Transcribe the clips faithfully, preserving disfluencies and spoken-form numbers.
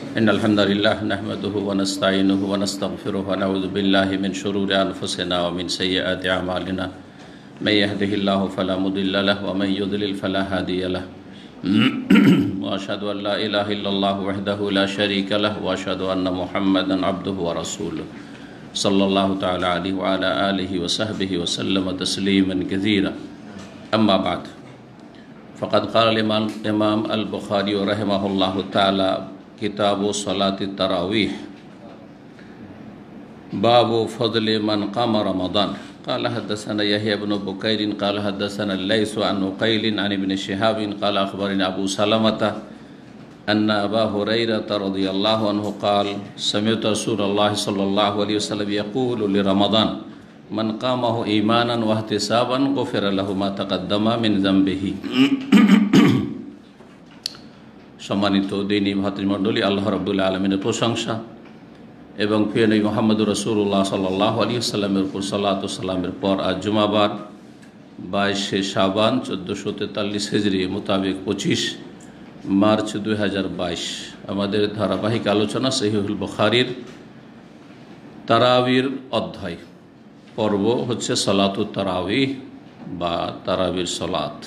إن الحمد لله نحمده ونستعينه ونستغفره ونعوذ بالله من شرور أنفسنا ومن سيئات أعمالنا من يهده الله فلا مضل له ومن يضلل فلا هادي له وأشهد أن لا إله إلا الله وحده لا شريك له وأشهد أن محمدا عبده ورسوله صلى الله تعالى عليه وعلى آله وصحبه وسلم تسليما كثيرا أما بعد فقد قال الإمام البخاري رحمه الله تعالى كتاب صلاة التراويح باب فضل من قام رمضان قال حدثنا يحيى بن بكير قال حدثنا الليث عن عقيل عن ابن شهاب قال أخبرنا أبو سلمة أن أبا هريرة رضي الله عنه قال سمعت رسول الله صلى الله عليه وسلم يقول لرمضان من قامه إيمانا واحتسابا غفر له ما تقدم من ذنبه সম্মানিত দ্বীনী ভাতৃমণ্ডলী, আল্লাহ রাব্বুল আলামিনের প্রশংসা এবং প্রিয় নবী মুহাম্মদ রাসূলুল্লাহ সাল্লাল্লাহু আলাইহি ওয়াসাল্লামের উপর সালাত ও সালামের পর আজ জুমাবার বাইশে শাবান চোদ্দোশো তেতাল্লিশ হিজরি মোতাবেক পঁচিশ মার্চ দুই হাজার বাইশ আমাদের ধারাবাহিক আলোচনা সহিহুল বুখারীর তারাবির অধ্যায় পর্ব হচ্ছে সালাতুত তারাবিহ বা তারাবির সালাত।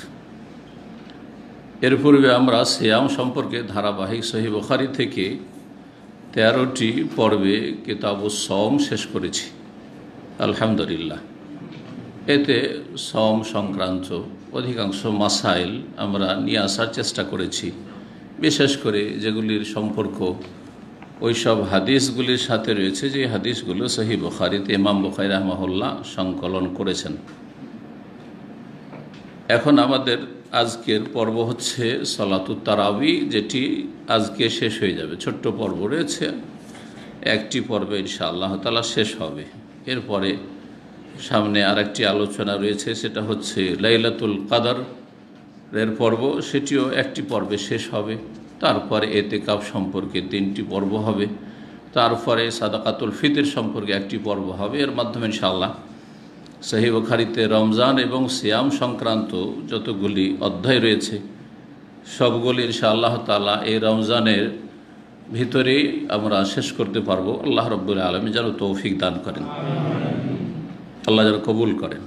এর পূর্বে আমরা সিয়াম সম্পর্কে ধারাবাহিক সহিহ বুখারী থেকে তেরোটি পর্বে কিতাবুস সওম শেষ করেছি আলহামদুলিল্লাহ। এতে সওম সংক্রান্ত অধিকাংশ মাসাইল আমরা নিয়ে আসার চেষ্টা করেছি, বিশেষ করে যেগুলির সম্পর্ক ওইসব হাদিসগুলির সাথে রয়েছে যে হাদিসগুলো সহিহ বুখারীতে ইমাম বুখারী রাহিমাহুল্লাহ সংকলন করেছেন। এখন আমাদের আজকের পর্ব হচ্ছে সালাতুত তারাবি, যেটি আজকে শেষ হয়ে যাবে। ছোট্ট পর্ব রয়েছে, একটি পর্বে ইনশাআল্লাহ তাআলা শেষ হবে। এরপরে সামনে আরেকটি আলোচনা রয়েছে, সেটা হচ্ছে লাইলাতুল কদর এর পর্ব, সেটিও একটি পর্বে শেষ হবে। তারপরে এতেকাফ সম্পর্কে তিনটি পর্ব হবে, তারপরে সাদাকাতুল ফিতর সম্পর্কে একটি পর্ব হবে। এর মাধ্যমে ইনশাআল্লাহ সহিহ বুখারীতে রমজান এবং সিয়াম সংক্রান্ত যতগুলি অধ্যায় রয়েছে সবগুলি ইনশাআল্লাহ তাআলা এই রমজানের ভিতরেই আমরা শেষ করতে পারবো। আল্লাহ রাব্বুল আলামিন যেন তৌফিক দান করেন, আল্লাহ যেন কবুল করেন।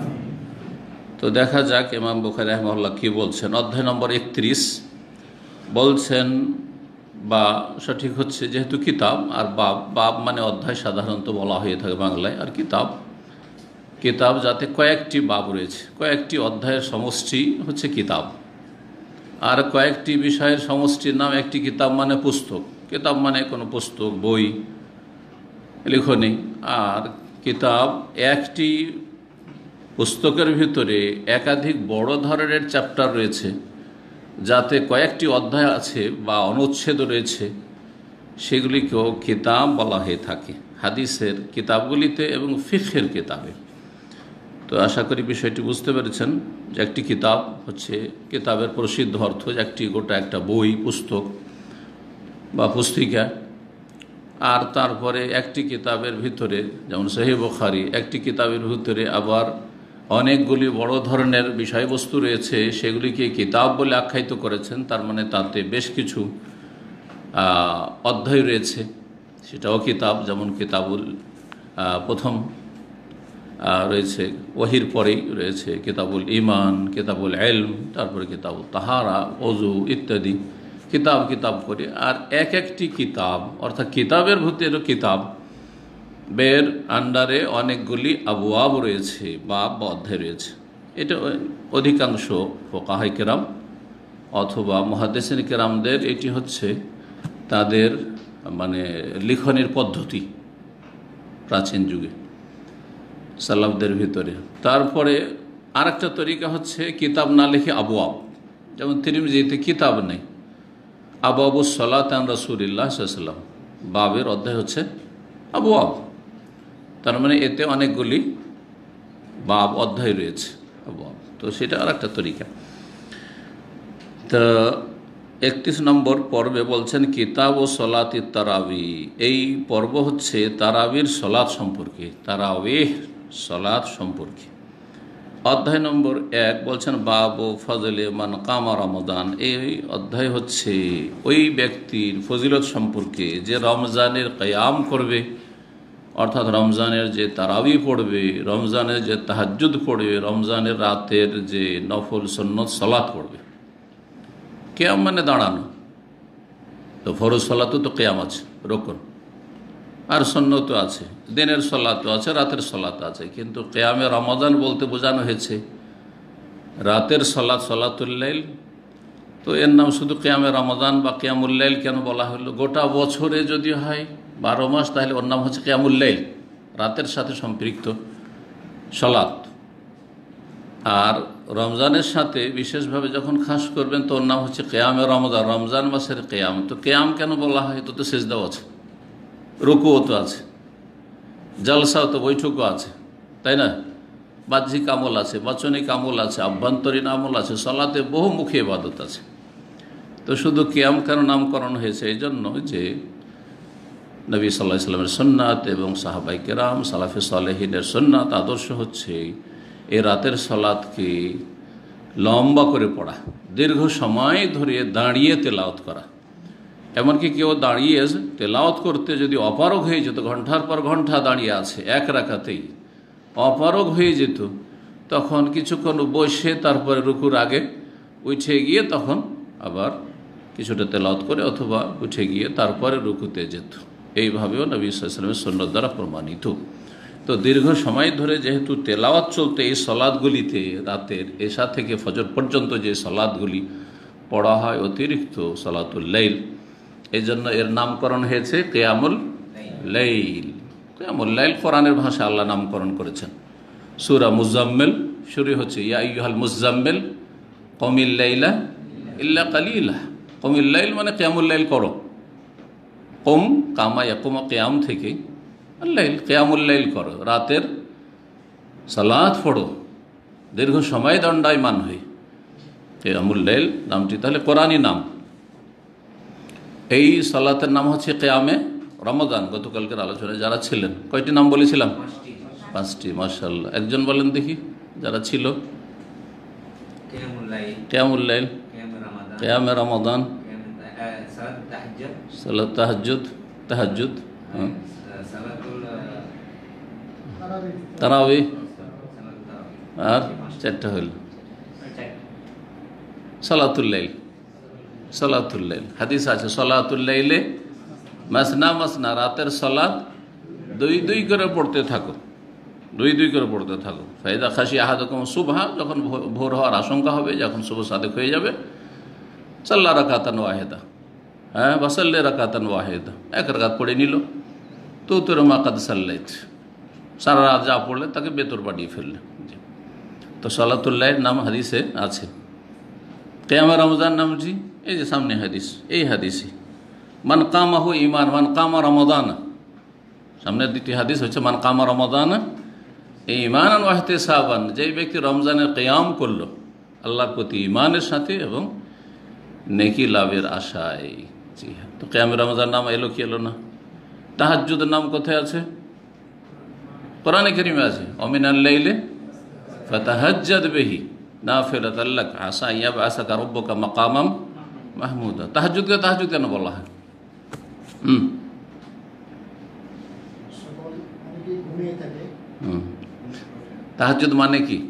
তো দেখা যাক ইমাম বুখারী রাহিমাহুল্লাহ কী বলছেন। অধ্যায় নম্বর একত্রিশ বলছেন, বা সঠিক হচ্ছে যেহেতু কিতাব আর বাব, বাব মানে অধ্যায় সাধারণত বলা হয়ে থাকে বাংলায়, আর কিতাব কিতাব যাতে কয়েকটি বাব রয়েছে, কয়েকটি অধ্যায়ের সমষ্টি হচ্ছে কিতাব, আর কয়েকটি বিষয়ের সমষ্টির নাম একটি কিতাব মানে পুস্তক। কিতাব মানে কোনো পুস্তক, বই, লিখনি। আর কিতাব একটি পুস্তকের ভিতরে একাধিক বড় ধরনের চ্যাপ্টার রয়েছে, যাতে কয়েকটি অধ্যায় আছে বা অনুচ্ছেদ রয়েছে, সেগুলিকেও কিতাব বলা হয়ে থাকে হাদিসের কিতাবগুলিতে এবং ফিকহের কিতাবে। তো আশা করি বিষয়টি বুঝতে পেরেছেন যে একটি কিতাব হচ্ছে কিতাবের প্রসিদ্ধ অর্থ যে একটি গোটা একটা বই, পুস্তক বা পুস্তিকা। আর তারপরে একটি কিতাবের ভিতরে, যেমন সহিহ বুখারী, একটি কিতাবের ভিতরে আবার অনেকগুলি বড় ধরনের বিষয়বস্তু রয়েছে, সেগুলিকে কিতাব বলে আখ্যায়িত করেছেন। তার মানে তাতে বেশ কিছু অধ্যায় রয়েছে, সেটাও কিতাব। যেমন কিতাবুল প্রথম রয়েছে ওহির পরেই রয়েছে কিতাবুল ইমান, কিতাবুল ইলম, তারপরে কিতাবুল তাহারা, ওযু ইত্যাদি কিতাব কিতাব করে। আর এক একটি কিতাব অর্থাৎ কিতাবের ভিতরে কিতাব বের আন্ডারে অনেকগুলি আবওয়াব রয়েছে, বাব বা অধ্যায় রয়েছে। এটা অধিকাংশ ফুকাহায়ে কেরাম অথবা মুহাদ্দিসিনে কেরামদের এটি হচ্ছে তাদের মানে লিখনের পদ্ধতি প্রাচীন যুগে সালাফদের ভিতরে। তারপরে আরেকটা তরিকা হচ্ছে কিতাব না লিখে আবওয়াব, যেমন তিরমিজিতে কিতাব নেই, আবওয়াবুস সালাত আন রাসূলিল্লাহ সাল্লাল্লাহু আলাইহি ওয়াসাল্লাম, বাবের অধ্যায় হচ্ছে আবওয়াব। তার মানে এতে অনেকগুলি বাব অধ্যায় রয়েছে, আবওয়াব। তো সেটা আরেকটা তরিকা। তো একত্রিশ নম্বর পর্বে বলছেন কিতাব ও সলাতি তারাবি। এই পর্ব হচ্ছে তারাবির সলাত সম্পর্কে, তারাবিহ সলাত সম্পর্কে। অধ্যায় নম্বর এক বলছেন বাবু ফজলে মান কামা রমাদান। এই অধ্যায় হচ্ছে ওই ব্যক্তির ফজিলত সম্পর্কে যে রমজানের কিয়াম করবে, অর্থাৎ রমজানের যে তারাবি পড়বে, রমজানের যে তাহাজ্জুদ পড়বে, রমজানের রাতের যে নফল সুন্নত সালাত পড়বে। কিয়াম মানে দাঁড়ানো, তো ফরজ সালাতও তো কিয়াম আছে, রোকন, আর সুন্নতও আছে, দিনের সালাতও আছে, রাতের সালাত আছে। কিন্তু কিয়ামে রমাদান বলতে বোঝানো হয়েছে রাতের সালাত, সালাতুল লাইল। তো এর নাম শুধু কিয়ামে রমাদান বা কিয়ামুল লাইল কেন বলা হলো? গোটা বছরে যদি হয় বারো মাস, তাহলে ওর নাম হচ্ছে কিয়ামুল লাইল, রাতের সাথে সম্পৃক্ত সালাত। আর রমজানের সাথে বিশেষভাবে যখন খাস করবেন তো ওর নাম হচ্ছে কিয়ামে রমাদান, রমজান মাসের কিয়াম। তো কিয়াম কেন বলা হয়? তো তো সেজদাও আছে, রুকুও তো আছে, জলসাও তো বৈঠকও আছে, তাই না? বাহ্যিক আমল আছে, বাচনিক আমল আছে, আভ্যন্তরীণ আমল আছে, সালাতে বহুমুখী ইবাদত আছে। তো শুধু কিয়াম কেন নামকরণ হয়েছে? এই জন্য যে নবী সাল্লাল্লাহু আলাইহি ওয়াসাল্লামের সুন্নাত এবং সাহাবায়ে কেরাম সালাফে সালেহিনের সুন্নাত আদর্শ হচ্ছে এই রাতের সালাতকে লম্বা করে পড়া, দীর্ঘ সময় ধরে দাঁড়িয়ে তেলাওয়াত করা। এমনকি কেউ দাঁড়িয়ে তেলাওয়াত করতে যদি অপারগ হয়ে যেত, ঘন্টার পর ঘন্টা দাঁড়িয়ে আছে এক রাকাতেই, অপারগ হয়ে যেত, তখন কিছুক্ষণ বসে তারপরে রুকুর আগে উঠে গিয়ে তখন আবার কিছুটা তেলাওয়াত করে অথবা উঠে গিয়ে তারপরে রুকুতে যেত। এইভাবেও নবী সাল্লাল্লাহু আলাইহি ওয়াসাল্লামের সুন্নাত দ্বারা প্রমাণিত। তো দীর্ঘ সময় ধরে যেহেতু তেলাওয়াত চলতে এই সলাদগুলিতে, রাতের এশা থেকে ফজর পর্যন্ত যে সলাদগুলি পড়া হয় অতিরিক্ত সলাতুল লাইল, এই জন্য এর নামকরণ হয়েছে কিয়ামুল লাইল। কিয়ামুল লাইল কোরআনের ভাষা আল্লাহ নামকরণ করেছেন। সূরা মুজাম্মিল শুরু হচ্ছে ইয়া আইয়ুহাল মুজাম্মিল কুমিল লাইলা ইল্লা কালিলা। কুমিল লাইল মানে কিয়ামুল লাইল করো। কুম কামা ইয়াকুম কিয়াম থেকে লাইল, কিয়ামুল লাইল করো, রাতের সালাত পড়ো, দীর্ঘ সময় দণ্ডায়মান হয়ে। কিয়ামুল লাইল নামটি তাহলে কোরআনী নাম। এই সালাতের নাম হচ্ছে কিয়ামে রমাদান। গতকালকের আলোচনায় যারা ছিলেন কয়টি নাম বলেছিলাম? পাঁচটি। মাশাআল্লাহ, একজন বলেন দেখি যারা ছিল। কিয়ামুল লাইল, কিয়ামে রমাদান, সালাত তাহাজ্জুদ, তাহাজ্জুদ, তারাবি, আর চারটা হইল সালাতুল লাইল। সালাতুল লাইল হাদিস আছে সালাতুল লাইলে মাসনা মাসনা, রাতের সালাত দুই দুই করে পড়তে থাকো, দুই দুই করে পড়তে থাকো। ফাইদা খাসি আহাদুকুম সুবহা, যখন ভোর হওয়ার আশঙ্কা হবে, যখন শুভ সাদেক হয়ে যাবে, সাল্লা রাকাতান ওয়াহিদা, হ্যাঁ বাসাল্লে রাকাতান ওয়াহিদা, এক রাকাত পড়ে নিল। তো তোর মা কাদ সাল্লাইত, সারা রাত যা পড়লে তাকে বেতর পাঠিয়ে ফেললে। তো সালাতুল লাইল নাম হাদিসে আছে। কিয়ামে রমজান নামটি এই যে সামনে হাদিস, এই হাদিসে মান কামাহু ঈমান, মান কামা রমাদান, সামনের দ্বিতীয় হাদিস হচ্ছে মান কামা রমাদান ঈমানান ওয়া ইহতিসাবান, যেই ব্যক্তি রমজানের কিয়াম করলো আল্লাহর প্রতি ঈমানের সাথে এবং নেকি লাভের আশায়। জি হ্যাঁ, তো কিয়ামে রমজান নাম এলো কি এলো না? তাহাজ্জুদের নাম কোথায় আছে? কোরআনে কারীমে আছে ওমিনাল লাইলি ফাতাহাজ্জাদ বিহি নাফিলাতাল লাক আসা ইয়াবআসাকা রাব্বুকা মাকামাম মাহমুদা। তাহাজ্জুদকে তাহাজ্জুদ কেন বলা হয়? হুম হুম তাহাজ্জুদ মানে কি?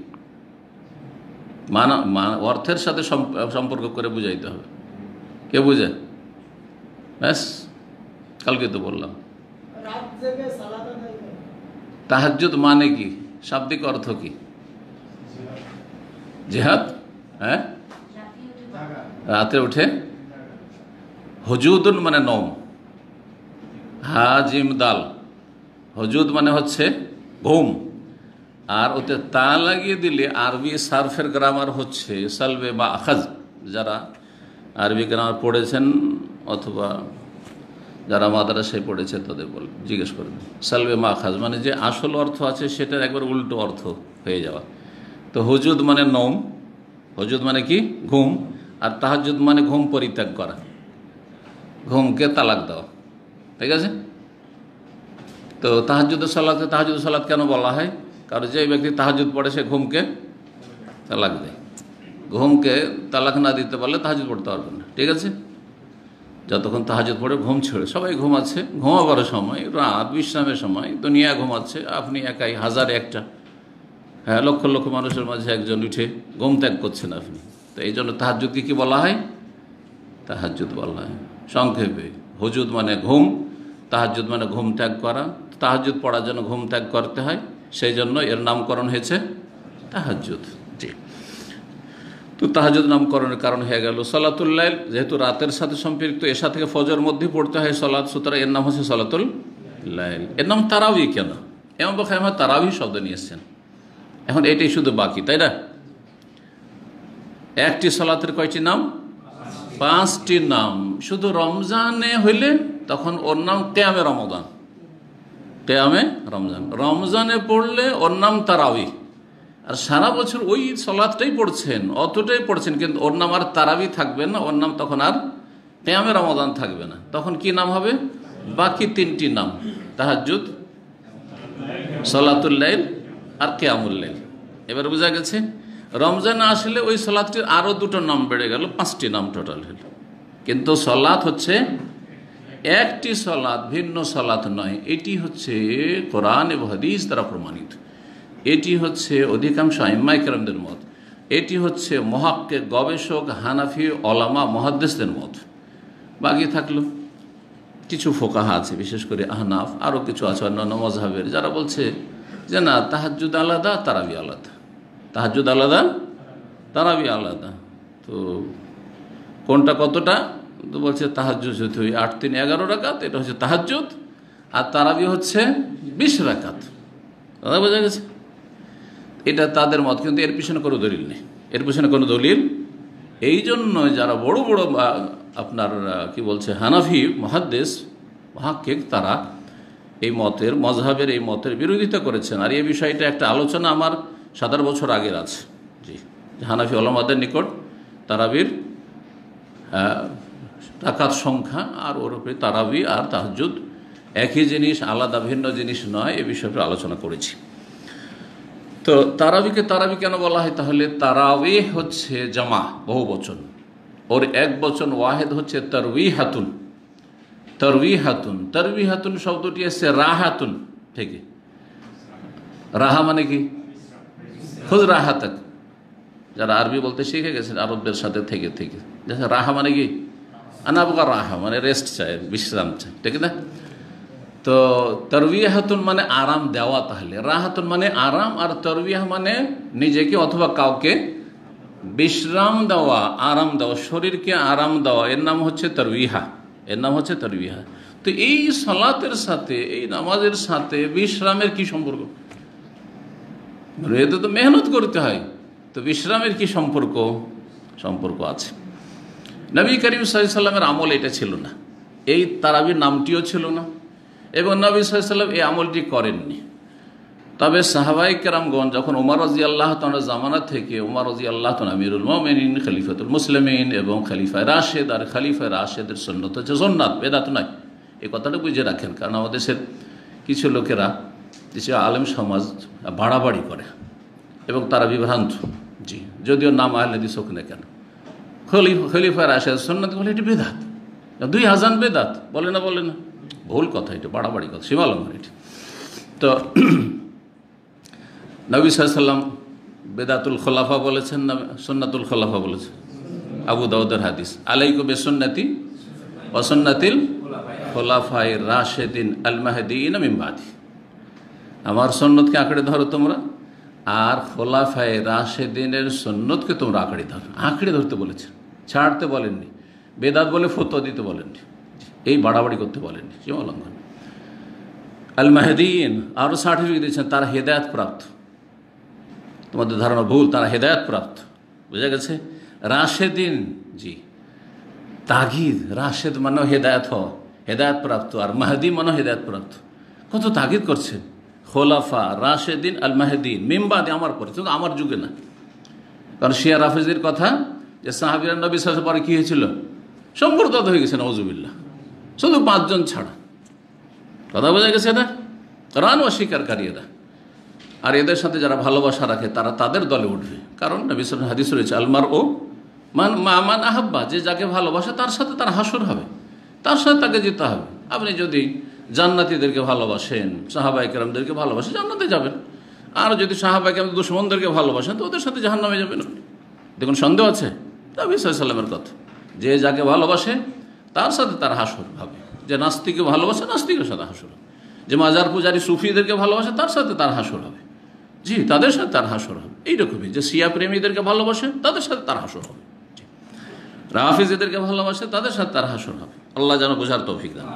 মানা অর্থের সাথে সম্পর্ক করে বুঝাইতে হবে। কে বুঝে? ব্যাস, কালকে তো বললাম। তাহাজ্জুদ মানে কি? শাব্দিক অর্থ কি? জিহাদ, হ্যাঁ, রাতে উঠে। হুজুদুন মানে নম, হাজিম দাল, হুজুদ মানে হচ্ছে ঘুম, আর ওতে তা লাগিয়ে দিলে আরবি সার্ফের গ্রামার হচ্ছে সালবে বা আখাজ। যারা আরবি গ্রামার পড়েছেন অথবা যারা মাদ্রাসায় পড়েছে তাদের বল জিজ্ঞেস করবেন। সালবে মা আখাজ মানে যে আসল অর্থ আছে সেটার একবার উল্টো অর্থ হয়ে যাওয়া। তো হুজুদ মানে নম, হুজুদ মানে কি? ঘুম। আর তাহাজ্জুদ মানে ঘুম পরিত্যাগ করা, ঘুমকে তালাক দেওয়া, ঠিক আছে? তো তাহাজ্জুদের সালাতে তাহাজ্জুদ সালাত কেন বলা হয়? কারণ যে ব্যক্তি তাহাজ্জুদ পড়ে সে ঘুমকে তালাক দেয়। ঘুমকে তালাক না দিতে পারলে তাহাজ্জুদ পড়তে পারবেন না, ঠিক আছে? যতক্ষণ তাহাজ্জুদ পড়ে ঘুম ছেড়ে, সবাই ঘুমাচ্ছে, ঘুমাবার সময়, রাত বিশ্রামের সময়, দুনিয়া ঘুমাচ্ছে, আপনি একাই, হাজার একটা, হ্যাঁ, লক্ষ লক্ষ মানুষের মাঝে একজন উঠে ঘুম ত্যাগ করছেন আপনি। তো এই জন্য তাহাজ্জুদকে কি বলা হয়? তাহাজ্জুদ বলা হয়। সংক্ষেপে হুজুদ মানে ঘুম, তাহাজ্জুদ মানে ঘুম ত্যাগ করা। তাহাজ্জুদ পড়ার জন্য ঘুম ত্যাগ করতে হয়, সেই জন্য এর নামকরণ হয়েছে তাহাজ্জুদ। জি, তো তাহাজ্জুদ নামকরণের কারণ হয়ে গেল সলাতুল লাইল, যেহেতু রাতের সাথে সম্পৃক্ত, এশা থেকে ফজর মধ্যে পড়তে হয় সলাত, সুতরাং এর নাম হচ্ছে সলাতুল লাইল। এর নাম তারাবি কেন? এমন বখায় আমার তারাবি শব্দ নিয়েছেন। এখন এটাই শুধু বাকি, তাই না? একটি সলাতের কয়টি নাম? পাঁচটি নাম। শুধু রমজানে হইলে তখন ওর নাম কেয়ামে রমজান, কেয়ামে রমজান। রমজানে পড়লে ওর নাম তারাবি। আর সারা বছর ওই সলাতটাই পড়ছেন, অতটাই পড়ছেন, কিন্তু ওর নাম আর তারাবি থাকবে না, ওর নাম তখন আর কেয়ামে রমজান থাকবে না। তখন কি নাম হবে? বাকি তিনটি নাম, তাহাজ্জুদ, সলাতুল লাইল আর কিয়ামুল লাইল। এবার বোঝা গেছে? রমজান আসলে ওই সলাতটির আরও দুটো নাম বেড়ে গেল, পাঁচটি নাম টোটাল হল। কিন্তু সলাত হচ্ছে একটি সলাত, ভিন্ন সলাত নয়। এটি হচ্ছে কোরআন এবং হাদিস দ্বারা প্রমাণিত। এটি হচ্ছে অধিকাংশ আইম্মায়ে কেরামদের মত। এটি হচ্ছে মুহাক্কিক, গবেষক, হানাফি ওলামা, মুহাদ্দিসদের মত। বাকি থাকলো কিছু ফোকাহা আছে, বিশেষ করে আহনাফ, আরও কিছু আছে অন্যান্য মযহাবের, যারা বলছে যে না, তাহাজ্জুদ আলাদা, তারাবি আলাদা। তাহাজ্জুদ আলাদা, তারাবি আলাদা। তো কোনটা কতটা? তো বলছে তাহাজ্জুদ হচ্ছে ওই আট তিন এগারো রাকাত, এটা হচ্ছে তাহাজ্জুদ, আর তারাবি হচ্ছে বিশ রাকাত। দাদা বোঝা গেছে? এটা তাদের মত, কিন্তু এর পিছনে কোনো দলিল নেই, এর পিছনে কোনো দলিল। এই জন্য যারা বড় বড় আপনার কি বলছে হানাফি মুহাদ্দিস মুহাক্কিক, তারা এই মতের, মযহাবের এই মতের বিরোধিতা করেছেন। আর এই বিষয়টা একটা আলোচনা আমার সাত আট বছর আগের আছে। জি, হানাফি ওলামাদের নিকট তারাবির রাকাত সংখ্যা আর ওর উপরে তারাবি আর তাহাজ্জুদ একই জিনিস, আলাদা ভিন্ন জিনিস নয়, এ বিষয়টা আলোচনা করেছি। তো তারাবিকে তারাবি কেন বলা হয়? তাহলে তারাবি হচ্ছে জামা, বহু বচন, ওর এক বচন ওয়াহেদ হচ্ছে তারবিহাতুন। তারবিহাতুন, তারবিহাতুন শব্দটি এসছে রাহাতুন থেকে। রাহা মানে কি? খুদ রাহাতাক, যারা আরবি বলতে শিখে গেছেন আরবদের সাথে থেকে থেকে, রাহা মানে কি? আনাবগা রাহা মানে রেস্ট চায়, বিশ্রাম চায়, ঠিক না? তো তারবিহাতুন মানে আরাম দেওয়া। তাহলে রাহাতুন মানে আরাম, আর তারবিহা মানে নিজেকে অথবা কাউকে বিশ্রাম দেওয়া, আরাম দেওয়া, শরীরকে আরাম দেওয়া, এর নাম হচ্ছে তারবিহা, এর নাম হচ্ছে তারবিহা। তো এই সালাতের সাথে, এই নামাজের সাথে বিশ্রামের কি সম্পর্ক? এতে তো মেহনত করতে হয়, তো বিশ্রামের কি সম্পর্ক? সম্পর্ক আছে। নবী করিম সাল্লাল্লাহু আলাইহি ওয়াসাল্লামের আমল এটা ছিল না, এই তারাবির নামটিও ছিল না, এবং নবী সাল্লাল্লাহু আলাইহি ওয়াসাল্লাম এই আমলটি করেননি। তবে সাহাবায়ে কেরামগণ যখন ওমর রাদিয়াল্লাহু তাআলার জামানা থেকে, ওমর রাদিয়াল্লাহু তাআলা আমিরুল মুমিনিন, খলিফাতুল মুসলিমিন এবং খলিফা রাশেদ, আর খলিফা রাশেদের সুন্নাত হচ্ছে সুন্নাত, বেদাত নয়। এই কথাটা বুঝে রাখেন, কারণ আমাদের দেশের কিছু লোকেরা, কিছু আলেম সমাজ বাড়াবাড়ি করে এবং তারা বিভ্রান্ত। জি, যদিও নাম আহলে হাদিস হোক না কেন, খলিফা খলিফা রাশেদ সুন্নাত বলে এটি বেদাত, দুই হাজান বেদাত বলে না, বলে না, ভুল কথা, এটা বাড়াবাড়ি কথা, সীমালঙ্ঘন এটি। তো নবী সাল্লাল্লাহু আলাইহি ওয়াসাল্লাম বেদাতুল খোলাফা বলেছেন না সুন্নাতুল খোলাফা বলেছেন? আবু দাউদের হাদিস, আলাইকুম বিসুন্নতি ওয়া সুন্নাতিল খোলাফায়ে রাশেদিন আল মাহদিয়িন মিন বাদি। আমার সুন্নতকে আঁকড়ে ধরো তোমরা, আর খোলাফায়ে রাশেদিনের সুন্নতকে তোমরা আঁকড়ে ধরো। আঁকড়ে ধরতে বলেছেন, ছাড়তে বলেননি। বেদাত বলে ফতোয়া দিতে বলেননি, এই বাড়াবাড়ি করতে বলেননি, সীমালঙ্ঘন। আল মাহদিয়িন আরও সার্টিফিকেট দিয়েছেন, তারা হেদায়েত প্রাপ্ত। তোমাদের ধারণা ভুল, তারা হেদায়েত প্রাপ্ত, বুঝা গেছে? রাশেদিন, জি, তাগিদ, রাশেদ মানে হেদায়েত হওয়া, হেদায়েত প্রাপ্ত, আর মাহদি মানে হেদায়েত প্রাপ্ত। কত তাগিদ করছেন, খোলাফা রাশেদিন আল মাহদিন মিন বাদি, আমার পরে, কিন্তু আমার যুগে না। কারণ শিয়া রাফেজির কথা যে সাহাবীরা নবী সাল্লাল্লাহু আলাইহি ওয়াসাল্লাম পরে কি হয়েছিল, সম্পর্কত হয়ে গেছে, নাউজুবিল্লাহ, শুধু পাঁচজন ছাড়া। কথা বোঝা গেছে না? কোরআন অস্বীকারী এরা। আর এদের সাথে যারা ভালোবাসা রাখে তারা তাদের দলে উঠবে। কারণ নবী সাল্লাল্লাহু আলাইহি হাদিস রয়েছে, আলমার ও মান মা মান আহাব্বা, যে যাকে ভালোবাসে তার সাথে তার হাসর হবে, তার সাথে তাকে যেতে হবে। আপনি যদি জান্নাতীদেরকে ভালোবাসেন, সাহাবায়ে কেরামদেরকে ভালোবাসেন, জান্নাতে যাবেন। আর যদি সাহাবায়ে কেরাম দুশমনদেরকে ভালোবাসেন তো ওদের সাথে জাহান্নামে যাবেন। দেখুন সন্দেহ আছে? নবী সাল্লাল্লাহু আলাইহি ওয়াসাল্লামের কথা, যে যাকে ভালোবাসে তার সাথে তার হাসর হবে। যে নাস্তিককে ভালোবাসে নাস্তিকের সাথে হাসর হবে। যে মাজার পূজারী সুফিদেরকে ভালোবাসে তার সাথে তার হাসর হবে। জি, তাদের সাথে তার হাসর হবে। এইরকমই যে শিয়া প্রেমীদেরকে ভালোবাসে তাদের সাথে তার হাসর হবে, রাফিজিদেরকে ভালোবাসে তাদের সাথে তার হাসর হবে। আল্লাহ যেন বোঝার তৌফিক দান।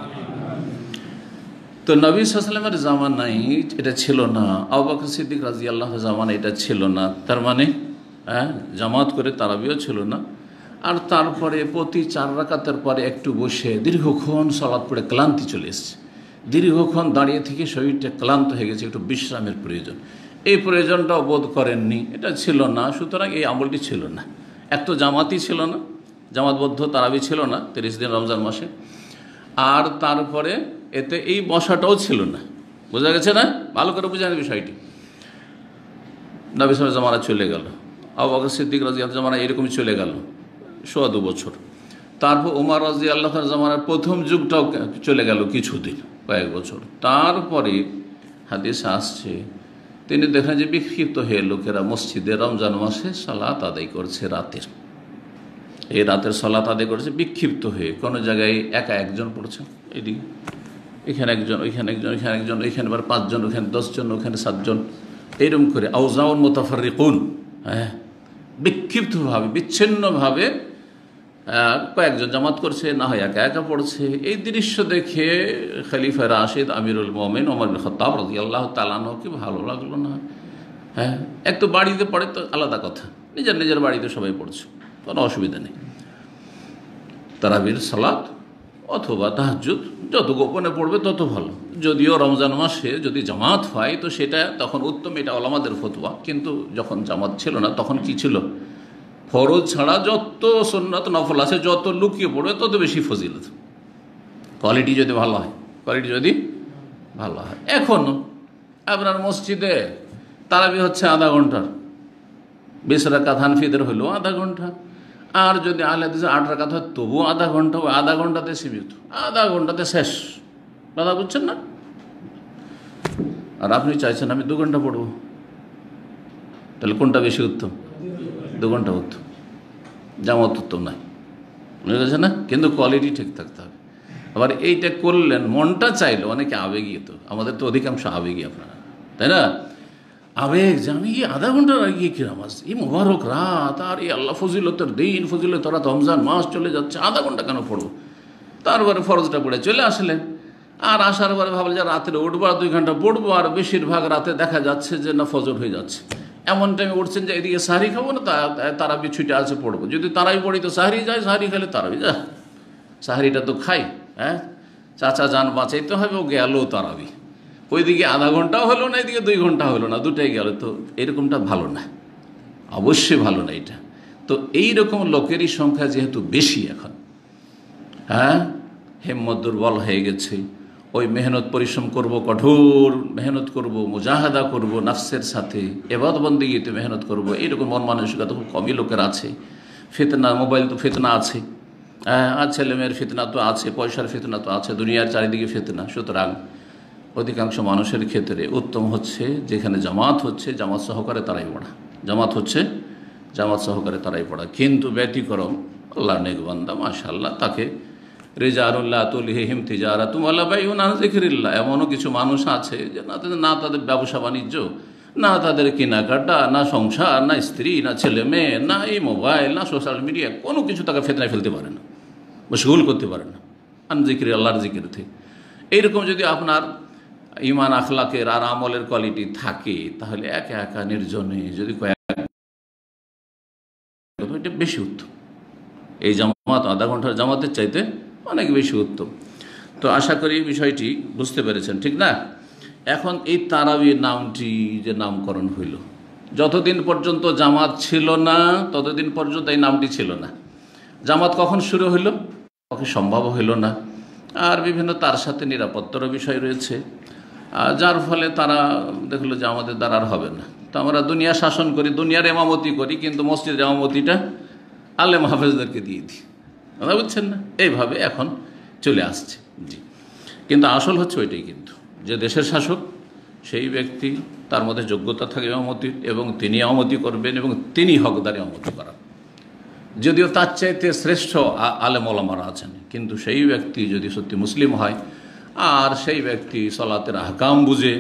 তো নবী সাল্লাল্লাহু আলাইহি ওয়াসাল্লামের জামানায় এটা ছিল না, আবু বকর সিদ্দিক রাদিয়াল্লাহু জামানায় এটা ছিল না। তার মানে হ্যাঁ, জামাত করে তারাবিও ছিল না। আর তারপরে প্রতি চার রাকাতের পরে একটু বসে দীর্ঘক্ষণ সালাত পড়ে ক্লান্তি চলে এসছে, দীর্ঘক্ষণ দাঁড়িয়ে থেকে শরীরটা ক্লান্ত হয়ে গেছে, একটু বিশ্রামের প্রয়োজন। এই প্রয়োজনটাও বোধ করেননি, এটা ছিল না। সুতরাং এই আমলটি ছিল না। এক তো জামাতই ছিল না, জামাতবদ্ধ তারাবি ছিল না তিরিশ দিন রমজান মাসে। আর তারপরে এতে এই বসাটাও ছিল না। বোঝা গেছে না? ভালো করে বোঝার বিষয়টি। নবী সাল্লাল্লাহু আলাইহি ওয়াসাল্লাম জামানা চলে গেল, আবু বকর সিদ্দিক রাদিয়াল্লাহু জামানা এরকমই চলে গেল সোয়া দু বছর। তারপর ওমর রাদিয়াল্লাহু জামানার প্রথম যুগটাও চলে গেল কিছুদিন, কয়েক বছর। তারপরে হাদিস আসছে তিনি দেখেন যে বিক্ষিপ্ত হয়ে লোকেরা মসজিদে রমজান মাসে সালাত আদায় করছে রাতের। এই রাতের সালাত আদায় করেছে বিক্ষিপ্ত হয়ে, কোনো জায়গায় একা একজন পড়ছে, এদিকে এখানে একজন, ওইখানে একজন, ওইখানে একজন, ওইখানে আবার পাঁচজন, ওখানে দশজন, ওখানে সাতজন, এইরকম করে আউজাউন মুতাফাররিকুন, হ্যাঁ, বিক্ষিপ্তভাবে বিচ্ছিন্নভাবে কয়েকজন জামাত করছে, না হয় একা একা পড়ছে। এই দৃশ্য দেখে খলিফা রাশিদ আমিরুল মোমেন ওমর বিন খাত্তাব রাদিয়াল্লাহু তাআলা আনহুকে ভালো লাগলো না। হ্যাঁ, এক তো বাড়িতে পড়ে তো আলাদা কথা, নিজের নিজের বাড়িতে সবাই পড়ছে, কোনো অসুবিধা নেই। তারাবির সালাত অথবা তাহাজ্জুদ যত গোপনে পড়বে তত ভালো। যদিও রমজান মাসে যদি জামাত হয় তো সেটা তখন উত্তম, এটা ওলামাদের ফতোয়া। কিন্তু যখন জামাত ছিল না তখন কি ছিল? ফরজ ছাড়া যত সুন্নাত নফল আছে যত লুকিয়ে পড়বে তত বেশি ফজিলত, কোয়ালিটি যদি ভালো হয়, কোয়ালিটি যদি ভালো হয়। এখনও আপনার মসজিদে তারাবি হচ্ছে আধা ঘন্টার, বিশ রাকাত হানফিদের হলো আধা ঘন্টা। আর যদি আহলে হাদিসের আট রাকাত হয় তবুও আধা ঘন্টা, ওই আধা ঘন্টাতে সীমিত, আধা ঘন্টাতে শেষ। কথা বুঝছেন না? আর আপনি চাইছেন আমি দু ঘন্টা পড়বো, তাহলে কোনটা বেশি উত্তম? দু ঘন্টা উত্তম, জামাত উত্তম নাই, বুঝে গেছে না? কিন্তু কোয়ালিটি ঠিক থাকতে হবে। আবার এইটা করলেন, মনটা চাইলো, অনেকে আবেগী, তো আমাদের তো অধিকাংশ আবেগী আপনারা, তাই না? আবেগ যে আমি আধা ঘন্টার আগে কি নামাজ, এই মোবারক রাত, আর এই আল্লাহ ফজিলতের দিন, ফজিলত রাত, রমজান মাস চলে যাচ্ছে, আধা ঘন্টা কেন পড়বো? তারপরে ফরজটা পড়ে চলে আসলেন, আর আসার পরে ভাবলেন যে রাত্রে উঠবো আর দুই ঘন্টা পড়বো, আর বেশিরভাগ রাতে দেখা যাচ্ছে যে না ফজর হয়ে যাচ্ছে। এমন টাইমে উঠছেন যে এদিকে সাহারি খাবো না, তারাবি ছুটে আছে পড়বো, যদি তারাবি পড়ি তো সাহারি যায়, সাহারি খেলে তারাবি যা, সাহারিটা তো খাই, হ্যাঁ, চাচা যান বাঁচাইতে হবে, ও গেল তারাবি। ওইদিকে আধা ঘন্টাও হলো না, এদিকে দুই ঘন্টা হলো না, দুটাই গেল। তো এরকমটা ভালো না, অবশ্যই ভালো না এটা। তো এইরকম লোকেরই সংখ্যা যেহেতু বেশি এখন, হ্যাঁ, হিম্মত দুর্বল হয়ে গেছে। ওই মেহনত পরিশ্রম করব, কঠোর মেহনত করব, মুজাহাদা করব নাফসের সাথে, এবাদত বন্দেগীতে মেহনত করব, এইরকম মন মানসিকতা খুব কমই লোকের আছে। ফিতনা, মোবাইল তো ফিতনা আছে, হ্যাঁ, আর ছেলেমেয়ের ফিতনা তো আছে, পয়সার ফিতনা তো আছে, দুনিয়ার চারিদিকে ফিতনা। সুতরাং অধিকাংশ মানুষের ক্ষেত্রে উত্তম হচ্ছে যেখানে জামাত হচ্ছে জামাত সহকারে তারাই পড়া, জামাত হচ্ছে জামাত সহকারে তারাই পড়া। কিন্তু ব্যতিক্রম আল্লাহ নেক বান্দা মাশাআল্লাহ, তাকে রিজালুল্লাহ তুলহিহিম তিজারাতুম ওয়ালা বাইউন আন যিকরিল্লাহ, এমনও কিছু মানুষ আছে যে না তাদের না তাদের ব্যবসা বাণিজ্য, না তাদের কেনাকাটা, না সংসার, না স্ত্রী, না ছেলে মেয়ে, না এই মোবাইল, না সোশ্যাল মিডিয়া, কোনো কিছু তাকে ফিতনায় ফেলতে পারে না, মশগুল করতে পারে না আন যিকরি, আল্লাহর জিকির থেকে। এইরকম যদি আপনার ইমান আখলাকের আর আমলের কোয়ালিটি থাকে, তাহলে একা একা নির্জনে যদি কয়েক, এটা বেশি উত্তম। এই জামাত আধা ঘন্টার জামাতের চাইতে অনেক বেশি উত্তম। তো আশা করি বিষয়টি বুঝতে পেরেছেন, ঠিক না? এখন এই তারাবির নামটি যে নামকরণ হইল, যতদিন পর্যন্ত জামাত ছিল না ততদিন পর্যন্ত এই নামটি ছিল না। জামাত কখন শুরু হইল, কখন সম্ভব হইল না। আর বিভিন্ন তার সাথে নিরাপত্তারও বিষয় রয়েছে। যার ফলে তারা দেখলো যে আমাদের দ্বারা আর হবে না, তো আমরা দুনিয়া শাসন করি, দুনিয়ার এমামতি করি, কিন্তু মসজিদের এমামতিটা আলেম হাফেজদেরকে দিয়ে দিই। কথা বুঝছেন না? এইভাবে এখন চলে আসছে। জি, কিন্তু আসল হচ্ছে ওইটাই, কিন্তু যে দেশের শাসক সেই ব্যক্তি, তার মধ্যে যোগ্যতা থাকে ইমামতির, এবং তিনি ইমামতি করবেন এবং তিনি হকদার ইমামতি করান। যদিও তার চাইতে শ্রেষ্ঠ আলেম ওলামারা আছেন, কিন্তু সেই ব্যক্তি যদি সত্যি মুসলিম হয় আর সেই ব্যক্তি সলাতের আহকাম বুঝে,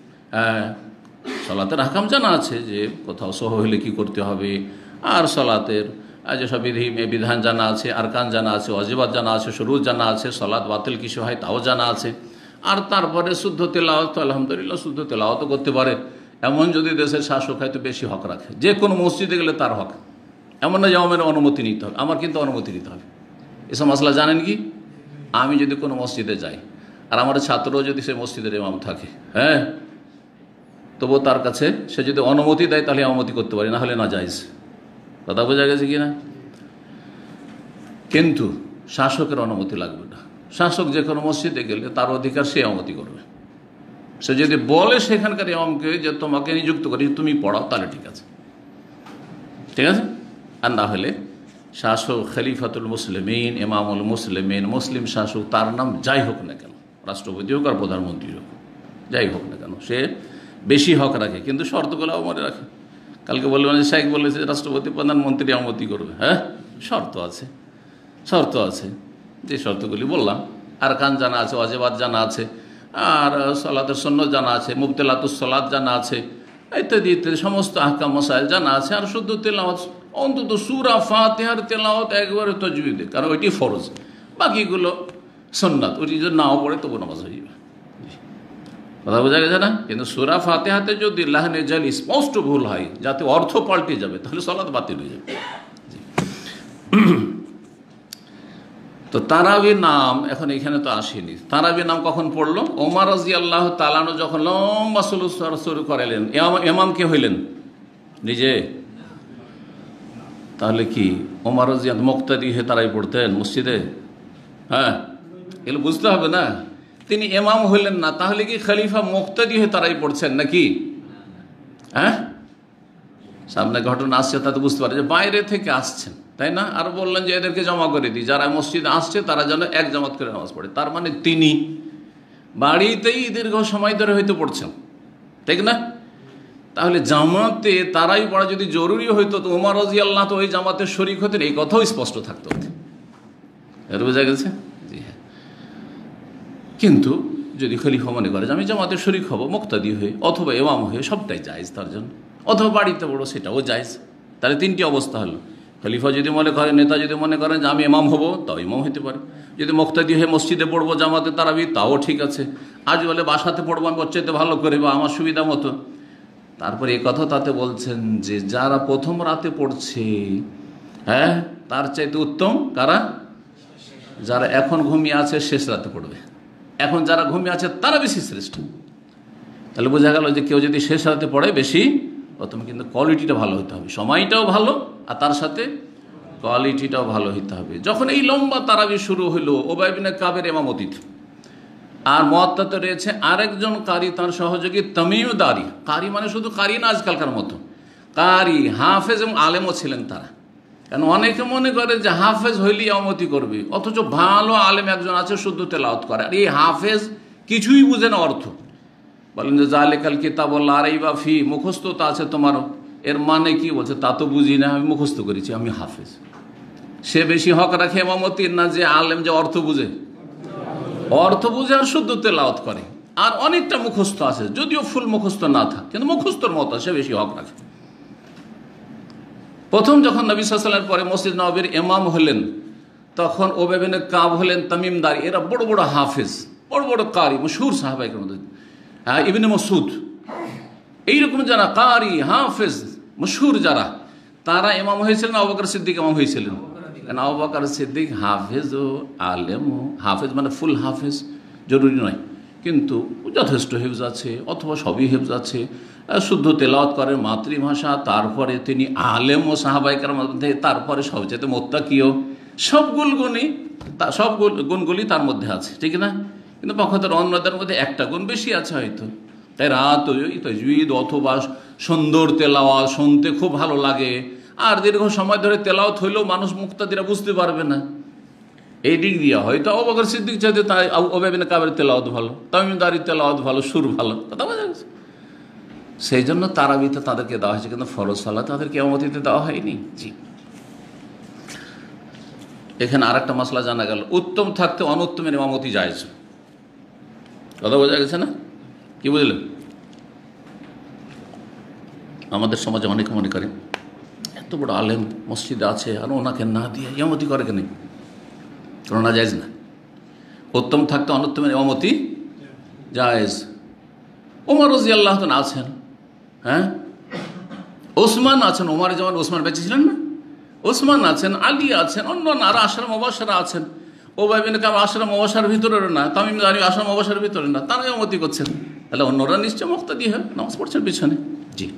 সলাতের আহকাম জানা আছে যে কোথাও সহ হলে কী করতে হবে, আর সলাতের যেসব বিধি বিধান জানা আছে, আরকান জানা আছে, ওয়াজিবাত জানা আছে, শুরুত জানা আছে, সলাত বাতিল কিছু হয় তাও জানা আছে, আর তারপরে শুদ্ধ তেলাওয়াত, আলহামদুলিল্লাহ শুদ্ধ তেলাওয়াতও করতে পারে, এমন যদি দেশের শাসক হয়তো বেশি হক রাখে, যে কোনো মসজিদে গেলে তার হক, এমন না যে আমার অনুমতি নিতে হবে, আমার কিন্তু অনুমতি নিতে হবে। এসব মশলা জানেন কি? আমি যদি কোনো মসজিদে যাই আর আমার ছাত্রও যদি সে মসজিদের ইমাম থাকে, হ্যাঁ, তবুও তার কাছে সে যদি অনুমতি দেয় তাহলে অনুমতি করতে পারি, না হলে না যাইজ। কথা বোঝা গেছে কি না? কিন্তু শাসকের অনুমতি লাগবে না। শাসক যে কোনো মসজিদে গেলে তার অধিকার সে অনুমতি করবে। সে যদি বলে সেখানকার ইমামকে যে তোমাকে নিযুক্ত করি, তুমি পড়াও, তাহলে ঠিক আছে, ঠিক আছে। আর না হলে শাসক খলিফাতুল মুসলিমিন, ইমামুল মুসলিমিন, মুসলিম শাসক, তার নাম যাই হোক না কেন, রাষ্ট্রপতি হোক আর প্রধানমন্ত্রী হোক, যাই হোক না কেন, সে বেশি হক রাখে, কিন্তু শর্তগুলোও মনে রাখে। কালকে বললেন যে শাইখ বলেছে রাষ্ট্রপতি প্রধানমন্ত্রী অনুমতি করবে, হ্যাঁ, শর্ত আছে, শর্ত আছে, যে শর্তগুলি বললাম, আর কান জানা আছে, ওয়াজিবাত জানা আছে, আর সলাতের সুন্নাত জানা আছে, মুবতিলাতুস সলাত জানা আছে, ইত্যাদি ইত্যাদি সমস্ত আহকাম মাসাইল জানা আছে, আর শুদ্ধ তেলাওয়াত, অন্তত সূরা ফাতিহার তেলাওয়াত একবারে তাজবিদে, কারণ ওইটি ফরজ, বাকিগুলো সুন্নাত, ওইটি যদি নাও পড়ে তবু নামাজ হয়ে যাবে। কথা বোঝা গেছে না? কিন্তু সূরা ফাতিহাতে যদি লাহনে জালি স্পষ্ট ভুল হয়, যাতে অর্থ পাল্টে যাবে, তাহলে সালাত বাতিল হয়ে যাবে। তো তারাবির নাম এখন এখানে তো আসেনি। তারাবির নাম কখন পড়লো? ওমর রাদিয়াল্লাহু তাআলা আনহু যখন লম্বা সুলুস শুরু করালেন, ইমাম কে হইলেন? নিজে? তাহলে কি ওমর রাদিয়াল্লাহু মুক্তাদি হয়ে তারাই পড়তেন মসজিদে? হ্যাঁ, এগুলো বুঝতে হবে না। তিনি ইমাম হইলেন না, তাহলে কি খলিফা মুক্তাদি হয়ে তারাই পড়ছেন নাকি? হ্যাঁ, সামনে ঘটনা আসছে তাতে বুঝতে পারে যে বাইরে থেকে আসছেন, তাই না? আর বললেন যে এদেরকে জমা করে দিই, যারা মসজিদে আসছে তারা যেন এক জামাত করে নামাজ পড়ে। তার মানে তিনি বাড়িতেই দীর্ঘ সময় ধরে হয়তো পড়ছেন, ঠিক না? তাহলে জামাতে তারাই পড়া যদি জরুরি হইতো, তো ওমর রাদিয়াল্লাহু তো ওই জামাতের শরীক হতেন, এই কথাও স্পষ্ট থাকতো। এর বোঝা গেছে? জি হ্যাঁ। কিন্তু যদি খলিফা মনে করে যে আমি জামাতের শরীক হব মুক্তাদি হয়ে অথবা ইমাম হয়ে, সবটাই জায়েজ তার জন্য, অথবা বাড়িতে বড় সেটাও জায়েজ। তাহলে তিনটি অবস্থা হলো। খলিফা যদি মনে করেন, নেতা যদি মনে করেন যে আমি ইমাম হব, তাও ইমাম হতে পারে। যদি মুক্তাদি হয়ে মসজিদে পড়বো জামাতে তারাবি, তাও ঠিক আছে। আজ বলে বাসাতে পড়বো আমি ওর চাইতে ভালো করে বা আমার সুবিধা মতো। তারপরে এই কথা তাতে বলছেন যে যারা প্রথম রাতে পড়ছে, হ্যাঁ, তার চাইতে উত্তম কারা? যারা এখন ঘুমিয়ে আছে শেষ রাতে পড়বে। এখন যারা ঘুমিয়ে আছে তারা বেশি শ্রেষ্ঠ। তাহলে বোঝা গেল যে কেউ যদি শেষ রাতে পড়ে বেশি প্রথম, কিন্তু কোয়ালিটিটা ভালো হতে হবে, সময়টাও ভালো আর তার সাথে কোয়ালিটিটাও ভালো হতে হবে। যখন এই লম্বা তারাবি শুরু হলো উবাই বিন কাবের ইমামতিতে, আর মুয়াত্তাতে রয়েছে আরেকজন কারি, তার সহযোগী তামিম দারি। কারি মানে শুধু কারি না আজকালকার মতো, কারি হাফেজ এবং আলেমও ছিলেন তারা। কারণ অনেকে মনে করে যে হাফেজ হইলে ইমামতি করবে, অথচ ভালো আলেম একজন আছে শুদ্ধ তেলাওয়াত করে, আর এই হাফেজ কিছুই বুঝে না অর্থ। বলেন যে জালিকাল কিতাবুল্লাহ রাইবা ফি, মুখস্থ তো আছে তোমারও, এর মানে কি? বলছে তা তো বুঝি না, আমি মুখস্থ করেছি, আমি হাফেজ। সে বেশি হক রাখে ইমামতির না যে আলেম যে অর্থ বুঝে? অর্থ বুঝে আর শুদ্ধ তেলাওয়াত করে, আর অনেকটা মুখস্থ আছে, যদিও ফুল মুখস্থ না থাকে, কিন্তু মুখস্থর মতো সে বেশি হক রাখে। প্রথম যখন নবী সাল্লাল্লাহু আলাইহি ওয়াসাল্লাম পরে মসজিদ নববীর ইমাম হলেন, তখন উবাই বিন কাব হলেন তামিমদারি। এরা বড় বড় হাফেজ, বড় বড় কারি, মশহুর সাহাবায়ে মধ্যে, হ্যাঁ, ইবনে মাসউদ, এইরকম যারা কারি হাফেজ মশহুর যারা, তারা ইমাম হয়েছিলেন। আবু বকর সিদ্দিক ইমাম হয়েছিলেন। কারণ আবু বকর সিদ্দিক হাফেজ ও আলেম, হাফেজ মানে ফুল হাফেজ জরুরি নয়, কিন্তু যথেষ্ট হেফজ আছে অথবা সবই হেফজ আছে, শুদ্ধ তেলাওয়াত করেন মাতৃভাষা, তারপরে তিনি আলেম ও সাহাবাইকার মধ্যে, তারপরে সবচেয়ে মোত্তাকিও, সব গুণগুলি সব গুণগুলি তার মধ্যে আছে, ঠিক না? কিন্তু পক্ষান্তরে অন্যদের মধ্যে একটা গুণ বেশি আছে হয়তো। তাই রাত তাজউইদ অথবা সুন্দর তেলাওয়াত শুনতে খুব ভালো লাগে, আর দীর্ঘ সময় ধরে তেলাওয়াত হইলেও মানুষ মুক্তাদিরা বুঝতে পারবে না। এই দিক দিয়ে হয়তো আবু বকর সিদ্দিক চাইতে তাই উবাই বিন কাবের তেলাওয়াত ভালো, তামিমদারির তেলাওয়াত ভালো, সুর ভালো, কথা বোঝা গেছে। সেই জন্য তারাবিতে তাদেরকে দেওয়া হয়েছে, কিন্তু ফরজ সালাত তাদেরকে ইমামতিতে দেওয়া হয়নি। জি, এখানে আর একটা মশলা জানা গেল, উত্তম থাকতে অনুত্তমের ইমামতি জায়েজ। কথা বোঝা গেছে না? কি বুঝলেন? আমাদের সমাজে অনেকে মনে করে এত বড় আলেম মসজিদে আছে আর ওনাকে না দিয়ে ইমামতি করে কেন? কোনো না, জায়েজ না। উত্তম থাকতে অনুত্তমের ইমামতি জায়েজ। ওমর রাদিয়াল্লাহু আনহু আছেন, হ্যাঁ, ওসমান আছেন, ওমর যেমন ওসমান বেঁচে ছিলেন না, ওসমান আছেন, আলী আছেন, অন্য আর আশরা মুবাশশারা আছেন। উবাই বিন কাব আশরা মুবাশশারার ভিতরে না, তামিম দারি আশরা মুবাশশারার ভিতরে না, তারা ইমামতি করছেন, তাহলে অন্যরা নিশ্চয় মুক্তাদি হয়, নামাজ পড়ছেন পিছনে। জি,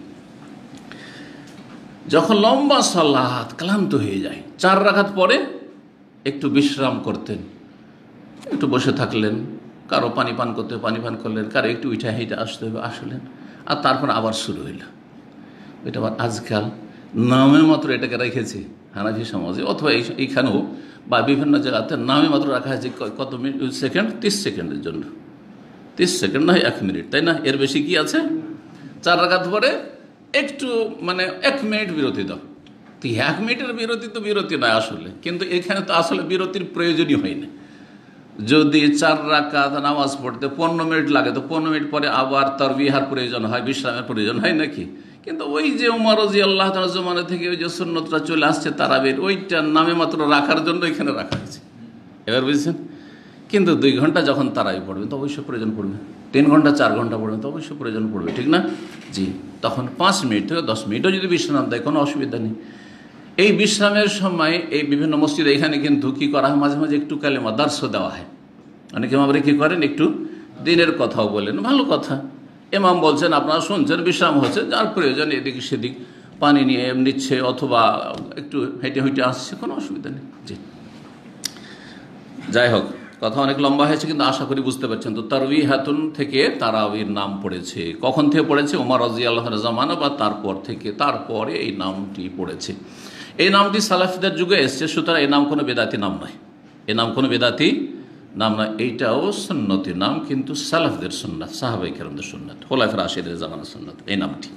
যখন লম্বা সালাত ক্লান্ত হয়ে যায়, চার রাকাত পরে একটু বিশ্রাম করতেন, একটু বসে থাকলেন, কারো পানি পান করতে পানি পান করলেন, কারো একটু উঠে হেঁটে আসতে হবে আসলেন, আর তারপর আবার শুরু হইল। এটা আবার আজকাল নামে মাত্র এটাকে রেখেছে হানাফি সমাজে, অথবা এইখানেও বা বিভিন্ন জায়গাতে নামে মাত্র রাখা হয়েছে কত মিনিট সেকেন্ড, তিরিশ সেকেন্ডের জন্য, তিরিশ সেকেন্ড নয় এক মিনিট, তাই না? এর বেশি কি আছে? চার রাকাত পরে একটু মানে এক মিনিট বিরতি দাও। তো এক মিনিটের বিরতি তো বিরতি নয় আসলে, কিন্তু এখানে তো আসলে বিরতির প্রয়োজনই হয় না। যদি চার রাকাত নামাজ পড়তে পনেরো মিনিট লাগে, তো পনেরো মিনিট পরে আবার তার বিহার প্রয়োজন হয়, বিশ্রামের প্রয়োজন হয় নাকি? কিন্তু ওই যে ওমর রাদিয়াল্লাহু তাআলা জমানা থেকে ওই যে সুন্নতটা চলে আসছে তারাবির, ওইটার নামে মাত্র রাখার জন্য এখানে রাখা হয়েছে। এবার বুঝছেন? কিন্তু দুই ঘন্টা যখন তারাবি পড়বেন তো অবশ্যই প্রয়োজন পড়বে, তিন ঘন্টা চার ঘন্টা পড়বেন তো অবশ্যই প্রয়োজন পড়বে, ঠিক না? জি, তখন পাঁচ মিনিট থেকে দশ মিনিটও যদি বিশ্রাম দেয় কোনো অসুবিধা নেই। এই বিশ্রামের সময় এই বিভিন্ন মসজিদে এখানে কিন্তু কী করা হয়, মাঝে মাঝে একটু কালেমা দার্স দেওয়া হয়। অনেকে আমরা কী করেন, একটু দিনের কথাও বলেন, ভালো কথা। ইমাম বলছেন, আপনারা শুনছেন, বিশ্রাম হচ্ছে, যার প্রয়োজন এদিক সেদিক পানি নিয়ে নিচ্ছে অথবা একটু হেঁটে হেঁটে আসছে, কোনো অসুবিধা নেই। জি, যাই হোক, কথা অনেক লম্বা হয়েছে, কিন্তু আশা করি বুঝতে পারছেন। তো তারবিহাতুন থেকে তারাবির নাম পড়েছে। কখন থেকে পড়েছে? ওমর রাদিয়াল্লাহু আনহু জামানা বা তারপর থেকে, তারপরে এই নামটি পড়েছে। এই নামটি সালাফিদের যুগে এসছে, সুতরাং এই নাম কোনো বেদাতি নাম নয়, এই নাম কোনো বেদাতি নাম নয়, এইটাও সুন্নতি নাম, কিন্তু সালাফদের সুন্নাত, সাহাবায়ে কেরামদের সুন্নাত, খোলাফায়ে রাশিদের জামানার সুন্নাত এই নামটি।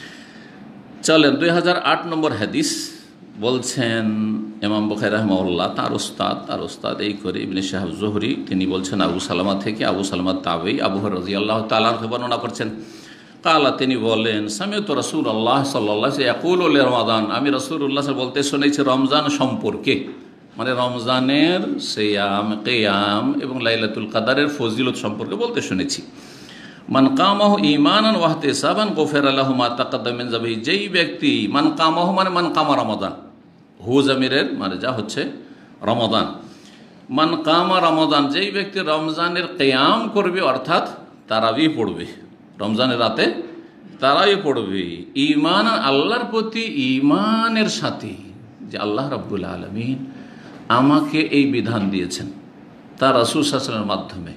চলেন দুই হাজার আট নম্বর হাদিস বলছেন ইমাম বুখারী রাহিমাহুল্লাহ, তার উস্তাদ তার উস্তাদ এই করে ইবনে শিহাব জুহরি, তিনি বলছেন আবু সালামা থেকে, আবু সালামা তাবেঈ, আবু হুরায়রা রাদিয়াল্লাহু তাআলা আনহু বর্ণনা করছেন, কালা, তিনি বলেন, সামিউতু রাসূলুল্লাহ সাল্লাল্লাহু আলাইহি ওয়াসাল্লাম ইয়াকুলু লিরমাদান, আমি রাসূলুল্লাহ বলতে শুনেছি রমজান সম্পর্কে, মানে রমজানের সিয়াম, কিয়াম এবং লাইলাতুল কদরের ফজিলত সম্পর্কে বলতে শুনেছি। মান কামাহু ঈমানান ওয়া ইহতিসাবান গুফিরা লাহু মা তাকাদ্দাম মিন যামবিহি, যেই ব্যক্তি, মান কামাহু মানে মান কামা রমাদান, হু জামিরের মানে যা হচ্ছে রমাদান, মান কামা রমাদান, যেই ব্যক্তি রমজানের কিয়াম করবে, অর্থাৎ তারাবি পড়বে, রমজানের রাতে তারাবি পড়বে, ঈমান, আল্লাহর প্রতি ঈমানের সাথে, যে আল্লাহ রাব্বুল আলামিন আমাকে এই বিধান দিয়েছেন তার রাসূল সাল্লাল্লাহু আলাইহি ওয়াসাল্লামের মাধ্যমে,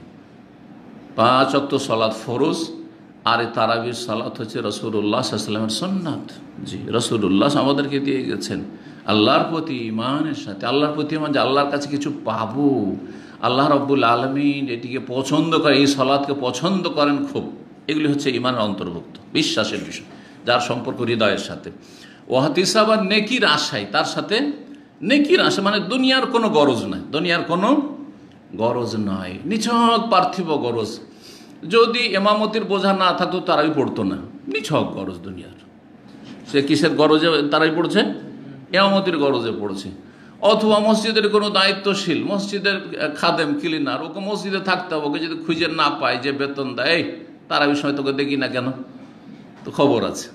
পাঁচ ওয়াক্ত সালাত ফরজ, আর এই তারাবির সালাত হচ্ছে রাসূলুল্লাহ সাল্লাল্লাহু আলাইহি ওয়াসাল্লামের সুন্নাত। জি, রাসূলুল্লাহ আমাদেরকে দিয়ে গেছেন আল্লাহর প্রতি ঈমানের সাথে, আল্লাহর প্রতি ঈমান, যে আল্লাহর কাছে কিছু পাবো, আল্লাহ রাব্বুল আলামিন এটিকে পছন্দ করে, এই সালাতকে পছন্দ করেন খুব, এগুলি হচ্ছে ঈমানের অন্তর্ভুক্ত, বিশ্বাসের বিষয়, যার সম্পর্ক হৃদয়ের সাথে। ওয়াহতিসাবান, নেকির আশায়, তার সাথে নেকির আশা, মানে দুনিয়ার কোনো গরজ নাই, দুনিয়ার কোনো গরজ নয়, নিছক পার্থিব গরজ। যদি ইমামতির বোঝা না থাকতো তারাই পড়তো না, নিছক গরজ দুনিয়ার। সে কিসের গরজে তারাই পড়ছে? ইমামতির গরজে পড়ছে। অথবা মসজিদের কোনো দায়িত্বশীল, মসজিদের খাদেম, ক্লিনার, ওকে মসজিদে থাকতে হবে, ওকে যদি খুঁজে না পায়, যে বেতন দেয়, তারা বিষয় তোকে দেখি না কেন, তো খবর আছে,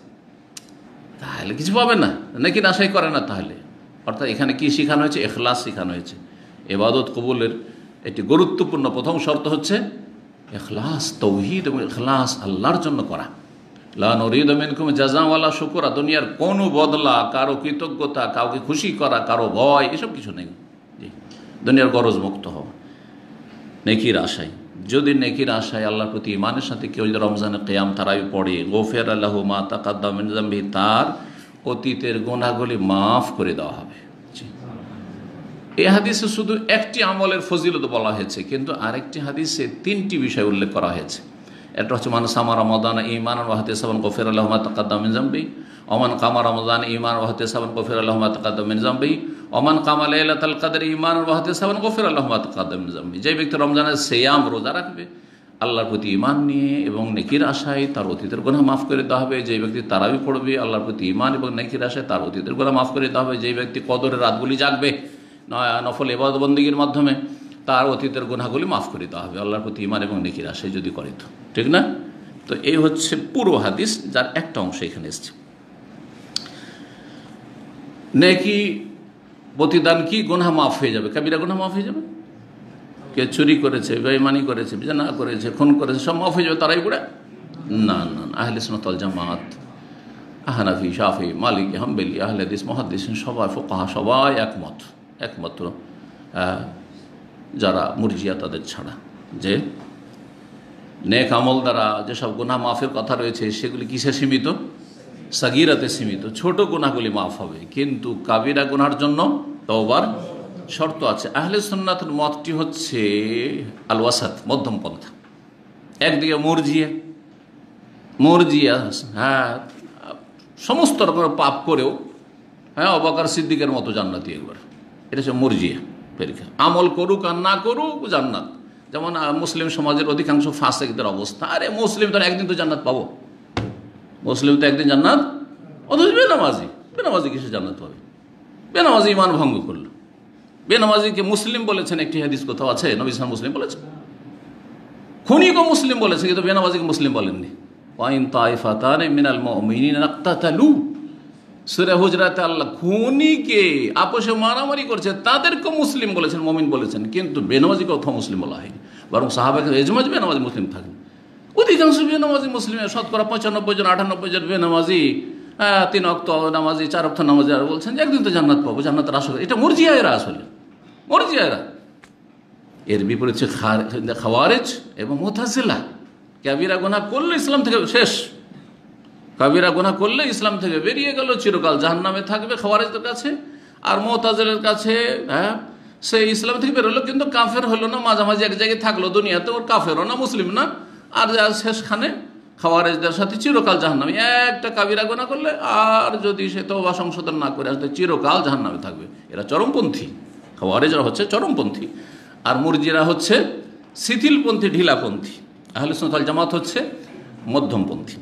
তাহলে কিছু পাবে না, নাকি আশাই করে না। তাহলে অর্থাৎ এখানে কি শেখানো হয়েছে? ইখলাস শেখানো হয়েছে। ইবাদত কবুলের একটি গুরুত্বপূর্ণ প্রথম শর্ত হচ্ছে ইখলাস, তাওহীদ এবং ইখলাস আল্লাহর জন্য করা। লা নুরিদু মিনকুম জাযাআ ওয়ালা শুকরা, দুনিয়ার কোনো বদলা, কারো কৃতজ্ঞতা, কাউকে খুশি করা, কারো ভয়, এসব কিছু নেই। জি, দুনিয়ার গরজ মুক্ত হওয়া, নেকির আশায়, যদি নেকির আশায় আল্লাহর প্রতি ইমানের সাথে কেউ যদি রমজানে কিয়াম তারাবি পড়ে, গফির আল্লাহু মা তাকাদ্দাম মিন যামবিহি, তার অতীতের গুনাহগুলি মাফ করে দেওয়া হবে। এই হাদিসে শুধু একটি আমলের ফজিলত বলা হয়েছে, কিন্তু আরেকটি হাদিসে তিনটি বিষয় উল্লেখ করা হয়েছে। এটা হচ্ছে মান সামা রমাদান ঈমানান ওয়া ইহতিসাবান গফির আল্লাহু মা তাকাদ্দাম মিন যামবিহি, ওমান কামা রমাদান ঈমানান ওয়া ইহতিসাবান গফির আল্লাহু মা তাকাদ্দাম মিন যামবিহি, ওমান কামা লাইলাতুল কদর ঈমানান ওয়া ইহতিসাবান গফির আল্লাহু মা তাকাদ্দাম মিন যামবিহি। যে ব্যক্তি রমজানের সিয়াম রোজা রাখবে আল্লাহর প্রতি ঈমান নিয়ে এবং নেকির আশায়, তার অতীতের গুনাহ মাফ করে দেওয়া হবে। যে ব্যক্তি তারাবি পড়বে আল্লাহর প্রতি ঈমান এবং নেকির আশায়, তার অতীতের গুনাহ মাফ করে দেওয়া হবে। যে ব্যক্তি কদরের রাতগুলি জাগবে নফল ইবাদত বন্দেগীর মাধ্যমে, তার অতীতের গুনাহগুলি মাফ করে দেওয়া হবে আল্লাহর প্রতি ঈমান এবং নেকির আশায় যদি করে। তো ঠিক না? তো এই হচ্ছে পুরো হাদিস, যার একটা অংশ এখানে এসছে। নেকি প্রতিদান কি? গুনাহ মাফ হয়ে যাবে, কাবিরা গুনাহ মাফ হয়ে যাবে। কে চুরি করেছে, বেঈমানি করেছে, জিনা করেছে, খুন করেছে, সব মাফ হয়ে যাবে তারাই পড়ে? না না, আহলে সুন্নাত ওয়াল জামাত, হানাফি, শাফি, মালিকি, হাম্বলি, আহলে হাদিস, মুহাদ্দিসিন সবাই, ফুকাহা সবাই একমত, একমাত্র যারা মুরজিয়া তাদের ছাড়া, যে নেক আমল দ্বারা যেসব গুনাহ মাফের কথা রয়েছে সেগুলি কিসে সীমিত? সাগীরাতে সীমিত। ছোট গুনাহগুলি মাফ হবে, কিন্তু কাবিরা গুনার জন্য তওবার শর্ত আছে। আহলে সুন্নাতের মতটি হচ্ছে আল ওয়াসাত, মধ্যম পন্থা। একদিকে মুরজিয়া, মুরজিয়া হ্যাঁ সমস্ত রকমের পাপ করেও হ্যাঁ আবু বকর সিদ্দিকের মতো জান্নাতি একবার, এটা হচ্ছে মুরজিয়া পরীক্ষা। আমল করুক আর না করুক জান্নাত। যেমন মুসলিম সমাজের অধিকাংশ ফাসিকদের অবস্থা, আরে মুসলিম তো একদিন তো জান্নাত পাবো, মুসলিম তো একদিন জান্নাত, অথচ বেনামাজি, বেনামাজি কিসে জান্নাত পাবে? বেনামাজি ইমান ভঙ্গ করলো। বেনামাজিকে মুসলিম বলেছেন, একটি হাদিস কোথাও আছে নবী সাল্লাল্লাহু আলাইহি ওয়াসাল্লাম মুসলিম বলেছেন। খুনিকে মুসলিম বলেছে, কিন্তু বেনামাজিকে মুসলিম বলেননি। ওয়াইন তাইফাতান মিনাল মুমিনিনা ইকতাতালু, সূরা হুজরাতে আল্লাহ খুনিকে আপোষে মারামারি করছে তাদেরকে মুসলিম বলেছেন, মুমিন বলেছেন, কিন্তু বেনামাজিকে কোথাও মুসলিম বলা হয়নি। বরং সাহাবায়ে ইজমা বেনামাজি মুসলিম থাকেন, অধিকাংশ বেনামাজি মুসলিম, শতকরা পঁচানব্বই জন আটানব্বই জন বেনামাজি, তিন ওয়াক্ত নামাজি, চার ওয়াক্ত নামাজি, আর বলছেন যে একদিন তো জান্নাত পাবো, জান্নাতের আশা করি। এটা মুরজিয়া এরা, আসলে মুরজিয়া এরা। এর বিপরীতে খাওয়ারিজ এবং মুতাজিলা, কাবিরা গুনাহ করলে ইসলাম থেকে শেষ, কাবিরা গুনাহ করলে ইসলাম থেকে বেরিয়ে গেল, চিরকাল জাহান্নামে থাকবে খাওয়ারিজদের কাছে। আর মুতাজিলার কাছে হ্যাঁ সে ইসলাম থেকে বেরোলো, কিন্তু কাফের হলো না, মাঝামাঝি এক জায়গায় থাকলো দুনিয়াতে, ওর কাফেরও না মুসলিম না, আর শেষখানে খাওয়ারিজদের সাথে চিরকাল জাহান্নামে। একটা কাবিরা গুনাহ করলে আর যদি সে তওবা সংশোধন না করে আসলে চিরকাল জাহান্নামে থাকবে। এরা চরমপন্থী, খাওয়ারিজরা হচ্ছে চরমপন্থী, আর মুরজিরা হচ্ছে শিথিলপন্থী, ঢিলাপন্থী। আহলে সুন্নাত ওয়াল জামাত হচ্ছে মধ্যমপন্থী।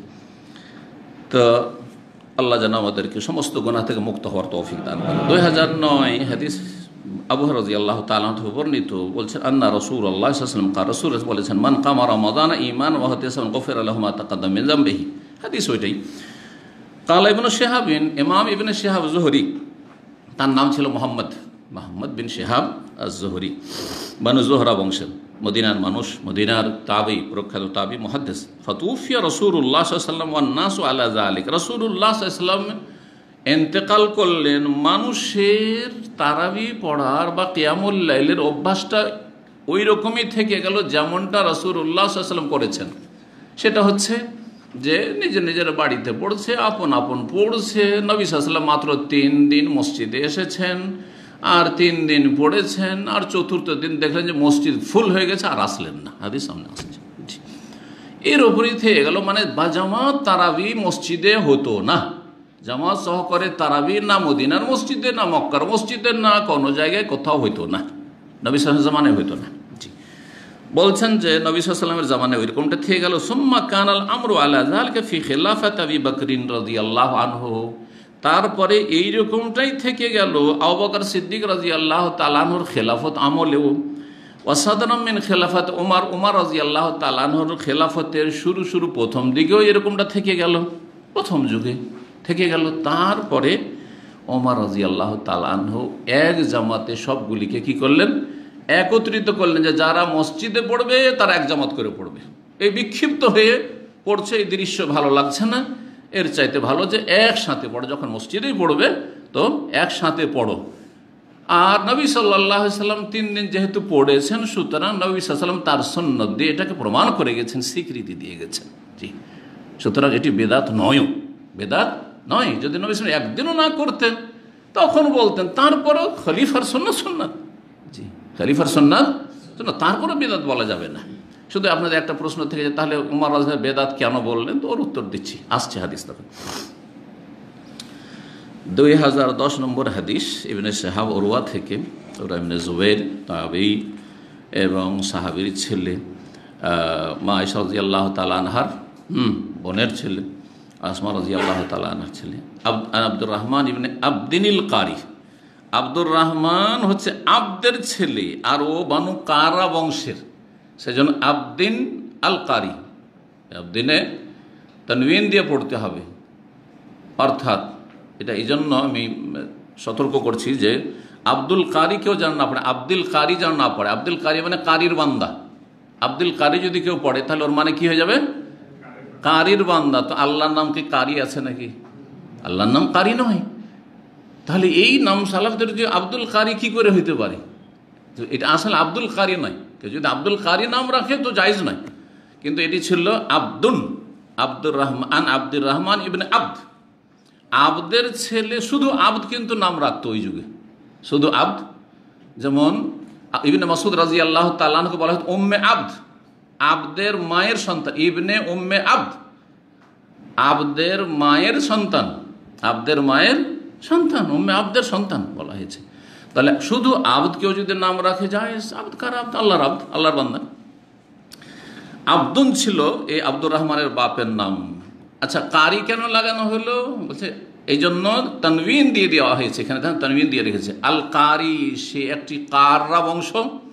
তো আল্লাহ যেন আমাদেরকে সমস্ত গুনাহ থেকে মুক্ত হওয়ার তৌফিক দান করেন। দুই হাজার নয় হাদিস আবু হুরায়রা রাদিয়াল্লাহু তাআলা আনহু বর্ণিত, বলছেন আন্না রাসূলুল্লাহ সাল্লাল্লাহু আলাইহি ওয়াসাল্লাম কা রাসূল বলেছেন মান কামা রমাদান ঈমান ওয়া ইহতিসাবান গফিরা লাহু মা তাকাদ্দাম মিন যামবিহি। হাদিস ওইটাই। কালা ইবনে শিহাবিন, ইমাম ইবনে শিহাব যুহরি, তার নাম ছিল মুহাম্মদ, মুহাম্মদ বিন শিহাব আজ-যুহরি, বানু যুহরা বংশের, মদিনার মানুষ, মদিনার তাবি, প্রখ্যাত তাবি, মুহাদ্দিস। ফাতুফিয়া রাসূলুল্লাহ সাল্লাল্লাহু আলাইহি ওয়াসাল্লাম ওয়ান নাসু আলা যালিক, রাসূলুল্লাহ সাল্লাল্লাহু আলাইহি ওয়াসাল্লাম ইন্তেকাল করলেন, মানুষের তারাবি পড়ার বা কিয়ামুল লাইলের অভ্যাসটা ওই রকমই থেকে গেল যেমনটা রাসূলুল্লাহ সাল্লাল্লাহু আলাইহি ওয়াসাল্লাম করেছেন। সেটা হচ্ছে যে নিজের নিজের বাড়িতে পড়ছে, আপন আপন পড়ছে। নবী সাল্লাল্লাহু আলাইহি ওয়াসাল্লাম মাত্র তিন দিন মসজিদে এসেছেন, আর তিন দিন পড়েছেন, আর চতুর্থ দিন দেখলেন যে মসজিদ ফুল হয়ে গেছে, আর আসলেন না। হাদিস সামনে আসছে। এর উপরই থেকে গেল, মানে বা জামাত তারাবি মসজিদে হতো না, জামাত সহকারে তারাবি না মদিনার মসজিদে, না মক্কার মসজিদে, না কোনো জায়গায় কোথাও হইতো না, নবী সাল্লাল্লাহু আলাইহি ওয়াসাল্লামের জামানায় হইতো না। জি, বলছেন যে নবী সাল্লাল্লাহু আলাইহি ওয়াসাল্লামের জামানায় ওইরকমটা থেকে গেল। সুম্মা কানাল আমরু আলা যালিকা ফি খিলাফাতি আবি বকরিন রাদিয়াল্লাহু আনহু, তারপরে এইরকমটাই থেকে গেল আবু বকর সিদ্দিক রাদিয়াল্লাহু তাআলা আনহুর খেলাফত আমলেও। ওয়াসাদানাম মিন খেলাফত উমর, উমর রাদিয়াল্লাহু তাআলা আনহুর খেলাফতের শুরু শুরু প্রথম দিকেও এরকমটা থেকে গেল, প্রথম যুগে থেকে গেল। তারপরে ওমর রাদিয়াল্লাহু তাআলা আনহু এক জামাতে সবগুলিকে কি করলেন? একত্রিত করলেন, যে যারা মসজিদে পড়বে তারা এক জামাত করে পড়বে। এই বিক্ষিপ্ত হয়ে পড়ছে, এই দৃশ্য ভালো লাগছে না, এর চাইতে ভালো যে একসাথে পড়ো, যখন মসজিদেই পড়বে তো একসাথে পড়ো। আর নবী সাল্লাল্লাহু আলাইহি সাল্লাম তিন দিন যেহেতু পড়েছেন, সুতরাং নবী সাল্লাল্লাহু আলাইহি সাল্লাম তার সুন্নত দিয়ে এটাকে প্রমাণ করে গেছেন, স্বীকৃতি দিয়ে গেছেন। জি, সুতরাং এটি বেদাত নয়, বেদাত নয়। যদি নবী সাল্লাল্লাহু আলাইহি সাল্লাম একদিনও না করতেন তখন বলতেন, তারপরও খলিফার সুন্নাত সুন্নাত। জি, খলিফার সুন্নাত সুন্নাত, তারপরও বেদাত বলা যাবে না। শুধু আপনাদের একটা প্রশ্ন থেকে যে তাহলে উমর রাদিয়াল্লাহু বেদাত কেন বললেন, তো ওর উত্তর দিচ্ছি, আসছে হাদিস তখন। দুই হাজার দশ নম্বর হাদিস ইবনে শাহাব উরওয়া থেকে, ওরা ইবনে জুবাইর তাবেঈ এবং সাহাবীর ছেলে, মা আয়েশা রাদিয়াল্লাহু তাআলা আনহার হুম বোনের ছেলে, আসমা রাদিয়াল্লাহু তাআলা আনহার ছেলে, আব্দুর রহমান ইবনে আবদিনিল কারি। আব্দুর রহমান হচ্ছে আব্দের ছেলে, আর ও বানু কারা বংশের, সেজন্য আবদিন আল কারি। আবদিনে তানবিন দিয়ে পড়তে হবে, অর্থাৎ এটা এই জন্য আমি সতর্ক করছি যে আব্দুল কারি কেউ যেন না পড়ে, আব্দুল কারি যেন না পড়ে। আব্দুল কারি মানে কারির বান্দা। আব্দুল কারি যদি কেউ পড়ে তাহলে ওর মানে কি হয়ে যাবে? কারির বান্দা। তো আল্লাহর নাম কি কারি আছে নাকি? আল্লাহর নাম কারি নয়। তাহলে এই নাম সালাফদের যে আব্দুল কারি কি করে হইতে পারে? এটা আসলে আব্দুল কারি নয়। কেউ যদি আব্দুল কারি নাম রাখে তো জায়েজ নয়, কিন্তু এটি ছিল আব্দুন, আব্দুর রহমান, আব্দুর রহমান ইবনে আব্দ, আব্দের ছেলে। শুধু আব্দ কিন্তু নাম রাখতো ওই যুগে, শুধু আব্দ। যেমন ইবনে মাসউদ রাদিয়াল্লাহু তাআলা আনহু বলা হয় উম্মে আব্দ, আব্দের মায়ের সন্তান, ইবনে উম্মে আব্দ, আব্দের মায়ের সন্তান, আব্দের মায়ের সন্তান, উম্মে আব্দের সন্তান বলা হয়েছে। তাহলে শুধু আব্দ কেউ যদি নাম রাখে যায়, আব্দ কার? আব্দ আল্লাহর আব্দ, আল্লাহর বান্দা। আব্দুন ছিল এই আব্দুর রহমানের বাপের নাম। আচ্ছা, কারি কেন লাগানো হলো? বলছে এই জন্য তানবিন দিয়ে দেওয়া হয়েছে, এখানে তানবিন দিয়ে রেখেছে। আল কারি, সে একটি কাররা বংশ,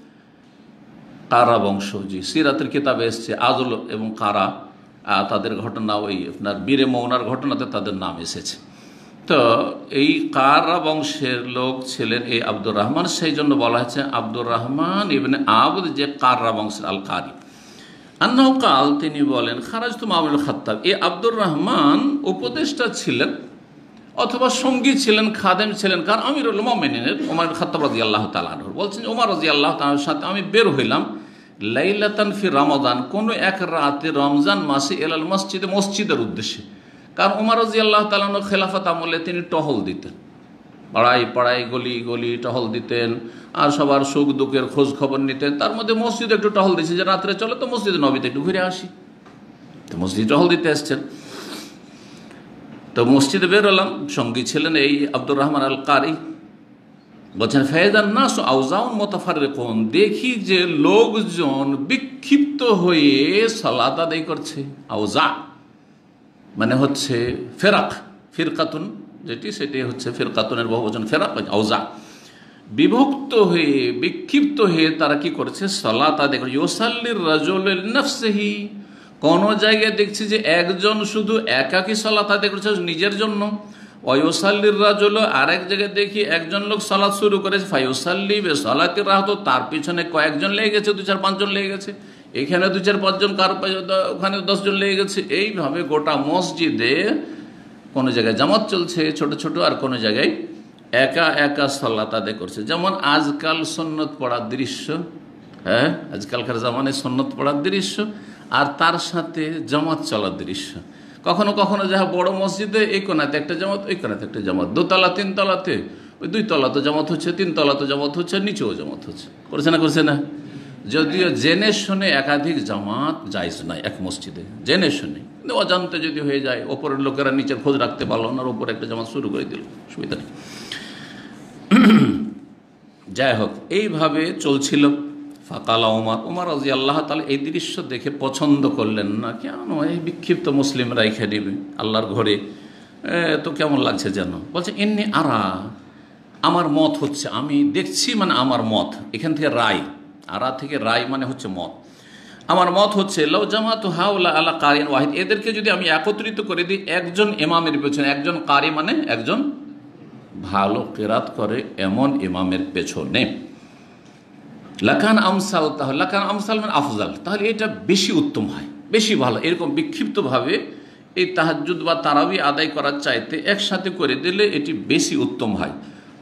কারা বংশ। জি, সিরাতের কিতাবে এসছে আজল এবং কারা, তাদের ঘটনা, ওই আপনার বীরে মৌনার ঘটনাতে তাদের নাম এসেছে। তো এই কারা বংশের লোক ছিলেন এই আব্দুর রহমান, সেই জন্য বলা হয়েছে আব্দুর রহমান ইবনে আবদ, যে কাররা বংশের আল কারি। আন্নাহু কাল, তিনি বলেন, খারাজতু মা উমর খাত্তাব। এই আব্দুর রহমান উপদেষ্টা ছিলেন অথবা সঙ্গী ছিলেন, খাদেম ছিলেন কার? আমিরুল মুমিনিনের ওমর খাত্তাব রাদিয়াল্লাহু তাআলা আনহু। বলছেন ওমর রাদিয়াল্লাহু তাআলার সাথে আমি বের হইলাম লাইলাতান ফি রমাদান, কোন এক রাতে রমজান মাসে, এলাল মসজিদে, মসজিদের উদ্দেশ্যে। কারণ ওমর রাদিয়াল্লাহু তাআলা খেলাফত আমলে তিনি টহল দিতেন, পাড়ায় পাড়ায় গলি গলি টহল দিতেন, আর সবার সুখ দুঃখের খোঁজ খবর নিতেন। তার মধ্যে মসজিদে একটু টহল দিচ্ছে, যে রাত্রে চলে তো মসজিদে নবীতে একটু ঘুরে আসি, তো মসজিদ টহল দিতে এসছেন। তো মসজিদে বের হলাম, সঙ্গী ছিলেন এই আব্দুর রহমান আল কারি। বলছেন ফায়দান নাস আউজাউন মুতাফাররিকুন, দেখি যে লোকজন বিক্ষিপ্ত হয়ে সালাত আদায় করছে। আউজা মানে হচ্ছে ফেরাক, ফিরকাতুন যেটি, সেটি হচ্ছে ফিরকাতুনের বহুবচন ফেরাক, আউজা। বিভক্ত হয়ে বিক্ষিপ্ত হয়ে তারা কি করছে? সালাত আদায় করছে। ইউসাল্লির রাজুলু লিনাফসিহি, কোন জায়গায় দেখছি যে একজন শুধু একাকী সালাত আদায় করছে নিজের জন্য। ওয়ায়ুসাল্লির রাজুলু, আরেক জায়গায় দেখি একজন লোক সালাত শুরু করেছে, ফায়ুসাল্লি বিসালাতির রাহত, তার পিছনে কয়েকজন লেগে গেছে, দু চার পাঁচজন লেগে গেছে, এখানে দু চার পাঁচজন, কার ওখানে দশজন লেগে গেছে। এইভাবে গোটা মসজিদে কোনো জায়গায় জামাত চলছে ছোট ছোট, আর কোনো জায়গায় একা একা সালাত আদায় করছে। যেমন আজকাল সুন্নত পড়ার দৃশ্য, হ্যাঁ আজকালকার জামানায় সুন্নত পড়ার দৃশ্য, আর তার সাথে জামাত চলার দৃশ্য। কখনো কখনো যাহা বড় মসজিদে এই কোনাতে একটা জামাত, ওই কোনাতে একটা জামাত, দোতলা তিন তলাতে, ওই দুই তলাতে জামাত হচ্ছে, তিন তলাতে জামাত হচ্ছে, নিচেও জামাত হচ্ছে। করছে না? করছে না? যদিও জেনে শুনে একাধিক জামাত জায়েজ নাই এক মসজিদে, জেনে শুনে। কিন্তু অজান্তে যদি হয়ে যায়, ওপরের লোকেরা নিচের খোঁজ রাখতে পারলো না, আর ওপরে একটা জামাত শুরু করে দিল, সুবিধা নেই। যাই হোক, এইভাবে চলছিল। ফাকালা ওমর, ওমর রাদিয়াল্লাহু তাআলা এই দৃশ্য দেখে পছন্দ করলেন না। কেন এই বিক্ষিপ্ত মুসলিমরা এখানে আল্লাহর ঘরে, তো কেমন লাগছে যেন। বলছে এমনি আরা, আমার মত হচ্ছে, আমি দেখছি, মানে আমার মত, এখান থেকে রায়, আরা থেকে রায় মানে হচ্ছে মত। আমার মত হচ্ছে লাউ জামাতু হাউলা আলা কারিন ওয়াহিদ, এদেরকে যদি আমি একত্রিত করে দিই একজন ইমামের পেছনে, একজন কারি মানে একজন ভালো কিরাত করে এমন ইমামের পেছনে, লাকান আমসাল, তাহলে লাকান আমসাল মানে আফজাল, তাহলে এটা বেশি উত্তম হয়, বেশি ভালো। এরকম বিক্ষিপ্তভাবে এই তাহাজ্জুদ বা তারাবি আদায় করার চাইতে একসাথে করে দিলে এটি বেশি উত্তম হয়।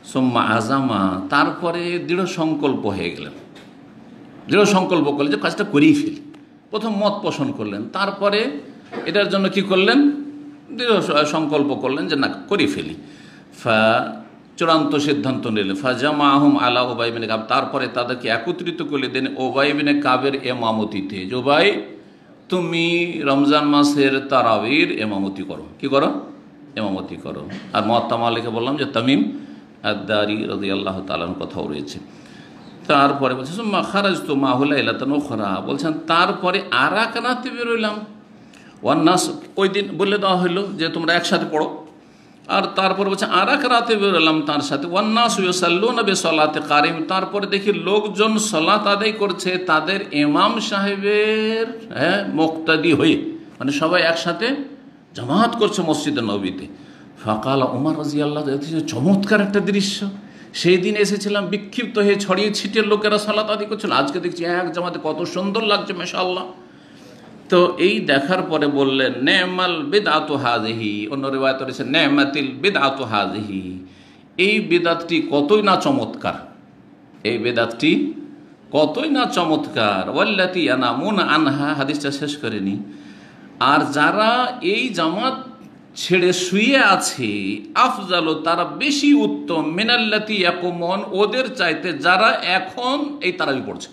সুম্মা আজামা, তারপরে দৃঢ় সংকল্প হয়ে গেলেন, দৃঢ় সংকল্প করলেন যে কাজটা করেই ফেলি। প্রথম মত পোষণ করলেন, তারপরে এটার জন্য কি করলেন, দৃঢ় সংকল্প করলেন যে না করে ফেলি। ফা চূড়ান্ত সিদ্ধান্ত নিলেন। ফাজামা আহম আলা ওবাই বিন কাব, তারপরে তাদেরকে একত্রিত করে দেন ওবাই বিন কাবের এমামতিতে। যে ওবাই, তুমি রমজান মাসের তারাবির এমামতি করো। কি করো? এমামতি করো। আর মুয়াত্তা মালিকে বললাম যে তামিম আদ-দারি রাদিয়াল্লাহু তাআলার কথাও রয়েছে। তারপরে বলছে সুম্মা খারাজতু মাহু লাইলাতান উখরা, বলছেন তারপরে আর এক রাতে বেরোইলাম। ওয়ান্নাস, ওই দিন বলে দেওয়া হইলো যে তোমরা একসাথে পড়ো। আর তারপরে বলছে আর এক রাতে বেরোলাম তার সাথে। ওয়ান্নাস ইউসাল্লুনা বিসলাতি কারিম, তারপরে দেখি লোকজন সালাত আদায় করছে তাদের ইমাম সাহেবের হ্যাঁ মুক্তাদি হয়ে, মানে সবাই একসাথে জামাত করছে মসজিদে নববীতে। ফাকাল ওমর রাদিয়াল্লাহু তাআলা, চমৎকার একটা দৃশ্য। সেই দিন এসেছিলাম বিক্ষিপ্ত হয়ে ছড়িয়ে ছিটিয়ে লোকেরা সালাত আদায় করছিল, আজকে দেখছি এক জামাতে কত সুন্দর লাগছে মাশাআল্লাহ। তো এই দেখার পরে বললেন নেমাল বিদআতু হাযিহি, অন্য রিওয়ায়াত রয়েছে নেমাতিল বিদআতু হাযিহি, এই বিদআতটি কতই না চমৎকার, এই বিদআতটি কতই না চমৎকার। ওয়াল্লাতি ইয়ানামুনা আনহা, হাদিসটা শেষ করেনি। আর যারা এই জামাত ছেড়ে শুয়ে আছে, আফজালু, তারা বেশি উত্তম, মিনাল্লাতি ইয়াকুমুন, ওদের চাইতে যারা এখন এই তারাবি পড়ছে।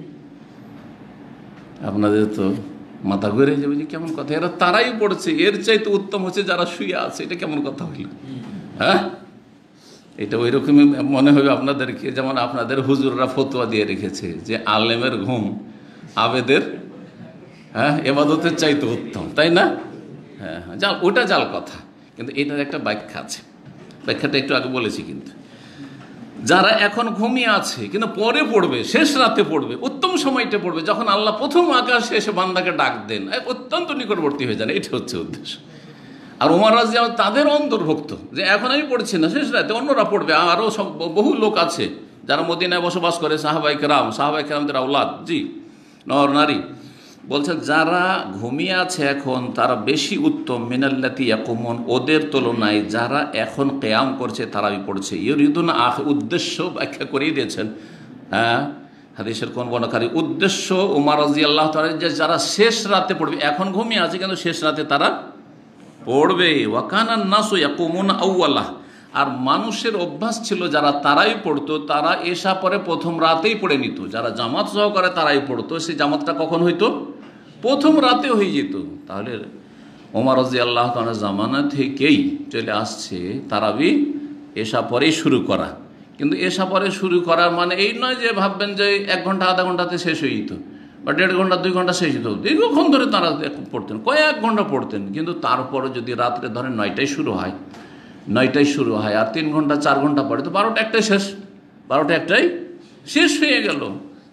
আপনাদের তো মাথা ঘুরে যাবে যে কেমন কথা, এরা তারাই পড়ছে, এর চাইতে উত্তম হচ্ছে যারা শুয়ে আছে। এটা কেমন কথা হইল? হ্যাঁ, এটা ওই রকমই মনে হবে আপনাদেরকে, যেমন আপনাদের হুজুররা ফতোয়া দিয়ে রেখেছে যে আলেমের ঘুম আবেদের হ্যাঁ এবাদতের চাইতে উত্তম, তাই না? হ্যাঁ হ্যাঁ, জাল, ওটা জাল কথা। কিন্তু এটার একটা ব্যাখ্যা আছে, ব্যাখ্যাটা একটু আগে বলেছি। কিন্তু যারা এখন ঘুমিয়ে আছে কিন্তু পরে পড়বে, শেষ রাতে পড়বে, উত্তম সময়টা পড়বে, যখন আল্লাহ প্রথম আকাশে এসে বান্দাকে ডাক দেন, অত্যন্ত নিকটবর্তী হয়ে যান, এটা হচ্ছে উদ্দেশ্য। আর ওমর রাদিয়াল্লাহু তাদের অন্তর্ভুক্ত, যে এখন আমি পড়ছি না, শেষ রাতে অন্যরা পড়বে। আরও সব বহু লোক আছে যারা মদিনায় বসবাস করে, সাহাবায়ে কেরাম, সাহাবায়ে কেরামদের আওলাদ, জি নর নারী। বলছেন যারা ঘুমিয়ে আছে এখন তারা বেশি উত্তম, মিনাল্লাতি ইয়াকুমুন, ওদের তুলনায় যারা এখন কিয়াম করছে তারাবি পড়ছে। ইউরিদুনা আখ, উদ্দেশ্য ব্যাখ্যা করিয়ে দিয়েছেন হ্যাঁ হাদিসের কোন বর্ণনাকারী। উদ্দেশ্য ওমর রাদিয়াল্লাহু তাআলা যে যারা শেষ রাতে পড়বে, এখন ঘুমিয়ে আছে কিন্তু শেষ রাতে তারা পড়বে। ওয়া কানান নাসু ইয়াকুমুনা আউয়ালাহ, আর মানুষের অভ্যাস ছিল যারা তারাই পড়তো, তারা এশা পরে প্রথম রাতেই পড়ে নিত। যারা জামাত সহকারে তারাই পড়তো, সেই জামাতটা কখন হইতো? প্রথম রাতে হয়ে যেত। তাহলে ওমর রাদিয়াল্লাহু তাআলা জামানা থেকেই চলে আসছে তারাবি এশা পরেই শুরু করা। কিন্তু এশা পরে শুরু করার মানে এই নয় যে ভাববেন যে এক ঘন্টা আধা ঘন্টাতে শেষ হয়ে যেত, বা দেড় ঘন্টা দুই ঘন্টা শেষ হতো। দীর্ঘক্ষণ ধরে তারা পড়তেন, কয়েক ঘন্টা পড়তেন। কিন্তু তারপরে যদি রাত্রে ধরেন নয়টায় শুরু হয়, নয়টায় শুরু হয় আর তিন ঘন্টা চার ঘন্টা পরে তো বারোটা একটাই শেষ, বারোটা একটাই শেষ হয়ে গেল।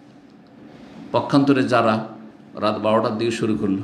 পক্ষান্তরে যারা রাত বারোটার দিকে শুরু করলো,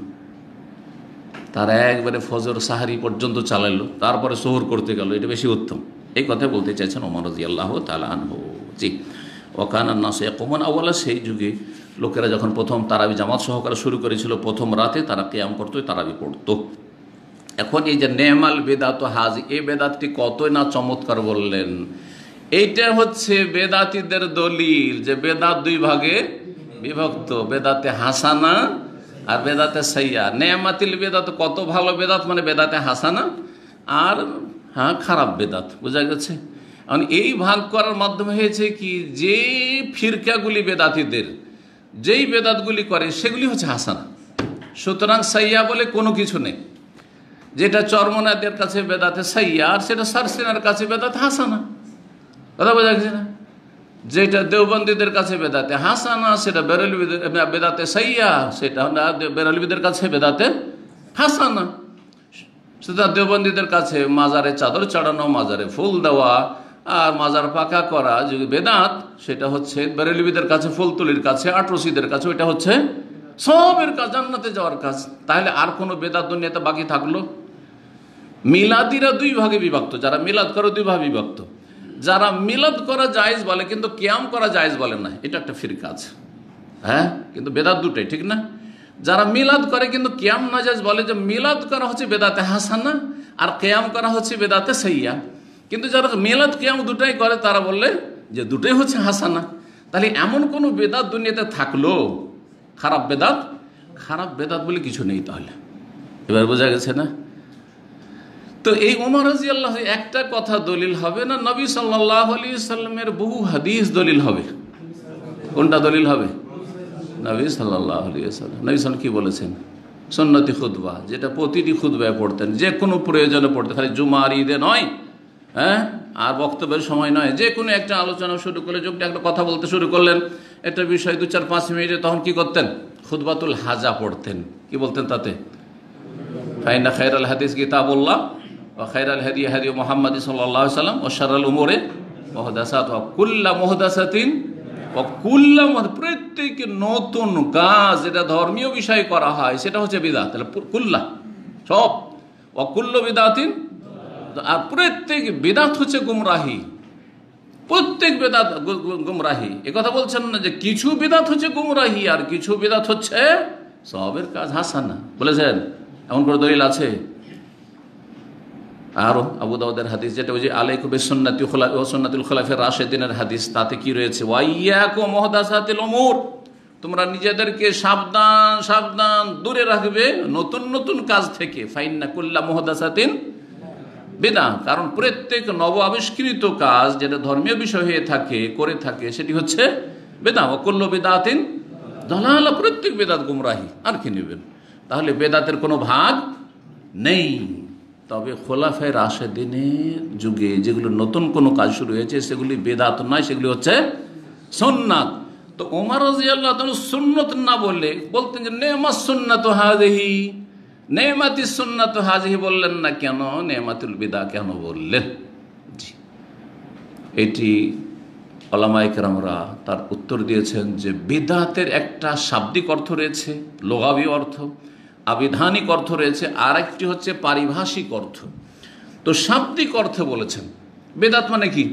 তারা একবারে ফজর সাহারি পর্যন্ত চালাইলো, তারপরে শোহর করতে গেল, এটা বেশি উত্তম। এই কথা বলতে চাইছেন ওমর রাদিয়াল্লাহু তাআলা আনহু। জি, ওয়া কানান নাসু ইয়াকুমুন আউয়ালা, সেই যুগে লোকেরা যখন প্রথম তারাবি জামাত সহকারে শুরু করেছিল, প্রথম রাতে তারা কিয়াম করতো, তারাবি পড়তো। এখন এই যে নেমাল বেদাত হাজি, এই বেদাতটি কতই না চমৎকার বললেন। এইটা হচ্ছে বেদাতীদের দলিল যে বেদাত দুই ভাগে বিভক্ত, বেদাতে হাসানা আর বেদাতে সাইয়া। নেমাতিল বেদাত, কত ভালো বেদাত মানে বেদাতে হাসানা, আর হ্যাঁ খারাপ বেদাত, বোঝা গেছে। এখন এই ভাগ করার মাধ্যমে হয়েছে কি, যে ফিরকাগুলি বেদাতীদের যেই বেদাতগুলি করে সেগুলি হচ্ছে হাসানা, সুতরাং সাইয়া বলে কোনো কিছু নেই। যেটা চরমনাদের কাছে বেদাতে সাইয়া, আর সেটা সারসিনার কাছে বেদাতে হাসানা, কথা বোঝা গেছে না? যেটা দেওবন্দীদের কাছে বেদাতে হাসানা, সেটা বেরেলভিদের বেদাতে সাইয়া, সেটা বেরেলভিদের কাছে বেদাতে হাসানা। সেটা দেওবন্দীদের কাছে মাজারে চাদর চড়ানো, মাজারে ফুল দেওয়া আর মাজার পাকা করা যদি বেদাত, সেটা হচ্ছে বেরেলভিদের কাছে, ফুলতুলির কাছে, আটরসিদের কাছে ওইটা হচ্ছে সবের কাজ, জান্নাতে যাওয়ার কাজ। তাহলে আর কোনো বেদাত দুনিয়াতে বাকি থাকলো? মিলাদিরা দুই ভাগে বিভক্ত, যারা মিলাদ করে দুই ভাগে বিভক্ত। যারা মিলাদ করা জায়েজ বলে কিন্তু কিয়াম করা জায়েজ বলে না, এটা একটা ফিরকা আছে। হ্যাঁ, কিন্তু বেদাত দুটাই, ঠিক না? যারা মিলাদ করে কিন্তু কিয়াম না জায়েজ বলে, যে মিলাদ করা হচ্ছে বেদাতে হাসানা আর কিয়াম করা হচ্ছে বেদাতে সাইয়া। কিন্তু যারা মিলাদ কিয়াম দুটাই করে তারা বললে যে দুটোই হচ্ছে হাসানা। তাহলে এমন কোনো বেদাত দুনিয়াতে থাকলো খারাপ বেদাত? খারাপ বেদাত বলে কিছু নেই। তাহলে এবার বোঝা গেছে না? তো এই ওমর রাদিয়াল্লাহু একটা কথা দলিল হবে না, নবী সাল্লাল্লাহু আলাইহি সাল্লামের বহু হাদিস দলিল হবে? কোনটা দলিল হবে? নবী সাল্লাল্লাহু আলাইহি সাল্লাম। নবী সাল্লাল্লাহু কি বলেছেন? সুন্নতি খুতবা, যেটা প্রতিটি খুতবায় পড়তেন, যে কোনো প্রয়োজনে পড়তেন, খালি জুমার ঈদে নয়, হ্যাঁ, আর বক্তব্যের সময় নয়, যে কোনো একটা আলোচনা শুরু করলে, যোগটা একটা কথা বলতে শুরু করলেন, একটা বিষয় দু চার পাঁচ মিনিটে, তখন কি করতেন? খুতবাতুল হাজা পড়তেন। কি বলতেন তাতে? ফাইন্না খায়রাল হাদিস কিতাবুল্লাহ ওয়া খায়রাল হাদি হাদি মুহাম্মদ সাল্লাল্লাহু আলাইহি ওয়াসাল্লাম ওয়া শাররাল উমুরি মুহদাসাতুহা কুল্লু মুহদাসাতিন ওয়া কুল্লু, প্রত্যেক নতুন কাজ যেটা ধর্মীয় বিষয় করা হয় সেটা হচ্ছে বিদআত। তাহলে কুল্লা সব, ওয়া কুল্লু বিদআতিন, আর প্রত্যেক বিদআত হচ্ছে গুমরাহি, প্রত্যেক বেদাত গুমরাহি। এ কথা বলছেন না যে কিছু বিদআত হচ্ছে গুমরাহি আর কিছু বিদআত হচ্ছে সবের কাজ হাসানা, বলেছেন? এমন করে দলিল আছে? আরো আবু দাউদের হাদিস, যেটা ওই যে আলাইকুম বিসুন্নতি ওয়া সুন্নাতুল খুলাফায়ে রাশিদিনের হাদিস, তাতে কি রয়েছে? ওয়া ইয়াকুম মুহদাসাতিল উমুর, তোমরা নিজেদেরকে সাবধান সাবধান দূরে রাখবে নতুন নতুন কাজ থেকে। ফাইন্না কুল্লা মুহদাসাতিন বিদআহ, কারণ প্রত্যেক নব আবিষ্কৃত কাজ যেটা ধর্মীয় বিষয় হয়ে থাকে, করে থাকে, সেটি হচ্ছে বিদআহ। ওয়া কুল্লু বিদআতিন দালালা, প্রত্যেক বেদাত গুমরাহি। আর কি নেবেন? তাহলে বেদাতের কোনো ভাগ নেই। তবে খোলাফায়ে রাশেদিনের যুগে যেগুলো নতুন কোনো কাজ শুরু হয়েছে সেগুলি বেদাত নয়, সেগুলি হচ্ছে সুন্নাত। তো ওমর রাদিয়াল্লাহু তাআলা সুন্নাত না বললে বলতেন যে নেমাস সুন্নাতু হাযিহি, নেমাতি সুন্নাতু হাযিহি বললেন না কেন? নেমাতুল বিদআহ কেন বললেন? জি, এটি উলামায়ে কেরামরা তার উত্তর দিয়েছেন যে বিদআতের একটা শাব্দিক অর্থ রয়েছে, লুগাবি অর্থ, আবিধানিক অর্থ রয়েছে, আর একটি হচ্ছে পারিভাষিক অর্থ। তো শাব্দিক অর্থে বলেছেন বেদাত মানে কি?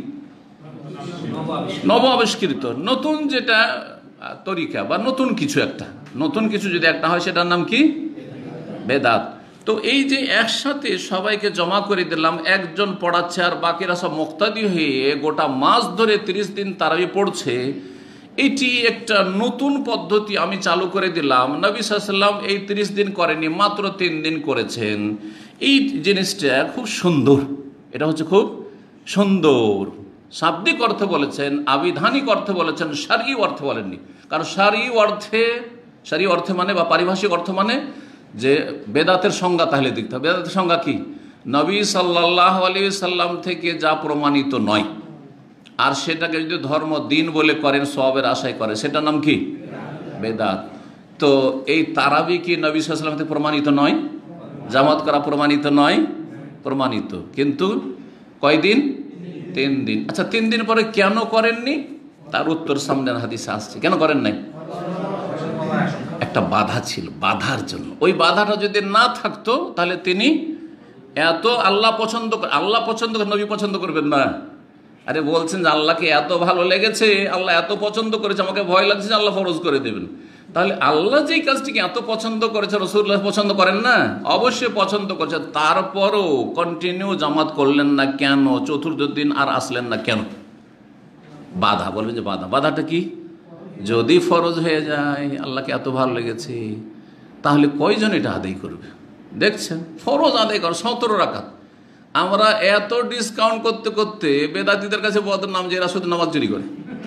নব আবিষ্কৃত, নতুন যেটা তরিকা বা নতুন কিছু একটা, নতুন কিছু যদি একটা হয় সেটার নাম কি? বেদাত। তো এই যে একসাথে সবাইকে জমা করে দিলাম, একজন পড়াচ্ছে আর বাকিরা সব মুক্তাদি হয়ে গোটা মাস ধরে তিরিশ দিন তারাবি পড়ছে, এটি একটা নতুন পদ্ধতি আমি চালু করে দিলাম। নবী সাল্লাল্লাহু আলাইহি ওয়াসাল্লাম এই তিরিশ দিন করেনি, মাত্র তিন দিন করেছেন। এই জিনিসটা খুব সুন্দর, এটা হচ্ছে খুব সুন্দর। শাব্দিক অর্থে বলেছেন, আবিধানিক অর্থে বলেছেন, শারঈ অর্থে বলেননি। কারণ শারঈ অর্থে, শারঈ অর্থে মানে বা পারিভাষিক অর্থ মানে যে বেদাতের সংজ্ঞা তাহলে দেখতে হবে। বেদাতের সংজ্ঞা কি? নবী সাল্লাল্লাহু আলাইহি ওয়াসাল্লাম থেকে যা প্রমাণিত নয়, আর সেটাকে যদি ধর্ম দিন বলে করেন, সওয়াবের আশায় করে, সেটার নাম কি? বেদাত। তো এই তারাবি কি নবী সাল্লাল্লাহু আলাইহি ওয়াসাল্লাম থেকে প্রমাণিত নয়? জামাত করা প্রমাণিত নয়? প্রমাণিত, কিন্তু কয়দিন? তিন দিন। আচ্ছা, তিন দিন পরে কেন করেননি? তার উত্তর সামনের হাদিসে আসছে। কেন করেন নাই? একটা বাধা ছিল, বাধার জন্য। ওই বাধাটা যদি না থাকতো তাহলে তিনি এত আল্লাহ পছন্দ, আল্লাহ পছন্দ করে নবী পছন্দ করবেন না। আরে বলছেন যে আল্লাহকে এত ভালো লেগেছে, আল্লাহ এত পছন্দ করেছে, আমাকে ভয় লাগছে যে আল্লাহ ফরজ করে দেবেন। তাহলে আল্লাহ যেই কাজটিকে এত পছন্দ করেছে, রাসূলুল্লাহ পছন্দ করেন না? অবশ্যই পছন্দ করেছে। তারপরও কন্টিনিউ জামাত করলেন না কেন? চতুর্থ দিন আর আসলেন না কেন? বাধা। বলবেন যে বাধা, বাধাটা কি? যদি ফরজ হয়ে যায়, আল্লাহকে এত ভালো লেগেছে, তাহলে কয়জন এটা আদায় করবে? দেখছেন, ফরজ আদায় কর সতেরো রাকাত। আমরা এত ডিসকাউন্ট করতে করতে বেদাতীদের কাছে বদনাম যে এরা শুধু নামাজ চুরি করে।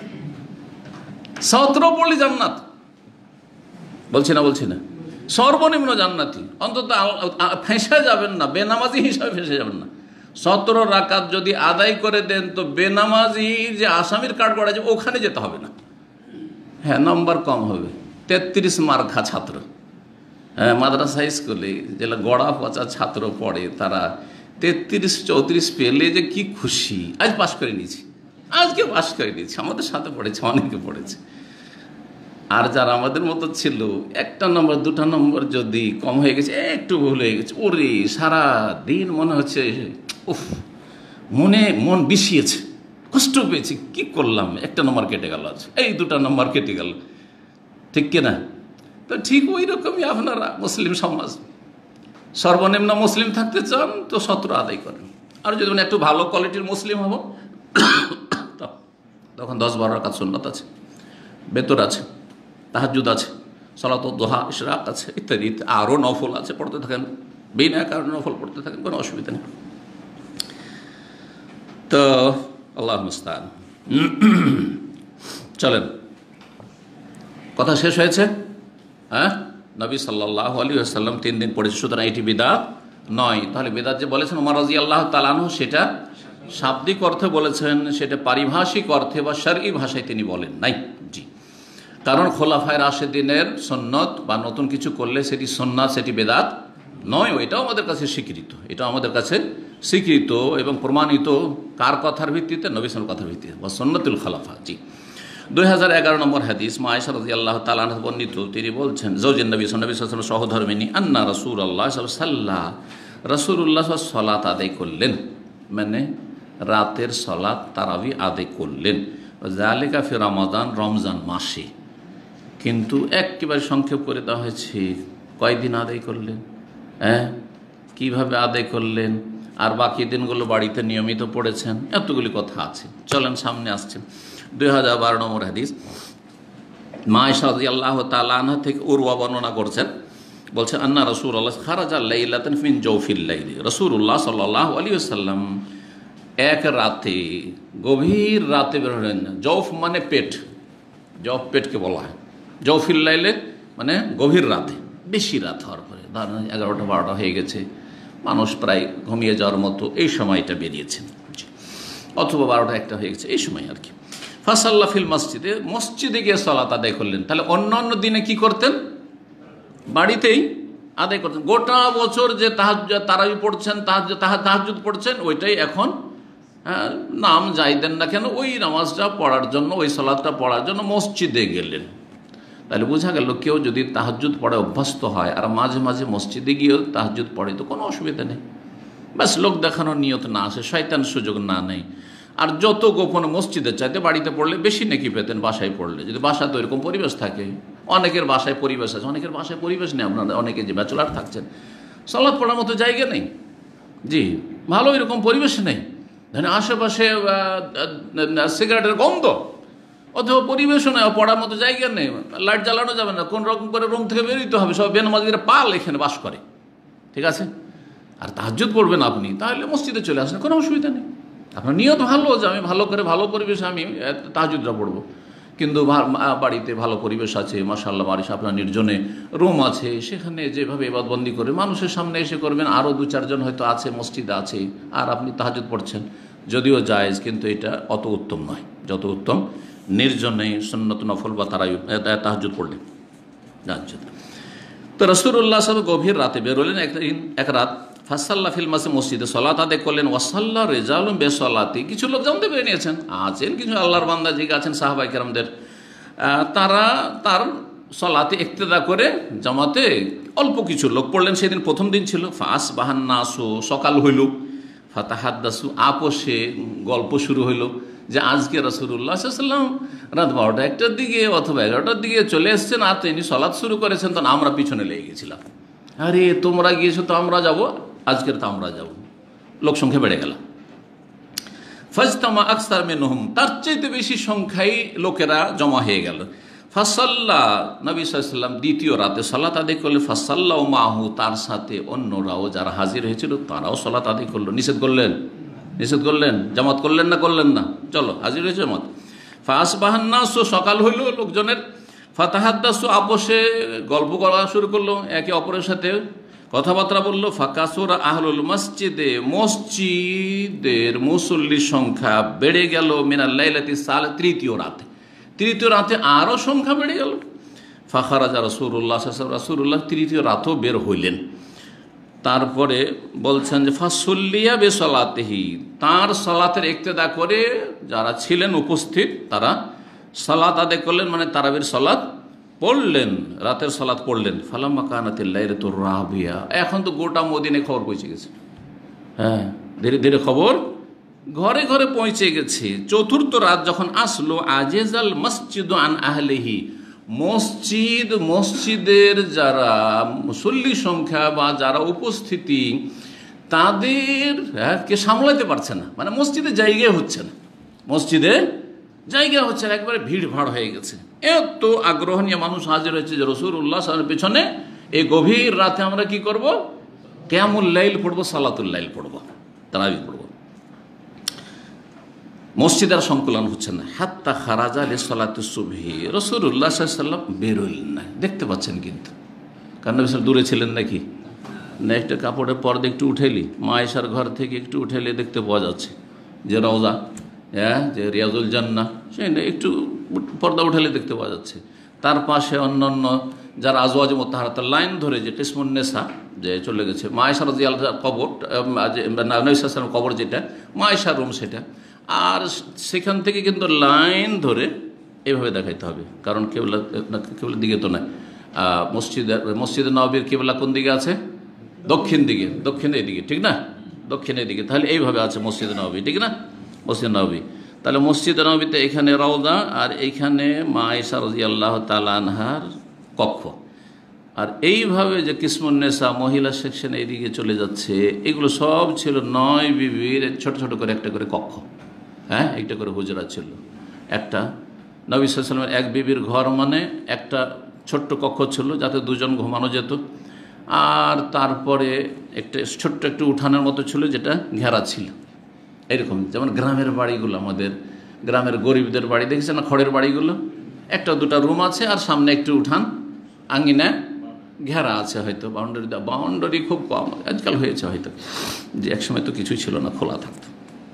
সতেরো পড়লে জান্নাত, বলছি না বলছি না, সর্বনিম্ন জান্নাতি, অন্তত ফেঁসে যাবেন না, বেনামাজি হিসাবে ফেঁসে যাবেন না। সতেরো রাকাত যদি আদায় করে দেন তো বেনামাজি যে আসামির কার্ড করা যাবে ওখানে যেতে হবে না। হ্যাঁ, নম্বর কম হবে। তেত্রিশ মার্কা ছাত্র, হ্যাঁ, মাদ্রাসা স্কুলে যেটা গড়া পচা ছাত্র পড়ে, তারা তেত্রিশ চৌত্রিশ পেলে যে কি খুশি। আজ পাশ করে নিয়েছি, আজকে পাশ করে নিয়েছি, আমাদের সাথে পড়েছে, অনেকে পড়েছে। আর যারা আমাদের মতো ছিল, একটা নম্বর দুটা নম্বর যদি কম হয়ে গেছে, একটু ভুল হয়ে গেছে, ওরে সারা দিন মনে হচ্ছে উফ, মনে মন বিষিয়েছে, কষ্ট পেয়েছি, কি করলাম, একটা নম্বর কেটে গেল, আজ এই দুটা নম্বর কেটে গেল, ঠিক কিনা? তো ঠিক ওই রকমই আপনারা মুসলিম সমাজ, সর্বনিম্ন মুসলিম থাকতে চান তো সতেরো আদায় করেন, আর যদি মানে একটু ভালো কোয়ালিটির মুসলিম হব তখন দশ বারো রাকাত সুন্নাত আছে, বেতর আছে, তাহাজ্জুদ আছে, সালাতুদ দুহা, ইশরাক আছে, ইত্যাদি আরও নফল আছে, পড়তে থাকেন, বিনা কারণে নফল পড়তে থাকেন, কোনো অসুবিধা নেই। তো আল্লাহ মুস্তাআন। চলেন, কথা শেষ হয়েছে। হ্যাঁ, নবী সাল্লাল্লাহু আলাইহি ওয়াসাল্লাম তিন দিন পড়েছে, সুতরাং এটি বিদআত নয়। তাহলে বিদআত যে বলেছেন ওমর রাদিয়াল্লাহু তাআলা আনহু, সেটা শাব্দিক অর্থে বলেছেন, সেটা পারিভাষিক অর্থে বা শরঈ ভাষায় তিনি বলেন নাই। জি, কারণ খোলাফায়ে রাশেদিনের সুন্নত বা নতুন কিছু করলে সেটি সুন্নাত, সেটি বিদআত নয়। এটাও আমাদের কাছে স্বীকৃত, এটাও আমাদের কাছে স্বীকৃত এবং প্রমাণিত। কার কথার ভিত্তিতে? নবী সাল্লাল্লাহু কথার ভিত্তিতে, বা সুন্নাতুল খোলাফা। জি, দুই হাজার এগারো নম্বর হাদিস, মা আয়েশা রাদিয়াল্লাহু তাআলা আনহা বর্ণিত, তিনি বলছেন, জওজেন নবী সাল্লাল্লাহু আলাইহি ওয়াসাল্লাম সহধর্মিনী, আন্না রাসূলুল্লাহ সাল্লাল্লাহু রাসূলুল্লাহ সালাত আদায় করলেন, মানে রাতের সালাত তারাবি আদায় করলেন, যালিকা ফি রমাদান, রমজান মাসে। কিন্তু একেবারে সংক্ষেপ করে দেওয়া হয়েছে, কয়দিন আদায় করলেন, হ্যাঁ, কীভাবে আদায় করলেন, আর বাকি দিনগুলো বাড়িতে নিয়মিত পড়েছেন, এতগুলি কথা আছে। চলেন, সামনে আসছেন দুই হাজার বারো নম্বর হাদিস, মা আয়েশা রাদিয়াল্লাহু তাআলা আনহা থেকে উরওয়া বর্ণনা করছেন, বলছেন, আন্না রাসূলুল্লাহ খারাজা লাইলাতান মিন জাওফিল লাইল, রাসূলুল্লাহ সাল্লাল্লাহু আলাইহি ওয়াসাল্লাম এক রাতে, গভীর রাতে বের হলেন। জৌফ মানে পেট, জৌফ পেটকে বলা হয়। জাওফিল লাইলে মানে গভীর রাতে, বেশি রাত হওয়ার পরে, ধরেন এগারোটা বারোটা হয়ে গেছে, মানুষ প্রায় ঘুমিয়ে যাওয়ার মতো এই সময়টা বেরিয়েছেন, অথবা বারোটা একটা হয়ে গেছে, এই সময় আর কি। ফাসাল্লা ফিল মসজিদে, মসজিদে গিয়ে সালাত আদায় করলেন। তাহলে অন্য অন্য দিনে কি করতেন? বাড়িতেই আদায় করতেন। গোটা বছর যে তাহাজ্জুদ তারাবি পড়ছেন, তাহাজ্জুদ তাহাজ্জুদ পড়ছেন, ওইটাই এখন নাম যাই দেন না কেন, ওই নামাজটা পড়ার জন্য, ওই সালাতটা পড়ার জন্য মসজিদে গেলেন। তাহলে বোঝা গেল, কেউ যদি তাহাজ্জুদ পড়ে অভ্যস্ত হয় আর মাঝে মাঝে মসজিদে গিয়েও তাহাজ্জুদ পড়ে, তো কোনো অসুবিধা নেই। ব্যাস লোক দেখানোর নিয়ত না আসে, শয়তান সুযোগ না নেই। আর যত গোপনে মসজিদের চাইতে বাড়িতে পড়লে বেশি নেকি পেতেন বাসায় পড়লে, যদি বাসায় তো এরকম পরিবেশ থাকে। অনেকের বাসায় পরিবেশ আছে, অনেকের বাসায় পরিবেশ নেই। আপনারা অনেকে যে ব্যাচেলার থাকছেন, সালাত পড়ার মতো জায়গা নেই, জি, ভালো এরকম পরিবেশ নেই, ধরেন আশেপাশে সিগারেটের গন্ধ, অথবা পরিবেশও নেই, পড়ার মতো জায়গা নেই, লাইট জ্বালানো যাবে না, কোন রকম করে রুম থেকে বেরোতে হবে, সব বেনামাজিরা পাল এখানে বাস করে, ঠিক আছে। আর তাহাজ্জুদ পড়বেন আপনি, তাহলে মসজিদে চলে আসেন, কোনো অসুবিধা নেই। আপনার নিয়ত ভালো যে আমি ভালো করে ভালো পরিবেশে আমি তাহাজ্জুদটা পড়বো, কিন্তু বাড়িতে ভালো পরিবেশ আছে, মাশাআল্লাহ, বাড়িতে আপনার নির্জনে রুম আছে, সেখানে যেভাবে ইবাদতবন্দি করে মানুষের সামনে এসে করবেন, আরও দু চারজন হয়তো আছে, মসজিদে আছে, আর আপনি তাহাজ্জুদ পড়ছেন, যদিও জায়েজ, কিন্তু এটা অত উত্তম নয় যত উত্তম নির্জনে সুন্নত নফল বা তারাই তাহাজ্জুদ পড়লেন। তাহাজ্জুদ তো রাসূলুল্লাহ সাল্লাল্লাহু আলাইহি ওয়াসাল্লাম গভীর রাতে বেরোলেন, একদিন এক রাত, ফাসাল্লা ফিল মাসে, মসজিদে সালাত আদায় করলেন। ওয়াসাল্লা রিজালুন বিসালাতি, কিছু লোক জানতে পেরে নিয়েছেন, আছেন কিছু আল্লাহর বান্দা যে আছেন সাহাবায়ে কেরামদের, তারা তার সালাতে ইক্তেদা করে জামাতে অল্প কিছু লোক পড়লেন। সেদিন প্রথম দিন ছিল। ফাস বাহান নাসু, সকাল হইল, ফাতাহাদ্দাসু, আপোষে গল্প শুরু হইল যে আজকে রাসূলুল্লাহ সাল্লাল্লাহু আলাইহি ওয়াসাল্লাম রাত বারোটা একটার দিকে অথবা এগারোটার দিকে চলে এসছেন, আর তিনি সালাত শুরু করেছেন, তখন আমরা পিছনে লেগে গেছিলাম, আরে তোমরা গিয়েছো তো আমরা যাব, আজকের তো আমরা যাব। লোক সংখ্যা বেড়ে গেল। ফাজতামা আকসার মিনহুম, তার চাইতে বেশি সংখ্যায় লোকেরা জমা হয়ে গেল। ফাসাল্লা, নবী সাল্লাল্লাহু আলাইহি ওয়াসাল্লাম দ্বিতীয় রাতে সালাত আদায় করলেন। ফাসাল্লাউ মাহু, তার সাথে অন্যরাও যারা হাজির হয়েছিল তারাও সালাত আদায় করলো। নিষেধ করলেন, নিষেধ করলেন, জামাত করলেন না করলেন না, চলো হাজির হয়েছে জামাত। ফাসবাহান নাস, সকাল হইল লোকজনের। ফাতাহাদ্দাসু, আপোষে গল্প করা শুরু করলো, একে অপরের সাথে কথাবার্তা বললো। ফাকাসুর আহলুল মসজিদে, মসজিদের মুসল্লির সংখ্যা বেড়ে গেল। মিনাল লাইলাতি সাল, তৃতীয় রাতে, তৃতীয় রাতে আরও সংখ্যা বেড়ে গেল। ফাখারাজা রাসূলুল্লাহ সাল্লাল্লাহু আলাইহি ওয়াসাল্লাম, রাসূলুল্লাহ তৃতীয় রাতও বের হইলেন। তারপরে বলছেন যে ফাসল্লিয়া বিসালাতিহি, তার সালাতের ইক্তেদা করে যারা ছিলেন উপস্থিত তারা সালাত আদায় করলেন, মানে তারাবির সালাত পড়লেন, রাতের সালাত পড়লেন। ফালাম্মা কানাতিল লাইলাতুর রাবিয়া, এখন তো গোটা মদিনায় খবর পৌঁছে গেছে, হ্যাঁ, ধীরে ধীরে খবর ঘরে ঘরে পৌঁছে গেছে। চতুর্থ রাত যখন আসলো, আজেজাল মসজিদ আন আহলিহি, মসজিদ মসজিদের যারা মুসল্লি সংখ্যা বা যারা উপস্থিতি তাদের কে সামলাতে পারছে না, মানে মসজিদে জায়গা হচ্ছে না, মসজিদে জায়গা হচ্ছে না, একবারে ভিড় ভাড় হয়ে গেছে। এত আগ্রহ নিয়ে মানুষ হাজির হয়েছে যে রাসূলুল্লাহ সাল্লাল্লাহু আলাইহি ওয়াসাল্লামের পেছনে এই গভীর রাতে আমরা কি করব, কিয়ামুল লাইল পড়বো, সালাতুল লাইল পড়বো, তারাবি পড়বো। মসজিদের সংকুলন হচ্ছে না। হাত্তা খারাজা লিসালাতুস সুবহি, রাসূলুল্লাহ সাল্লাল্লাহু আলাইহি ওয়াসাল্লাম বেরোলেন না। দেখতে পাচ্ছেন কিন্তু, কারণ নবী দূরে ছিলেন নাকি না, একটা কাপড়ের পর্দা একটু উঠেলি, মা আয়েশার ঘর থেকে একটু উঠেলে দেখতে পাওয়া যাচ্ছে যে রওজা, হ্যাঁ, যে রিয়াজুল জান্নাহ, সেটা একটু পর্দা উঠালে দেখতে পাওয়া যাচ্ছে। তার পাশে অন্যান্য যারা আজওয়াজ মুতাহহারাতের লাইন ধরে যে কিসমুন নেসা যে চলে গেছে, মা আয়েশা রাদিয়াল্লাহু আনহার কবর, নবী সাল্লাল্লাহু আলাইহি ওয়াসাল্লামের কবর যেটা, মা আয়েশার রুম সেটা, আর সেখান থেকে কিন্তু লাইন ধরে এভাবে দেখাইতে হবে, কারণ কেবলা কেবলার দিকে তো নয়। মসজিদ মসজিদে নববীর কেবলা কোন দিকে আছে? দক্ষিণ দিকে, দক্ষিণের দিকে, ঠিক না, দক্ষিণের দিকে। তাহলে এইভাবে আছে মসজিদে নববী, ঠিক না, মসজিদ নববী। তাহলে মসজিদে নববীতে এখানে রওজা, আর এইখানে মা আয়েশা রাদিয়াল্লাহু তাআলা আনহার কক্ষ। আর এইভাবে যে কিসমুন নেসা মহিলা সেকশন এইদিকে চলে যাচ্ছে, এগুলো সব ছিল নয় বিবির ছোট ছোট করে একটা করে কক্ষ, হ্যাঁ, একটা করে হুজরা ছিল। একটা নবী সাল্লাল্লাহু আলাইহি ওয়াসাল্লামের এক বিবির ঘর মানে একটা ছোট্ট কক্ষ ছিল যাতে দুজন ঘুমানো যেত, আর তারপরে একটা ছোট্ট একটু উঠানের মতো ছিল যেটা ঘেরা ছিল। এরকম যেমন গ্রামের বাড়িগুলো, আমাদের গ্রামের গরিবদের বাড়ি দেখেছেন না, খড়ের বাড়িগুলো, একটা দুটা রুম আছে আর সামনে একটু উঠান, আঙিনা ঘেরা আছে, হয়তো বাউন্ডারি, বাউন্ডারি খুব কম আজকাল হয়েছে হয়তো, যে একসময় তো কিছুই ছিল না, খোলা থাকতো।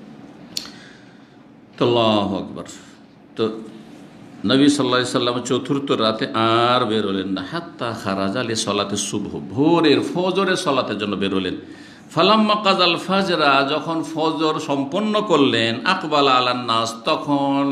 তো আল্লাহু আকবার। তো নবী সাল্লাল্লাহু আলাইহি ওয়াসাল্লাম চতুর্থ রাতে আর বেরোলেন না। হাত্তা খারাজা লিসালাতি সুবহ, ভোরের ফজরের সালাতের জন্য বেরোলেন। ফালাম্মা কাযাল ফাজরা, যখন ফজর সম্পন্ন করলেন, আকবালা আলান নাস, তখন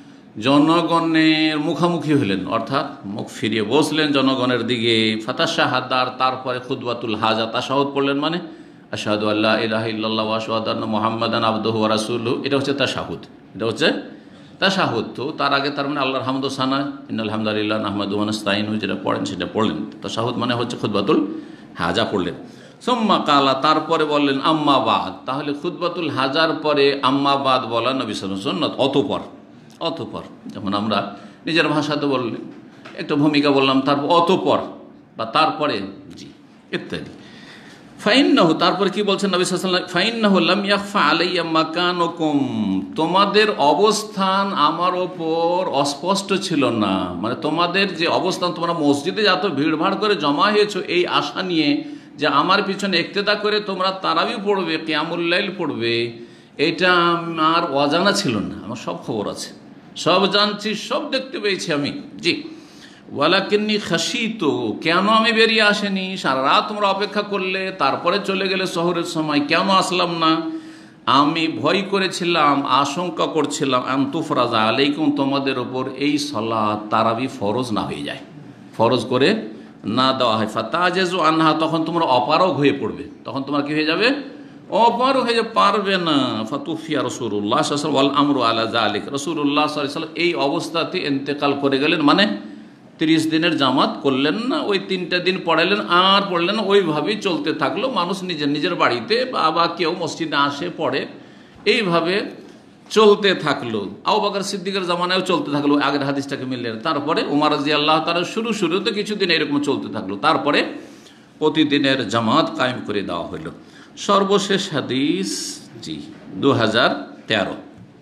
জনগণের মুখামুখি হলেন, অর্থাৎ মুখ ফিরিয়ে বসলেন জনগণের দিকে। ফাতাশাহাদার, তারপরে খুতবাতুল হাজা, তাশাহুদ পড়লেন, মানে আশহাদু আল্লা ইলাহা ইল্লাল্লাহ ওয়া আশহাদু আন্না মুহাম্মাদান আবদুহু ওয়া রাসূলুহু, এটা হচ্ছে তাশাহুদ, এটা হচ্ছে তাশাহুদ। তো তার আগে তার মানে আল্লাহর হামদ ও সানা, ইন্নাল হামদালিল্লাহ নাহমাদুহু ওয়া নাস্তাঈনুহু, যেটা পড়েন সেটা পড়লেন। তাশাহুদ মানে হচ্ছে খুতবাতুল হাজা পড়লেন। সুম্মা কালা, তারপরে বললেন আম্মা বাদ, তাহলে খুতবাতুল হাজার পরে আম্মা বাদ বলা নবী সাল্লাল্লাহু আলাইহি ওয়াসাল্লাম সুন্নাত। অতঃপর, অতঃপর যেমন আমরা নিজের ভাষাতে বললে একটা ভূমিকা বললাম, তারপর অতঃপর বা তারপরে, জি, ইত্যাদি। ফাইন্নাহু, তারপরে কি বলছেন নবী সাল্লাল্লাহু আলাইহি ওয়াসাল্লাম, ফাইন্নাহু লাম ইয়াখফা আলাইয়া মাকানুকুম, তোমাদের অবস্থান আমার ওপর অস্পষ্ট ছিল না, মানে তোমাদের যে অবস্থান, তোমরা মসজিদে এত ভিড়ভাড় করে জমা হয়েছো এই আশা নিয়ে যে আমার পিছনে ইক্তেদা করে তোমরা তারাবি পড়বে, কিয়ামুল লাইল পড়বে, এটা আমার অজানা ছিল না, আমার সব খবর আছে, সব জানছি, সব দেখতে পেয়েছি আমি, জি। ওয়ালাকিন্নী খাশিতু, কেন আমি বেরিয়ে আসেনি, সারা রাত তোমরা অপেক্ষা করলে, তারপরে চলে গেলে শহরের সময়, কেন আসলাম না, আমি ভয় করেছিলাম, আশঙ্কা করছিলাম, আনতুফরাজা আলাইকুম, তোমাদের ওপর এই সালাত তারাবি ফরজ না হয়ে যায়, ফরজ করে না দেওয়া হয়। ফাতাজেজু আনহা, তখন তোমরা অপারগ হয়ে পড়বে, তখন তোমার কি হয়ে যাবে, অপারগ হয়ে যাবে, পারবে না। ফাতুফিয়া রাসূলুল্লাহ সাল্লাল্লাহু আলাইহি ওয়াসাল্লাম ওয়াল আমরু আলা যালিক, রাসূলুল্লাহ সাল্লাল্লাহু আলাইহি ওয়াসাল্লাম এই অবস্থাতে ইন্তেকাল করে গেলেন, মানে তিরিশ দিনের জামাত করলেন না, ওই তিনটা দিন পড়ালেন আর পড়লেন না, ওইভাবেই চলতে থাকলো। মানুষ নিজের নিজের বাড়িতে বা কেউ মসজিদে আসে পড়ে, এইভাবে চলতে থাকলো। আবু বকর সিদ্দিকের জামানায়ও চলতে থাকলো, আগের হাদিসটাকে মিললেন। তারপরে ওমর রাদিয়াল্লাহু তাআলা শুরু শুরুতে কিছুদিন এরকম চলতে থাকলো, তারপরে প্রতিদিনের জামাত কায়েম করে দেওয়া হলো। সর্বশেষ হাদিস, জি, দু হাজার তেরো।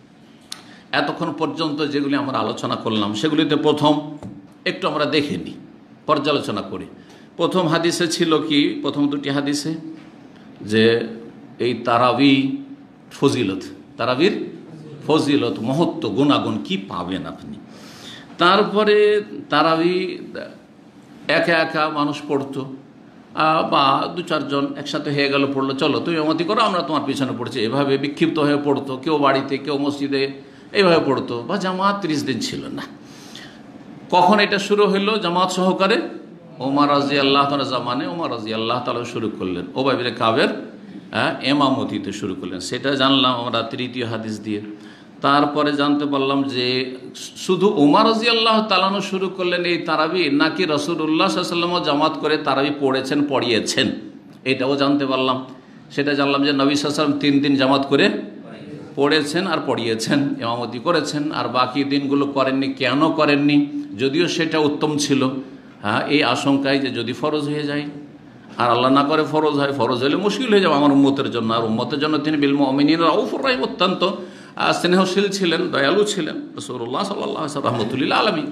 এতক্ষণ পর্যন্ত যেগুলি আমরা আলোচনা করলাম সেগুলিতে প্রথম একটু আমরা দেখে নিই, পর্যালোচনা করি। প্রথম হাদিসে ছিল কি, প্রথম দুটি হাদিসে যে এই তারাবি ফজিলত, তারাবির ফজিলত, মহত্ব, গুণাগুণ কি পাবেন আপনি। তারপরে তারাবি একা একা মানুষ পড়তো, বা দু চারজন একসাথে হয়ে গেল, পড়লো, চলো তুমি আমতি করো, আমরা তোমার পিছনে পড়ছি, এভাবে বিক্ষিপ্ত হয়ে পড়তো, কেউ বাড়িতে কেউ মসজিদে, এইভাবে পড়তো। বা জামাত ত্রিশ দিন ছিল না। কখন এটা শুরু হইলো জামাত সহকারে, ওমর রাদিয়াল্লাহু তাআলা জামানে ওমর রাদিয়াল্লাহু তাআলা শুরু করলেন, ওবাই বিন কাবের এমামতিতে শুরু করলেন, সেটা জানলাম আমরা তৃতীয় হাদিস দিয়ে। তারপরে জানতে পারলাম যে শুধু ওমর রাদিয়াল্লাহু তাআলা শুরু করলেন এই তারাবি, নাকি রাসূলুল্লাহ সাল্লাল্লাহু আলাইহি ওয়াসাল্লাম জামাত করে তারাবি পড়েছেন, পড়িয়েছেন, এটাও জানতে পারলাম। সেটা জানলাম যে নবী সাল্লাল্লাহু আলাইহি ওয়াসাল্লাম তিন দিন জামাত করে পড়েছেন আর পড়িয়েছেন, ইমামতি করেছেন, আর বাকি দিনগুলো করেননি। কেন করেননি? যদিও সেটা উত্তম ছিল, হ্যাঁ, এই আশঙ্কায় যে যদি ফরজ হয়ে যায়, আর আল্লাহ না করে ফরজ হয়, ফরজ হলে মুশকিল হয়ে যাবে আমার উম্মতের জন্য। আর উম্মতের জন্য তিনি বিল মুমিনিনা রাউফুর রাহিম, অত্যন্ত স্নেহশীল ছিলেন, দয়ালু ছিলেন রাসূলুল্লাহ সাল্লাল্লাহু আলাইহি ওয়াসাল্লাম রাহমাতুল লিল আলামিন।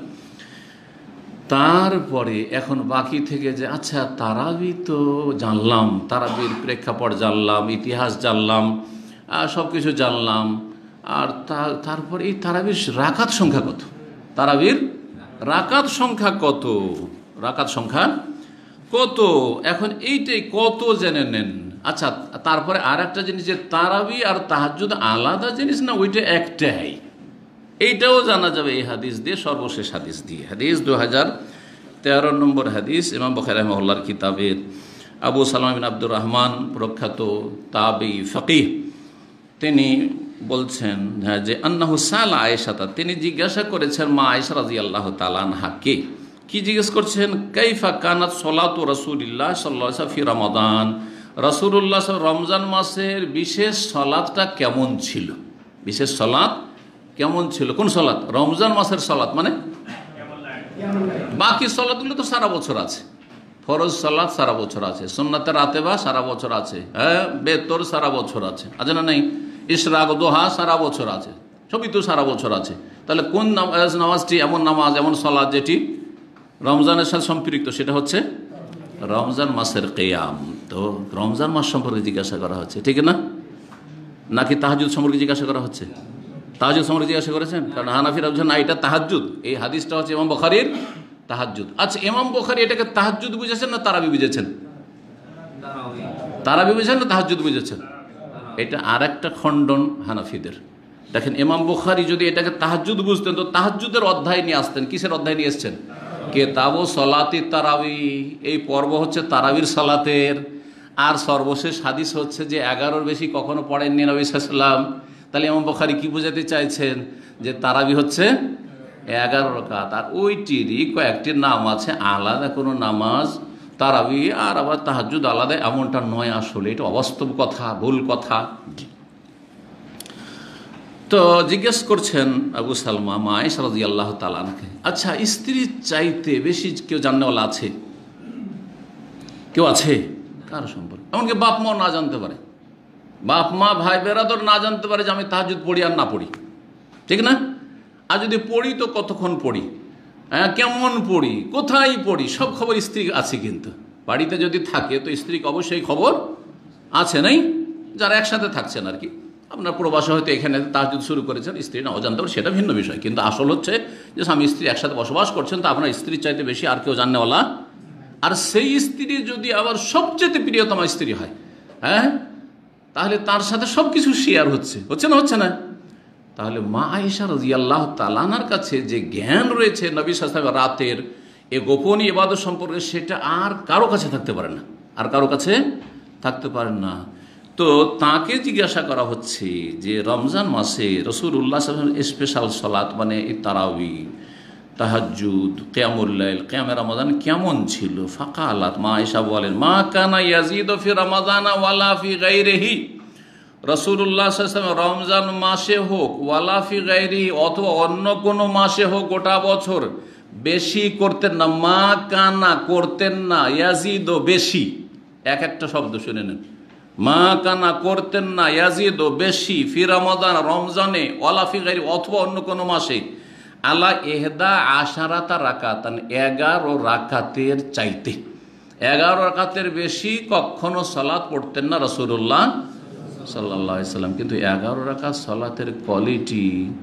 তারপরে এখন বাকি থেকে যে আচ্ছা তারাবি তো জানলাম, তারাবির প্রেক্ষাপট জানলাম, ইতিহাস জানলাম, সব কিছু জানলাম, আর তারপর এই তারাবির রাকাত সংখ্যা কত? তারাবির রাকাত সংখ্যা কত? রাকাত সংখ্যা কত? এখন এইটাই কত জেনে নেন। আচ্ছা, তারপরে আর একটা জিনিস, যে তারাবি আর তাহাজ্জুদ আলাদা জিনিস না, ওইটা একটাই, এইটাও জানা যাবে এই হাদিস দিয়ে, সর্বশেষ হাদিস দিয়ে। হাদিস দু হাজার তেরো নম্বর হাদিস, ইমাম বুখারী রাহিমাহুল্লাহর কিতাবের। আবু সালামা বিন আব্দুর রহমান, প্রখ্যাত তাবী ফকিহ, তিনি বলছেন যে আন্নাহু সালা আয়েশাতা, তিনি জিজ্ঞাসা করেছেন মা আয়েশা রাদিয়াল্লাহু তাআলা আনহাকে। কি জিজ্ঞেস করছেন? কাইফা কানাত সলাতু রাসূলিল্লাহ সাল্লাল্লাহু আলাইহি ওয়াসাল্লাম ফি রমাদান, রাসূলুল্লাহ রমজান মাসের বিশেষ সলাতটা কেমন ছিল? বিশেষ সলাত কেমন ছিল? কোন সলাত? রমজান মাসের সলাত, মানে বাকি সলাতগুলো তো সারা বছর আছে। ফরজ সলাত সারা বছর আছে, সুন্নাতে রাতেবা সারা বছর আছে, হ্যাঁ, বেতর সারা বছর আছে, আছে না নেই? ইশরাক দোহা সারা বছর আছে, সবই তো সারা বছর আছে। তাহলে কোন নামাজ নামাজটি এমন নামাজ, এমন সলাত যেটি রমজানের সাথে সম্পৃক্ত, সেটা হচ্ছে রমজান মাসের কিয়াম। তো রমজান মাস সম্পর্কে জিজ্ঞাসা করা হচ্ছে, ঠিক না? নাকি তাহাজ্জুদ সম্পর্কে জিজ্ঞাসা করা হচ্ছে? তাহাজ্জুদ সম্পর্কে জিজ্ঞাসা করেছেন, কারণ হানাফিরা বলছেন না, এটা তাহাজ্জুদ, এই হাদিসটা হচ্ছে ইমাম বুখারীর তাহাজ্জুদ। আচ্ছা, ইমাম বুখারী এটাকে তাহাজ্জুদ বুঝেছেন না তারাবি বুঝেছেন? তারাবি বুঝেছেন না তাহাজ্জুদ বুঝেছেন? এটা আর একটা খণ্ডন হানাফিদের। দেখেন, ইমাম বুখারী যদি এটাকে তাহাজ্জুদ বুঝতেন তো তাহাজ্জুদের অধ্যায় নিয়ে আসতেন। কিসের অধ্যায় নিয়ে এসছেন? কিতাবু সলাতি তারাবি, এই পর্ব হচ্ছে তারাবির সালাতের। আর সর্বশেষ হাদিস হচ্ছে যে এগারোর বেশি কখনো পড়েননি নবী সাল্লাল্লাহু আলাইহি ওয়াসাল্লাম। তাহলে ইমাম বুখারী কি বোঝাতে চাইছেন? যে তারাবি হচ্ছে এগারো রাকাত, আর ওইটিরই কয়েকটি নাম আছে, আলাদা কোনো নামাজ তারাবি আর আবার তাহাজ্জুদ আলাদা, এমনটা নয়। আসলে এটা অবাস্তব কথা, ভুল কথা। তো জিজ্ঞেস করছেন আবু সালমা মা আয়েশা রাদিয়াল্লাহু তাআলা আনহাকে, আচ্ছা স্ত্রীর চাইতে বেশি কেউ জাননেওয়ালা আছে? কেউ আছে? কার সম্পর্কে? এমনকি বাপ মাও না জানতে পারে, বাপ মা ভাই বেরাদর না জানতে পারে যে আমি তাহাজ্জুদ পড়ি আর না পড়ি, ঠিক না? আর যদি পড়ি তো কতক্ষণ পড়ি, হ্যাঁ, কেমন পড়ি, কোথায় পড়ি, সব খবর স্ত্রী আছে। কিন্তু বাড়িতে যদি থাকে তো স্ত্রীকে অবশ্যই খবর আছে, নাই? যারা একসাথে থাকছেন আর কি, আপনার প্রবাসে হয়তো এখানে তাহাজ্জুদ শুরু করেছেন, স্ত্রী নাও জানতে পারে, সেটা ভিন্ন বিষয়। কিন্তু আসল হচ্ছে যে স্বামী স্ত্রী একসাথে বসবাস করছেন, তো আপনার স্ত্রীর চাইতে বেশি আর কেউ জাননেওয়ালা। আর সেই স্ত্রী যদি আবার সবচেয়ে প্রিয়তমা স্ত্রী হয়, হ্যাঁ, তাহলে তার সাথে সব কিছু শেয়ার হচ্ছে, হচ্ছে না? হচ্ছে না? তাহলে মা আয়েশা রাদিয়াল্লাহু তাআলা আনহার কাছে যে জ্ঞান রয়েছে নবী সাল্লাল্লাহু আলাইহি ওয়াসাল্লাম রাতের এই গোপন ইবাদত সম্পর্কে, সেটা আর কারো কাছে থাকতে পারে না, আর কারো কাছে থাকতে পারে না। তো তাকে জিজ্ঞাসা করা হচ্ছে যে রমজান মাসে রাসূলুল্লাহ সাল্লাল্লাহু আলাইহি ওয়াসাল্লাম স্পেশাল সালাত, মানে এই তারাবি, তাহাজ্জুদ, কিয়ামুল লাইল, কিয়ামে রমাদান কেমন ছিল? ফাকালাত, মা আয়েশা বলেন, মা কানা ইয়াজিদু ফি রমাদানা ওয়ালা ফি গায়রিহি, রাসূলুল্লাহ সাল্লাল্লাহু আলাইহি ওয়াসাল্লাম রমজান মাসে হোক, ওয়ালা ফি গায়রিহি, অথবা অন্য কোনো মাসে হোক, গোটা বছর বেশি করতেন না। মা কানা করতেন না, ইয়াজিদু বেশি, এক একটা শব্দ শুনে নেন। মা কানা করতেন না, ইয়াজিদু বেশি, ফি রমাদান রমজানে, ওয়ালা ফি গায়রিহি অথবা অন্য কোনো মাসে, আলা এহদা আশারাতা রাকাতান, এগারো রাকাতের চাইতে, এগারো রাকাতের বেশি কখনো সালাত পড়তেন না রাসূলুল্লাহ সাল্লাল্লাহু আলাইহি ওয়াসাল্লাম। কিন্তু এগারো রাকাত সালাতের কোয়ালিটি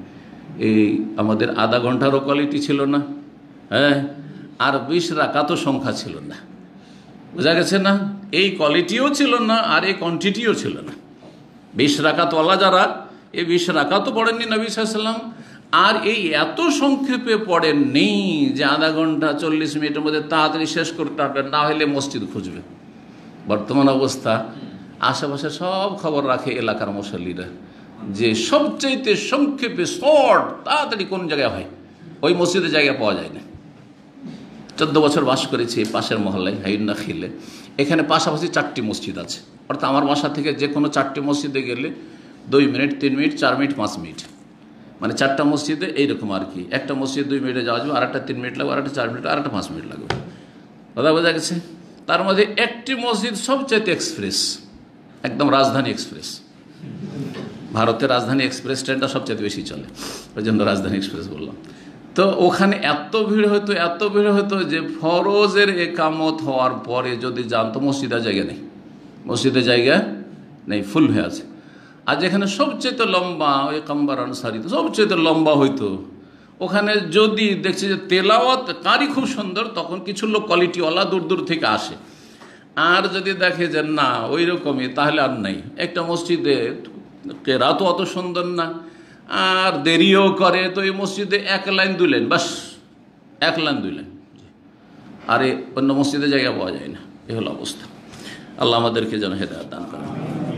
এই আমাদের আধা ঘন্টারও কোয়ালিটি ছিল না, হ্যাঁ, আর বিশ রাকাতও সংখ্যা ছিল না। বোঝা গেছে না? এই কোয়ালিটিও ছিল না আর এই কোয়ান্টিটিও ছিল না। বিশ রাকাতওয়ালা যারা, এই বিশ রাকাতও পড়েননি নবী সাল্লাল্লাহু আলাইহি ওয়াসাল্লাম, আর এই এত সংক্ষেপে পড়েননি যে আধা ঘন্টা চল্লিশ মিনিটের মধ্যে তাড়াতাড়ি শেষ করতে পারবেন, না হলে মসজিদ খুঁজবে। বর্তমান অবস্থা, আশেপাশে সব খবর রাখে এলাকার মুসল্লিরা, যে সবচাইতে সংক্ষেপে শর্ট তাড়াতাড়ি কোন জায়গায় হয়, ওই মসজিদে জায়গা পাওয়া যায় না। চোদ্দ বছর বাস করেছি পাশের মহল্লায় হাইন্না খিলে। এখানে পাশাপাশি চারটি মসজিদ আছে, অর্থাৎ আমার বাসা থেকে যে কোনো চারটি মসজিদে গেলে দুই মিনিট তিন মিনিট চার মিনিট পাঁচ মিনিট, মানে চারটা মসজিদে এইরকম আর কি। একটা মসজিদ দুই মিনিটে যাওয়া যাবে, আর একটা তিন মিনিট লাগবে, আর একটা চার মিনিট, আর একটা পাঁচ মিনিট লাগবে। কথা বোঝা গেছে? তার মধ্যে একটি মসজিদ সবচাইতে এক্সপ্রেস, একদম রাজধানী এক্সপ্রেস। ভারতের রাজধানী এক্সপ্রেস ট্রেনটা সবচেয়ে বেশি চলে, ওই জন্য রাজধানী এক্সপ্রেস বললাম। তো ওখানে এত ভিড় হতো, এত ভিড় হতো যে ফরজের একামত হওয়ার পরে যদি জানতো মসজিদের জায়গা নেই, মসজিদের জায়গা নেই, ফুল হয়ে আছে। আর যেখানে সবচেয়ে লম্বা ওই কাম্বার আনসারি তো সবচেয়ে লম্বা হইতো, ওখানে যদি দেখছে যে তেলাওয়াত কারি খুব সুন্দর, তখন কিছু লোক কোয়ালিটিওয়ালা দূর দূর থেকে আসে। আর যদি দেখে যে না ওই রকমই, তাহলে আর নাই। একটা মসজিদে কেরাত অত সুন্দর না, আর দেরিও করে, তো এই মসজিদে এক লাইন দুই লাইন, বাস এক লাইন দুই লাইন, আর অন্য মসজিদে জায়গা পাওয়া যায় না। এ হলো অবস্থা। আল্লাহ আমাদেরকে যেন হেদায়েত দান করেন।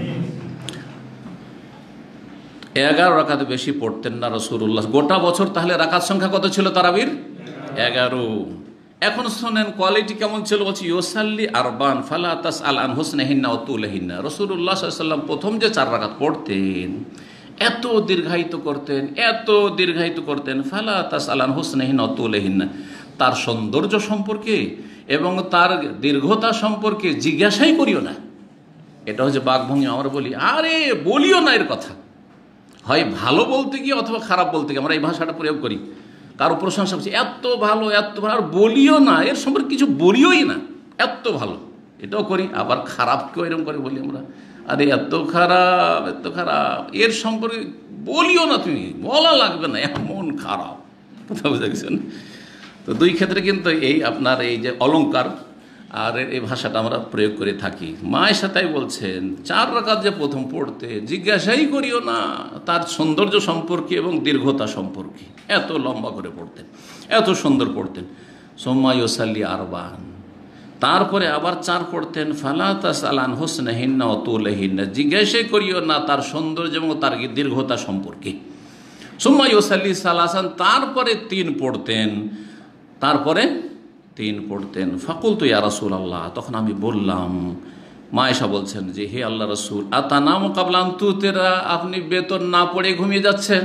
এগারো রাকাত বেশি পড়তেন না রাসূলুল্লাহ গোটা বছর। তাহলে রাকাত সংখ্যা কত ছিল তারাবির? এগারো। এখন শোনেন কোয়ালিটি কেমন ছিল, বলছি ইউসাল্লি আরবান ফালা তাসআল আন হুসনিহিন্না ওয়া তুলিহিন্না। রাসূলুল্লাহ সাল্লাল্লাহু আলাইহি ওয়াসাল্লাম প্রথম যে চার রাকাত পড়তেন এত দীর্ঘায়িত করতেন, এত দীর্ঘায়িত করতেন, ফালা তাসআল আন হুসনিহিন্না ওয়া তুলিহিন্না, তার সৌন্দর্য সম্পর্কে এবং তার দীর্ঘতা সম্পর্কে জিজ্ঞাসাই করিও না। এটা হচ্ছে বাকভঙ্গি। আমরা বলি আরে বলিও না এর কথা, হয় ভালো বলতে গিয়ে অথবা খারাপ বলতে গিয়ে আমরা এই ভাষাটা প্রয়োগ করি। কারো প্রশংসা করছি এত ভালো এত ভালো, আর বলিও না এর সম্পর্কে কিছু, বলিওই না, এত ভালো, এটাও করি। আবার খারাপকেও এরকম করে বলি আমরা, আরে এত খারাপ এত খারাপ, এর সম্পর্কে বলিও না, তুমি বলা লাগবে না, এমন খারাপ। কথা বুঝে গেছেন? তো দুই ক্ষেত্রে কিন্তু এই আপনার এই যে অলঙ্কার আর এই ভাষাটা আমরা প্রয়োগ করে থাকি। মায়ের সাথেই বলছেন চার রাকাত যে প্রথম পড়তে জিজ্ঞাসাই করিও না তার সৌন্দর্য সম্পর্কে এবং দীর্ঘতা সম্পর্কে, এত লম্বা করে পড়তেন, এত সুন্দর পড়তেন। সুম্মা ইউসাল্লি আরবান, তারপরে আবার চার পড়তেন, ফালা তাসআল আন হুসনিহিন্না ওয়া তুলিহিন্না, জিজ্ঞাসাই করিও না তার সৌন্দর্য এবং তার দীর্ঘতা সম্পর্কে। সুম্মা ইউসাল্লি সালাসান, তারপরে তিন পড়তেন, তারপরে তিন পড়তেন। ফাকুলতু ইয়া রাসূলাল্লাহ, তখন আমি বললাম, মা আয়েশা বলছেন যে হে আল্লাহ রাসূল, আতানামু ক্বাবলা আন তুতিরা, আপনি বেতর না পড়ে ঘুমিয়ে যাচ্ছেন,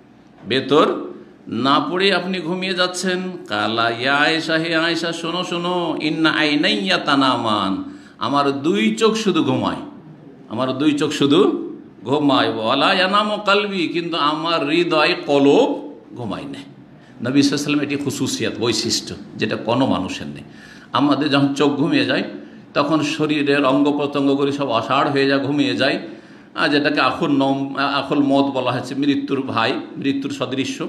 বেতর না পড়ে আপনি ঘুমিয়ে যাচ্ছেন। কালা ইয়া আয়েশা, হে আয়েশা শোনো শোনো, ইন্না আইনাইয়া তানামান, আমার দুই চোখ শুধু ঘুমায়, আমার দুই চোখ শুধু ঘুমায়। ওয়ালা ইয়ানামু কলবি, কিন্তু আমার হৃদয় কলব ঘুমায় না। নবী সাল্লাল্লাহু আলাইহি ওয়াসাল্লাম এটি খুসুসিয়াত, বৈশিষ্ট্য, যেটা কোনো মানুষের নেই। আমাদের যখন চোখ ঘুমিয়ে যায় তখন শরীরের অঙ্গ প্রত্যঙ্গগুলি সব অসাড় হয়ে যায়, ঘুমিয়ে যায়, আর যেটাকে আখুল নম আখুল মত বলা হয়েছে, মৃত্যুর ভাই, মৃত্যুর সদৃশ্য।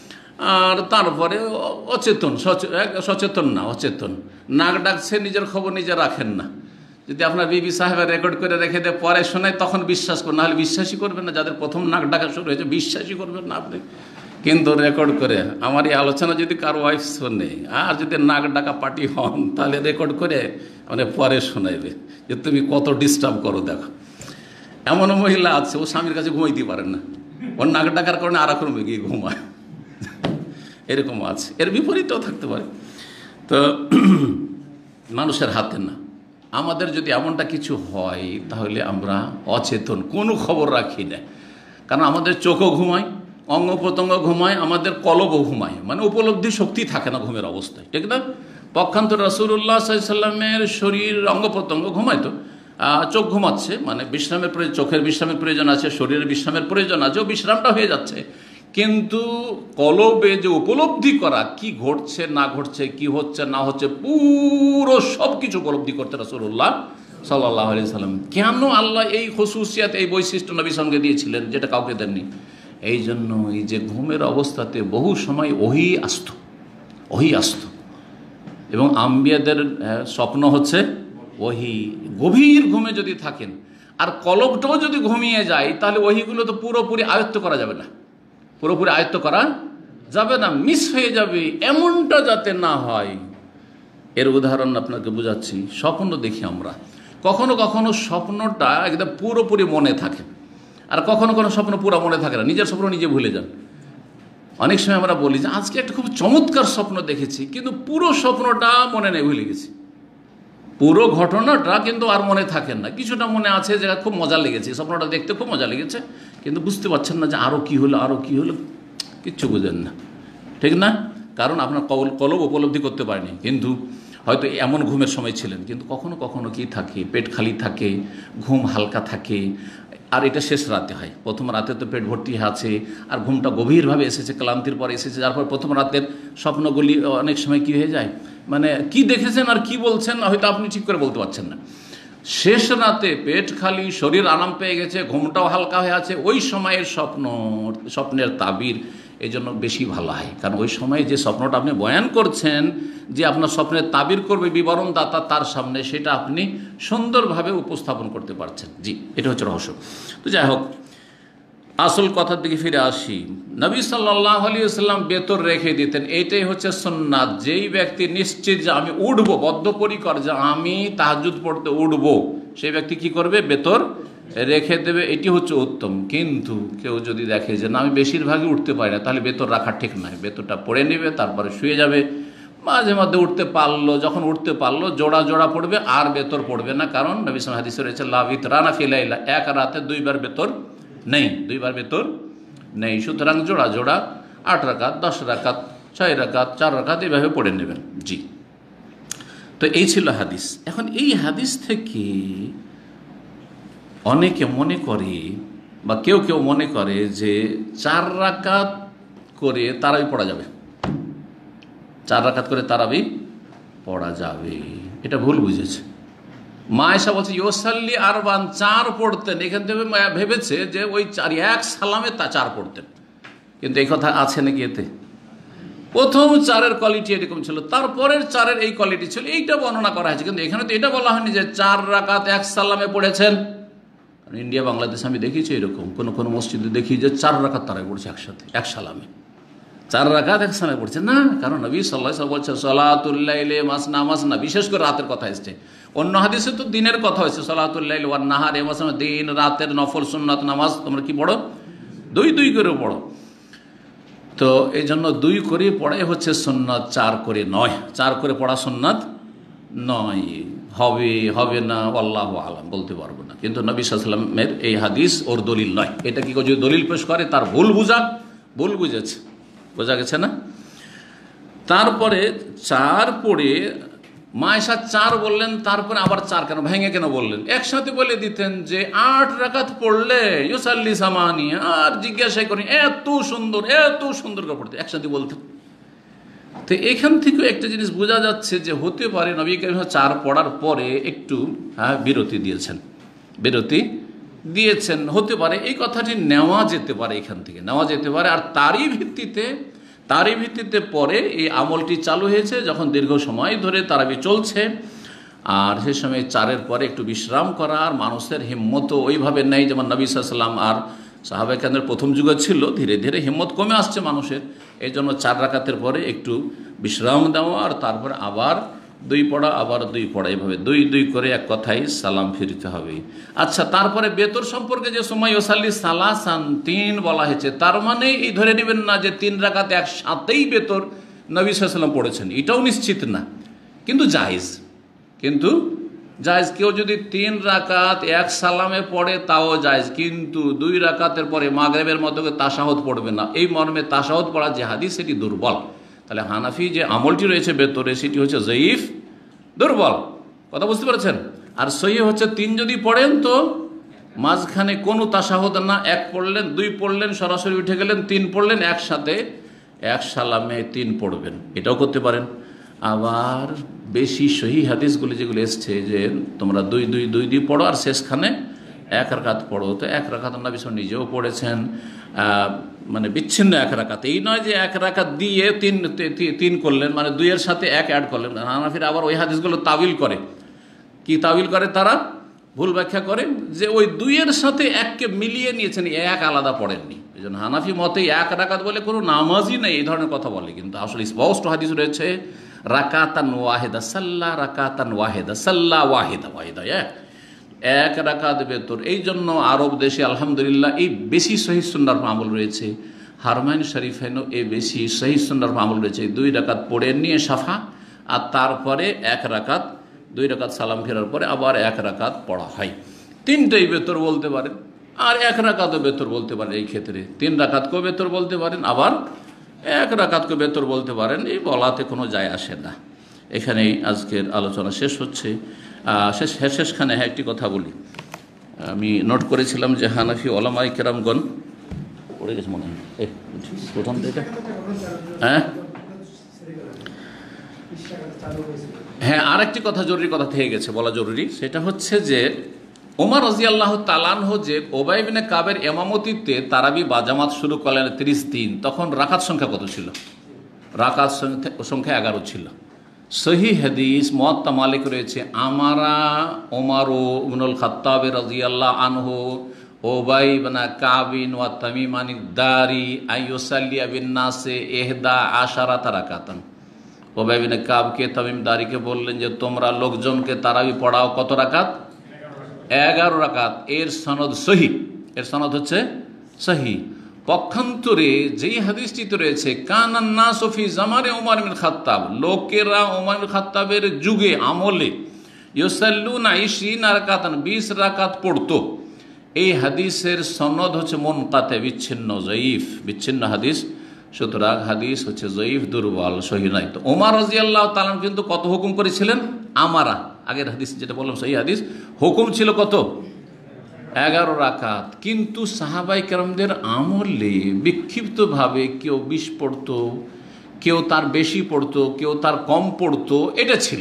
আর তারপরে অচেতন, সচেতন না অচেতন, নাক ডাকছে, নিজের খবর নিজে রাখেন না। যদি আপনার বিবি সাহেবের রেকর্ড করে রেখে দেয়, পরে শোনায়, তখন বিশ্বাস করুন, নাহলে বিশ্বাসই করবেন না। যাদের প্রথম নাক ডাকা শুরু হয়েছে বিশ্বাসই করবেন না আপনি। কিন্তু রেকর্ড করে আমার এই আলোচনা যদি কারো ওয়াইফ শোনে আর যদি নাক ডাকা পার্টি হন, তাহলে রেকর্ড করে মানে পরে শোনাইবে যে তুমি কত ডিস্টার্ব করো। দেখো এমন মহিলা আছে, ও স্বামীর কাছে ঘুমাইতে পারেন না, ওর নাক ডাকার কারণে আর এক রুমে গিয়ে ঘুমায়, এরকম আছে। এর বিপরীতেও থাকতে পারে। তো মানুষের হাতে না। আমাদের যদি এমনটা কিছু হয় তাহলে আমরা অচেতন, কোনো খবর রাখি না, কারণ আমাদের চোখও ঘুমায়, অঙ্গ প্রত্যঙ্গ ঘুমায়, আমাদের কলবও ঘুমায়, মানে উপলব্ধি শক্তি থাকে না ঘুমের অবস্থায়, ঠিক না? পক্ষান্তর রাসূলুল্লাহ সাল্লাল্লাহু আলাইহি ওয়াসাল্লামের শরীর অঙ্গ প্রত্যঙ্গ ঘুমায়, তো চোখ ঘুমাচ্ছে, মানে বিশ্রামের প্রয়োজন, চোখের বিশ্রামের প্রয়োজন আছে, শরীরের বিশ্রামের প্রয়োজন আছে, ও বিশ্রামটা হয়ে যাচ্ছে, কিন্তু কলবে যে উপলব্ধি করা কি ঘটছে না ঘটছে, কি হচ্ছে না হচ্ছে, পুরো সব কিছু উপলব্ধি করতে রাসূলুল্লাহ সাল্লাল্লাহু আলাইহি ওয়াসাল্লাম। কেন আল্লাহ এই খুসুসিয়াত, এই বৈশিষ্ট্য নবীর সঙ্গে দিয়েছিলেন যেটা কাউকে দেননি? এই জন্য এই যে ঘুমের অবস্থাতে বহু সময় ওহী আসত, ওহী আসত, এবং আম্বিয়াদের স্বপ্ন হচ্ছে ওহী। গভীর ঘুমে যদি থাকেন আর কলবটাও যদি ঘুমিয়ে যায়, তাহলে ওহীগুলো তো পুরোপুরি আয়ত্ত করা যাবে না, পুরোপুরি আয়ত্ত করা যাবে না, মিস হয়ে যাবে। এমনটা যাতে না হয়, এর উদাহরণ আপনাকে বোঝাচ্ছি। স্বপ্ন দেখি আমরা, কখনো কখনো স্বপ্নটা একদম পুরোপুরি মনে থাকে, আর কখনো কোনো স্বপ্ন পুরো মনে থাকে না, নিজের স্বপ্ন নিজে ভুলে যান। অনেক সময় আমরা বলি যে আজকে একটা খুব চমৎকার স্বপ্ন দেখেছি, কিন্তু পুরো স্বপ্নটা মনে নেই, ভুলে গেছি। পুরো ঘটনাটা কিন্তু আর মনে থাকেন না, কিছুটা মনে আছে যে খুব মজা লেগেছে, স্বপ্নটা দেখতে খুব মজা লেগেছে, কিন্তু বুঝতে পারছেন না যে আরও কী হলো আরও কী হলো, কিচ্ছু বুঝেন না, ঠিক না? কারণ আপনার কল কলব উপলব্ধি করতে পারেনি। কিন্তু হয়তো এমন ঘুমের সময় ছিলেন, কিন্তু কখনো কখনো কি থাকে, পেট খালি থাকে, ঘুম হালকা থাকে, আর এটা শেষ রাতে হয়। প্রথম রাতে তো পেট ভর্তি আছে, আর ঘুমটা গভীরভাবে এসেছে, ক্লান্তির পরে এসেছে, যার পর প্রথম রাতের স্বপ্নগুলি অনেক সময় কী হয়ে যায়, মানে কি দেখেছেন আর কি বলছেন হয়তো আপনি ঠিক করে বলতে পারছেন না। শেষ রাতে পেট খালি, শরীর আরাম পেয়ে গেছে, ঘুমটাও হালকা হয়ে আছে, ওই সময়ের স্বপ্ন, স্বপ্নের তাবির এই জন্য বেশি ভালো হয়। কারণ ওই সময় যে স্বপ্নটা আপনি বয়ান করছেন, যে আপনার স্বপ্নের তাবির করবে বিবরণদাতা তার সামনে, সেটা আপনি সুন্দরভাবে উপস্থাপন করতে পারছেন। জি, এটা হচ্ছে রহস্য। তো যাই হোক, আসল কথার দিকে ফিরে আসি। নবী সাল্লাল্লাহু আলাইহি ওয়াসাল্লাম বেতর রেখে দিতেন, এইটাই হচ্ছে সুন্নাত। যেই ব্যক্তি নিশ্চিত যে আমি উঠবো, বদ্ধপরিকর যে আমি তাহাজ্জুদ পড়তে উঠবো, সেই ব্যক্তি কি করবে? বেতর রেখে দেবে, এটি হচ্ছে উত্তম। কিন্তু কেউ যদি দেখে যে না আমি বেশিরভাগই উঠতে পারি না, তাহলে বেতর রাখা ঠিক নয়। বেতরটা পড়ে নেবে, তারপরে শুয়ে যাবে। মাঝে মধ্যে উঠতে পারলো, যখন উঠতে পারলো জোড়া জোড়া পড়বে, আর বেতর পড়বে না। কারণ নবী সাল্লাল্লাহু আলাইহি ওয়াসাল্লাম হাদিসে রয়েছে লা বিতরানা ফি লাইলা, এক রাতে দুইবার বেতর নেই, দুইবার বেতর নেই। সুতরাং জোড়া জোড়া আট রাকাত, দশ রাকাত, ছয় রাকাত, চার রাকাত এইভাবে পড়ে নেবেন। জি, তো এই ছিল হাদিস। এখন এই হাদিস থেকে অনেকে মনে করে, বা কেউ কেউ মনে করে যে চার রাকাত করে তারাবি পড়া যাবে, চার রাকাত করে তারাবি পড়া যাবে। এটা ভুল বুঝেছে। মা আয়েশা বলছে ইউসাল্লি আরবান, চার পড়তেন। এখান থেকে ভেবেছে যে ওই চার এক সালামে তা চার পড়তেন, কিন্তু এই কথা আছে নাকি এতে? প্রথম চারের কোয়ালিটি এরকম ছিল, তারপরের চারের এই কোয়ালিটি ছিল, এইটা বর্ণনা করা হয়েছে। কিন্তু এখানে তো এটা বলা হয়নি যে চার রাকাত এক সালামে পড়েছেন। ইন্ডিয়া বাংলাদেশে আমি দেখেছি এরকম কোনো কোনো মসজিদে দেখি যে চার রাকাত তারাই পড়ছে একসাথে, এক সালামে চার রাকাত এক সালামে পড়ছে না। কারণ নবী সাল্লাল্লাহু আলাইহি ওয়াসাল্লাম বলছে সালাতুল লাইলি মাসনা মাসনা, বিশেষ করে রাতের কথা এসেছে। অন্য হাদিসে তো দিনের কথা হয়েছে, সালাতুল লাইলি ওয়ান নাহার, এ মাসনা দিন রাতের নফল সুন্নাত নামাজ তোমরা কি পড়ো? দুই দুই করে পড়ো। তো এই জন্য দুই করে পড়াই হচ্ছে সুন্নাত, চার করে নয়। চার করে পড়া সুন্নাত নয়। হবে হবে না আল্লাহু আলাম, বলতে পারবো না। কিন্তু নবী সাল্লাল্লাহু আলাইহি ওয়াসাল্লামের এই হাদিস ওর দলিল নয়। এটা কি যদি দলিল পেশ করে তার ভুল বুঝাক, ভুল বুঝেছে, বোঝা গেছে না? তারপরে চার পড়ে মা আয়েশা চার বললেন, তারপরে আবার চার কেন ভেঙে কেন বললেন? একসাথে বলে দিতেন যে আট রাকাত পড়লে ইউসাল্লি সামানি, আর জিজ্ঞাসা করি এত সুন্দর এত সুন্দর করে পড়তে, একসাথে বলতেন। তো এখান থেকে একটা জিনিস বোঝা যাচ্ছে যে হতে পারে নবী কারীম চার পড়ার পরে একটু হ্যাঁ বিরতি দিয়েছেন, বিরতি দিয়েছেন, হতে পারে। এই কথাটি নেওয়া যেতে পারে, এখান থেকে নেওয়া যেতে পারে। আর তারই ভিত্তিতে তারই ভিত্তিতে পরে এই আমলটি চালু হয়েছে, যখন দীর্ঘ সময় ধরে তারাবি চলছে, আর সে সময় চারের পরে একটু বিশ্রাম করা। আর মানুষের হিম্মতও ওইভাবে নেই, যেমন নবী সাল্লাল্লাহু আলাইহি ওয়াসাল্লাম আর সাহাবায়ে কেরামের প্রথম যুগে ছিল, ধীরে ধীরে হিম্মত কমে আসছে মানুষের। এই জন্য চার রাকাতের পরে একটু বিশ্রাম দেওয়া, আর তারপরে আবার দুই পড়া, আবার দুই পড়া, এইভাবে দুই দুই করে এক কথাই সালাম ফিরতে হবে। আচ্ছা, তারপরে বেতর সম্পর্কে যে সময় ওসাল্লি সালাসান, তিন বলা হয়েছে, তার মানে এই ধরে নেবেন না যে তিন রাকাত একসাথেই বেতর নবী সাল্লাল্লাহু আলাইহি ওয়াসাল্লাম পড়েছেন, এটাও নিশ্চিত না, কিন্তু জায়েজ। কিন্তু জায়েজ, কেউ যদি তিন রাকাত এক সালামে পড়ে তাও জায়েজ, কিন্তু দুই রাকাতের পরে মাগরিবের মতো তাশাহুদ পড়বে না। এই মর্মে তাশাহুদ পড়া যে হাদিস সেটি দুর্বল। তাহলে হানাফি যে আমলটি রয়েছে বেতরে সেটি হচ্ছে জয়ীফ, দুর্বল। কথা বুঝতে পারছেন? আর সহিহ হচ্ছে তিন যদি পড়েন তো মাঝখানে কোনো তাশাহুদ না, এক পড়লেন, দুই পড়লেন, সরাসরি উঠে গেলেন, তিন পড়লেন, একসাথে এক সালামে তিন পড়বেন, এটাও করতে পারেন। আবার বেশি সহি হাদিসগুলি যেগুলো এসছে যে তোমরা দুই দুই দুই দুই পড়ো আর শেষখানে এক রাকাত পড়ো, তো এক রাকাত নবী সাল্লাল্লাহু আলাইহি ওয়াসাল্লাম নিজেও পড়েছেন, মানে বিচ্ছিন্ন এক রাকাত। এই নয় যে এক রাকাত দিয়ে তিন তিন করলেন, মানে দুইয়ের সাথে এক অ্যাড করলেন। হানাফিরা আবার ওই হাদিসগুলো তাবিল করে, কি তাবিল করে তারা? ভুল ব্যাখ্যা করে যে ওই দুইয়ের সাথে এককে মিলিয়ে নিয়েছেন, এক আলাদা পড়েননি। এই জন্য হানাফি মতে এক রাকাত বলে কোনো নামাজই নেই, এই ধরনের কথা বলে। কিন্তু আসলে স্পষ্ট হাদিস রয়েছে রাকাতান ওয়াহিদা সাল্লা, রাকাতান ওয়াহিদা সাল্লা, ওয়াহিদা ওয়াহিদা, এক এক রাকাত বেতর। এই জন্য আরব দেশে আলহামদুলিল্লাহ এই বেশি সহিহ সুন্নাহর আমল রয়েছে। হারমাইন শরীফাইনও এ বেশি সহি সুন্নার আমল রয়েছে। দুই রাকাত পড়ে নিয়ে সাফা, আর তারপরে এক রাকাত, দুই রাকাত সালাম ফেরার পরে আবার এক রাকাত পড়া হয়। তিনটেই বেতর বলতে পারেন, আর এক রাকাতও বেতর বলতে পারেন। এই ক্ষেত্রে তিন রাকাতকেও বেতর বলতে পারেন, আবার এক রাকাতকে বেতর বলতে পারেন। এই বলাতে কোনো যায় আসে না। এখানেই আজকের আলোচনা শেষ হচ্ছে। শেষ শেষখানে হ্যাঁ একটি কথা বলি, আমি নোট করেছিলাম যে হানাফি ওলামায়ে কেরামগণ পড়ে গেছে মনে হয় প্রথম থেকে, হ্যাঁ হ্যাঁ আর একটি কথা জরুরি কথা থেকে গেছে বলা জরুরি, সেটা হচ্ছে যে ওমর রাদিয়াল্লাহু তাআলা আনহু যে উবাই ইবনে কাবের ইমামতিতে তারাবি বা জামাত শুরু করলেন তিরিশ দিন, তখন রাকাত সংখ্যা কত ছিল? রাকাত সংখ্যা এগারো ছিল। সহি হাদিস মুয়াত্তা মালিক রয়েছে, আমারা ওমর ইবনুল খাত্তাব রাদিয়াল্লাহু আনহু উবাই ইবনে কাবিন ওয়া তামিমানি দারি আইয়ুসাল্লিয়া বিন নাসে ইহদা আশারাতা রাকাতান। উবাই ইবনে কাবকে তামিম দারিকে বললেন যে তোমরা লোকজনকে তারাবি পড়াও কত রাকাত? এগারো রাকাত। এর সনদ সহি, এর সনদ হচ্ছে সহি। পক্ষান্তরে যেই হাদিসটিতে রয়েছে কানান নাসু ফি জামানে ওমর ইবনে খাত্তাব, লোকেরা ওমর ইবনে খাত্তাবের যুগে আমলে ইউসাল্লুনা ইশরিনা রাকাতান, বিশ রাকাত পড়তো, এই হাদিসের সনদ হচ্ছে মুনকাতে, বিচ্ছিন্ন, জয়ীফ, বিচ্ছিন্ন হাদিস। সুতরাং হাদিস হচ্ছে জয়ীফ, দুর্বল, সহি নাই। তো ওমর রাদিয়াল্লাহু তাআলা কিন্তু কত হুকুম করেছিলেন? আমারা, আগের হাদিস যেটা বললাম সহি হাদিস, হুকুম ছিল কত? এগারো রাকাত। কিন্তু সাহাবাই কেরামদের আমলে বিক্ষিপ্তভাবে কেউ বিশ পড়তো, কেউ তার বেশি পড়তো, কেউ তার কম পড়তো, এটা ছিল।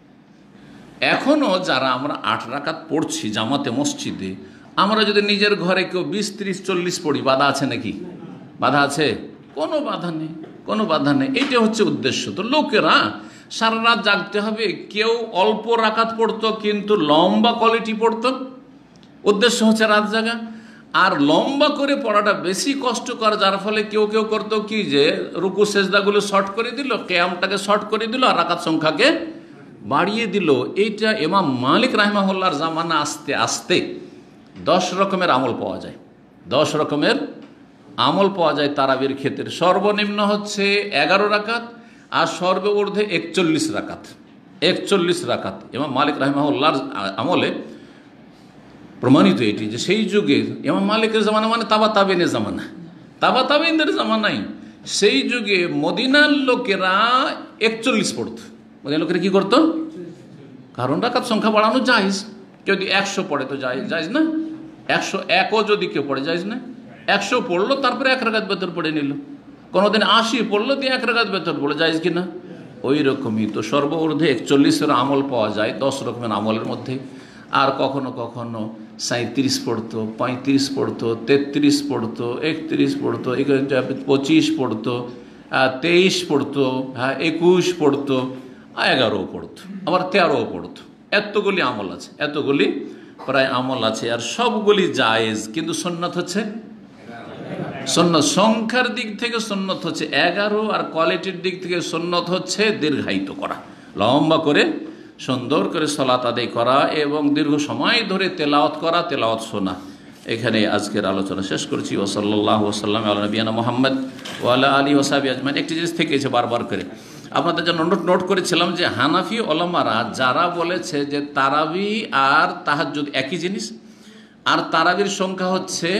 এখনও যারা আমরা আট রাকাত পড়ছি জামাতে মসজিদে, আমরা যদি নিজের ঘরে কেউ বিশ ত্রিশ চল্লিশ পড়ি, বাধা আছে নাকি? বাধা আছে? কোনো বাধা নেই, কোনো বাধা নেই। এইটা হচ্ছে উদ্দেশ্য। তো লোকেরা সারা রাত জাগতে হবে, কেউ অল্প রাকাত পড়তো কিন্তু লম্বা কোয়ালিটি পড়তো, উদ্দেশ্য হচ্ছে রাত জাগা। আর লম্বা করে পড়াটা বেশি কষ্টকর, যার ফলে কেউ কেউ করতো কি যে রুকু সেজদাগুলো শর্ট করে দিল, কিয়ামটাকে শর্ট করে দিল, আর রাকাত সংখ্যাকে বাড়িয়ে দিল। এইটা ইমাম মালিক রাহিমাহুল্লাহর জামানা আস্তে আস্তে দশ রকমের আমল পাওয়া যায়, দশ রকমের আমল পাওয়া যায় তারাবির ক্ষেত্রে। সর্বনিম্ন হচ্ছে এগারো রাকাত, আর সর্বঊর্ধ্বে একচল্লিশ রাকাত, একচল্লিশ রাকাত। ইমাম মালিক রাহিমাহুল্লাহর আমলে প্রমাণিত এটি, যে সেই যুগে ইমাম মালিকের জামানা মানে তাবা তাবেনের জামানা, তাবা তাবেনদের জামানায় সেই যুগে মদিনার লোকেরা একচল্লিশ পড়ত। মদিনার লোকেরা কি করতো? কারণ রাকাত সংখ্যা বাড়ানো জায়েজ। কেউ যদি একশো পড়ে তো জায়েজ, জায়েজ না? একশো একও যদি কেউ পড়ে জায়েজ না? একশো পড়লো, তারপরে এক রাকাত বেতর পড়ে নিল। কোনোদিন আশি পড়লো, দিয়ে এক রাকাত বেতর পড়লো, জায়েজ কিনা? ওই রকমই। তো সর্বঊর্ধ্বে একচল্লিশের আমল পাওয়া যায় দশ রকমের আমলের মধ্যে। আর কখনো কখনো সাঁত্রিশ পড়তো, পঁয়ত্রিশ পড়তো, তেত্রিশ পড়তো, একত্রিশ পড়তো, পঁচিশ পড়তো, তেইশ পড়তো, হ্যাঁ একুশ পড়তো, এগারো পড়তো, আবার তেরো পড়তো। এতগুলি আমল আছে, এতগুলি প্রায় আমল আছে, আর সবগুলি জায়েজ। কিন্তু সুন্নাত হচ্ছে সুন্নাত, সংখ্যার দিক থেকে সুন্নাত হচ্ছে এগারো, আর কোয়ালিটির দিক থেকে সুন্নাত হচ্ছে দীর্ঘায়িত করা, লম্বা করে সুন্দর করে সালাত আদায় করা এবং দীর্ঘ সময় ধরে তেলাওয়াত করা, তেলাওয়াত শোনা। এখানে আজকের আলোচনা শেষ করছি। ওয়া সাল্লাল্লাহু ওয়া সাল্লাম আলা নবিয়ানা মুহাম্মদ ওয়া আলা আলিহি ওয়া সাহবিহি আজমাইন। একটি জিনিস থেকেছে বারবার করে আপনাদের জন্য নোট নোট করেছিলাম, যে হানাফি ওলামারা যারা বলেছে যে তারাবি আর তাহাজ্জুদ একই জিনিস, আর তারাবির সংখ্যা হচ্ছে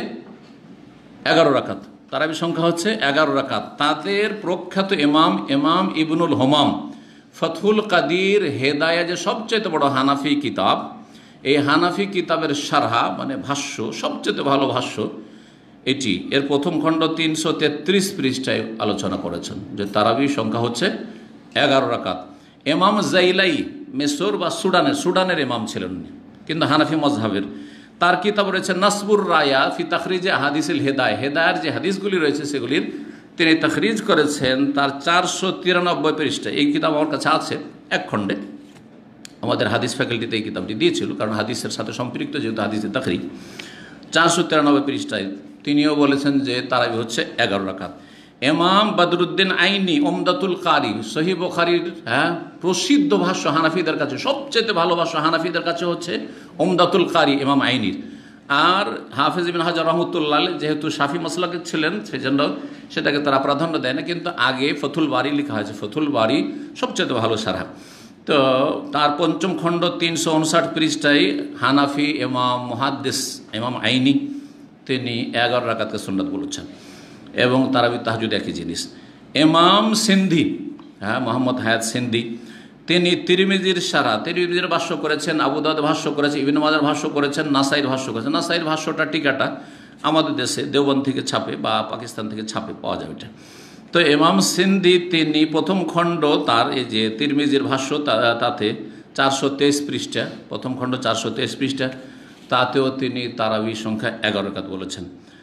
এগারো রাকাত, তারাবির সংখ্যা হচ্ছে এগারো রাকাত, তাদের প্রখ্যাত ইমাম ইমাম ইবনুল হুমাম ফতহুল কাদির হেদায়া, যে সবচেয়ে বড় হানাফি কিতাব, এই হানাফি কিতাবের শারহা মানে ভাষ্য, সবচেয়ে ভালো ভাষ্য এটি, এর প্রথম খণ্ড তিনশো তেত্রিশ পৃষ্ঠায় আলোচনা করেছেন যে তারাবির সংখ্যা হচ্ছে এগারো রাকাত। ইমাম জাইলাই মেসর বা সুডানের সুডানের ইমাম ছিলেন, কিন্তু হানাফি মজহাবের, তার কিতাব রয়েছে নাসবুর রায়া ফি তাখরিজে হাদিসিল হেদায়, হেদায়ের যে হাদিসগুলি রয়েছে সেগুলির তিনি তাখরিজ করেছেন তার চারশো তিরানব্বই পৃষ্ঠায়। এই কিতাব আমার কাছে আছে এক খণ্ডে, আমাদের হাদিস ফ্যাকাল্টিতে এই কিতাবটি দিয়েছিল, কারণ হাদিসের সাথে সম্পৃক্ত যেহেতু হাদিসের তাখরিজ। চারশো তিরানব্বই পৃষ্ঠায় তিনিও বলেছেন যে তারাবি হচ্ছে এগারো রাকাত। ইমাম বদরুদ্দিন আইনি উমদাতুল কারি, সহিহ বুখারীর হ্যাঁ প্রসিদ্ধ ভাষ্য হানাফিদের কাছে, সবচেয়ে ভালো ভাষ্য হানাফিদের কাছে হচ্ছে উমদাতুল কারি ইমাম আইনির। আর হাফেজ ইবনে হাজার রহমতুল্লাহ যেহেতু শাফি মাসলাকের ছিলেন সেজন্য সেটাকে তারা প্রাধান্য দেয় না, কিন্তু আগে ফতুল বারি লেখা হয়েছে। ফতুল বারি সবচেয়ে ভালো সারা। তো তার পঞ্চম খণ্ড তিনশো উনষাট পৃষ্ঠায় হানাফি ইমাম মুহাদ্দিস ইমাম আইনি তিনি এগারো রাকাতকে সুন্নাত বলেছেন, এবং তারাবি তাহাজ্জুদ একই জিনিস। ইমাম সিন্ধি, হ্যাঁ মোহাম্মদ হায়াত সিন্ধি, তিনি তিরমিজির সারা, তিরমিজির ভাষ্য করেছেন, আবু দাউদ ভাষ্য করেছেন, ইবনে মাজার ভাষ্য করেছেন, নাসাইর ভাষ্য করেছেন। নাসাইর ভাষ্যটা টিকাটা আমাদের দেশে দেওবন্দ থেকে ছাপে বা পাকিস্তান থেকে ছাপে পাওয়া যাবে এটা। তো ইমাম সিন্ধি তিনি প্রথম খণ্ড তার এই যে তিরমিজির ভাষ্য তাতে চারশো তেইশ পৃষ্ঠা, প্রথম খণ্ড চারশো তেইশ পৃষ্ঠা, তাতেও তিনি তারাবি সংখ্যা এগারো রাকাত বলেছেন।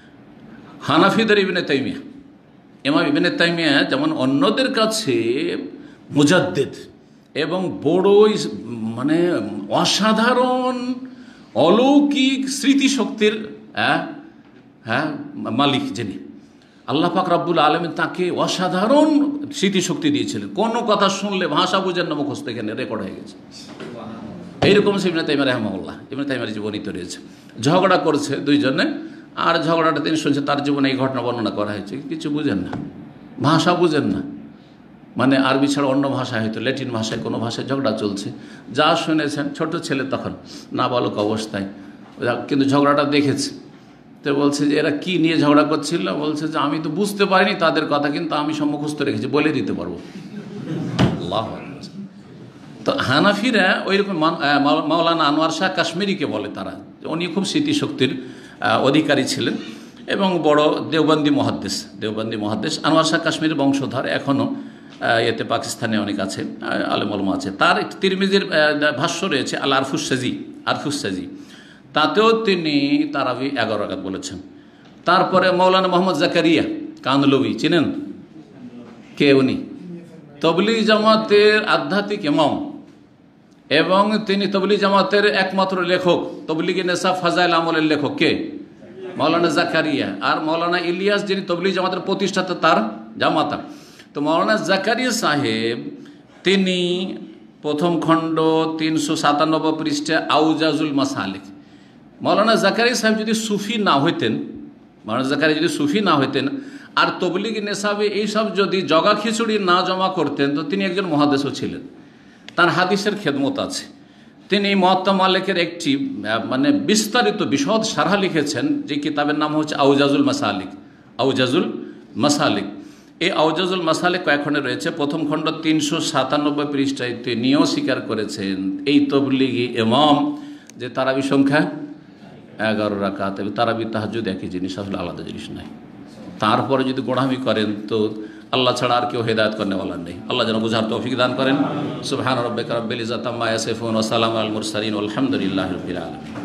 হানাফিদের ইবনে তাইমিয়া, ইমাম ইবনে তাইমিয়া যেমন অন্যদের কাছে মুজাদ্দিদ এবং বড়ই মানে অসাধারণ অলৌকিক স্মৃতিশক্তির হ্যাঁ হ্যাঁ মালিক যিনি, আল্লাহ পাক রব্বুল আলামিন তাকে অসাধারণ স্মৃতিশক্তি দিয়েছিলেন। কোনো কথা শুনলে ভাষা বুঝেন না, মুখস্থ এখানে রেকর্ড হয়ে গেছে। এইরকম সে ইবনে তাইমিয়া রাহিমাহুল্লাহ, ইবনে তাইমিয়ার জীবনীতে রয়েছে। ঝগড়া করছে দুইজনে, আর ঝগড়াটা তিনি শুনছে, তার জীবনে এই ঘটনা বর্ণনা করা হয়েছে। কিছু বুঝেন না, ভাষা বুঝেন না, মানে আরবি ছাড়া অন্য ভাষায় হয়তো ল্যাটিন ভাষায় কোনো ভাষায় ঝগড়া চলছে, যা শুনেছেন ছোট ছেলে তখন নাবালক অবস্থায়, কিন্তু ঝগড়াটা দেখেছে। তো বলছে যে এরা কি নিয়ে ঝগড়া করছিল, বলছে যে আমি তো বুঝতে পারিনি তাদের কথা, কিন্তু আমি সব মুখস্থ রেখেছি, বলে দিতে পারবো। আল্লাহ। তো হানাফিরা ওই রকম মাওলানা আনোয়ার শাহ কাশ্মীরিকে বলে তারা, উনি খুব স্মৃতিশক্তির অধিকারী ছিলেন এবং বড় দেওবন্দি মুহাদ্দিস, দেওবন্দি মুহাদ্দিস আনোয়ার শাহ কাশ্মীরের বংশধর এখনও এতে পাকিস্তানে অনেক আছে, আলেম ওলামা আছে। তার তিরমিজির ভাষ্য রয়েছে আল আরফুসাজি, আরফুসাজি, তাতেও তিনি তারাবি এগারো রাকাত বলেছেন। তারপরে মৌলানা মোহাম্মদ জাকারিয়া কান্দলবি, চিনেন কে? উনি তবলিগ জামাতের আধ্যাত্মিক ইমাম এবং তিনি তবলিগ জামাতের একমাত্র লেখক, তবলিগে নেশা ফাজাইল আমলের লেখক কে? মৌলানা জাকারিয়া। আর মৌলানা ইলিয়াস যিনি তবলিগ জামাতের প্রতিষ্ঠাতা, তার জামাতা। তো মৌলানা জাকারিয়া সাহেব তিনি প্রথম খণ্ড তিনশো সাতানব্বই পৃষ্ঠা আউজাজুল মাসালিক। মৌলানা জাকারিয়া সাহেব যদি সুফি না হইতেন, মৌলানা জাকারিয়া যদি সুফি না হইতেন আর তবলিগ নেশাবে এইসব যদি জগা খিচুড়ি না জমা করতেন, তো তিনি একজন মুহাদ্দিসও ছিলেন, তার হাদিসের খেদমত আছে। তিনি মুয়াত্তা মালিকের একটি মানে বিস্তারিত বিশদ সারহা লিখেছেন, যে কিতাবের নাম হচ্ছে আউজাজুল মাসালিক। আউজাজুল মাসালিক, এই আউজাজুল মাসালিক কয়েক খণ্ডে রয়েছে। প্রথম খণ্ড তিনশো সাতানব্বই পৃষ্ঠায় তিনিও স্বীকার করেছেন এই তবলিগি ইমাম যে তারাবি সংখ্যা এগারো রাকাত, এবং তারাবি তাহাজ্জুদ একই জিনিস, আসলে আলাদা জিনিস নাই। তারপরে যদি গোড়ামি করেন তো আল্লাহ ছাড়া আর কেউ হেদায়েত করেনেওয়ালা নেই। আল্লাহ যেন বুঝার তৌফিক দান করেন। সুবহান রাব্বিকা রাব্বিল ইজ্জাতি আম্মা ইয়াসিফুন ওয়া সালামুন আলাল মুরসালিন ওয়া আলহামদুলিল্লাহি রাব্বিল আলামিন।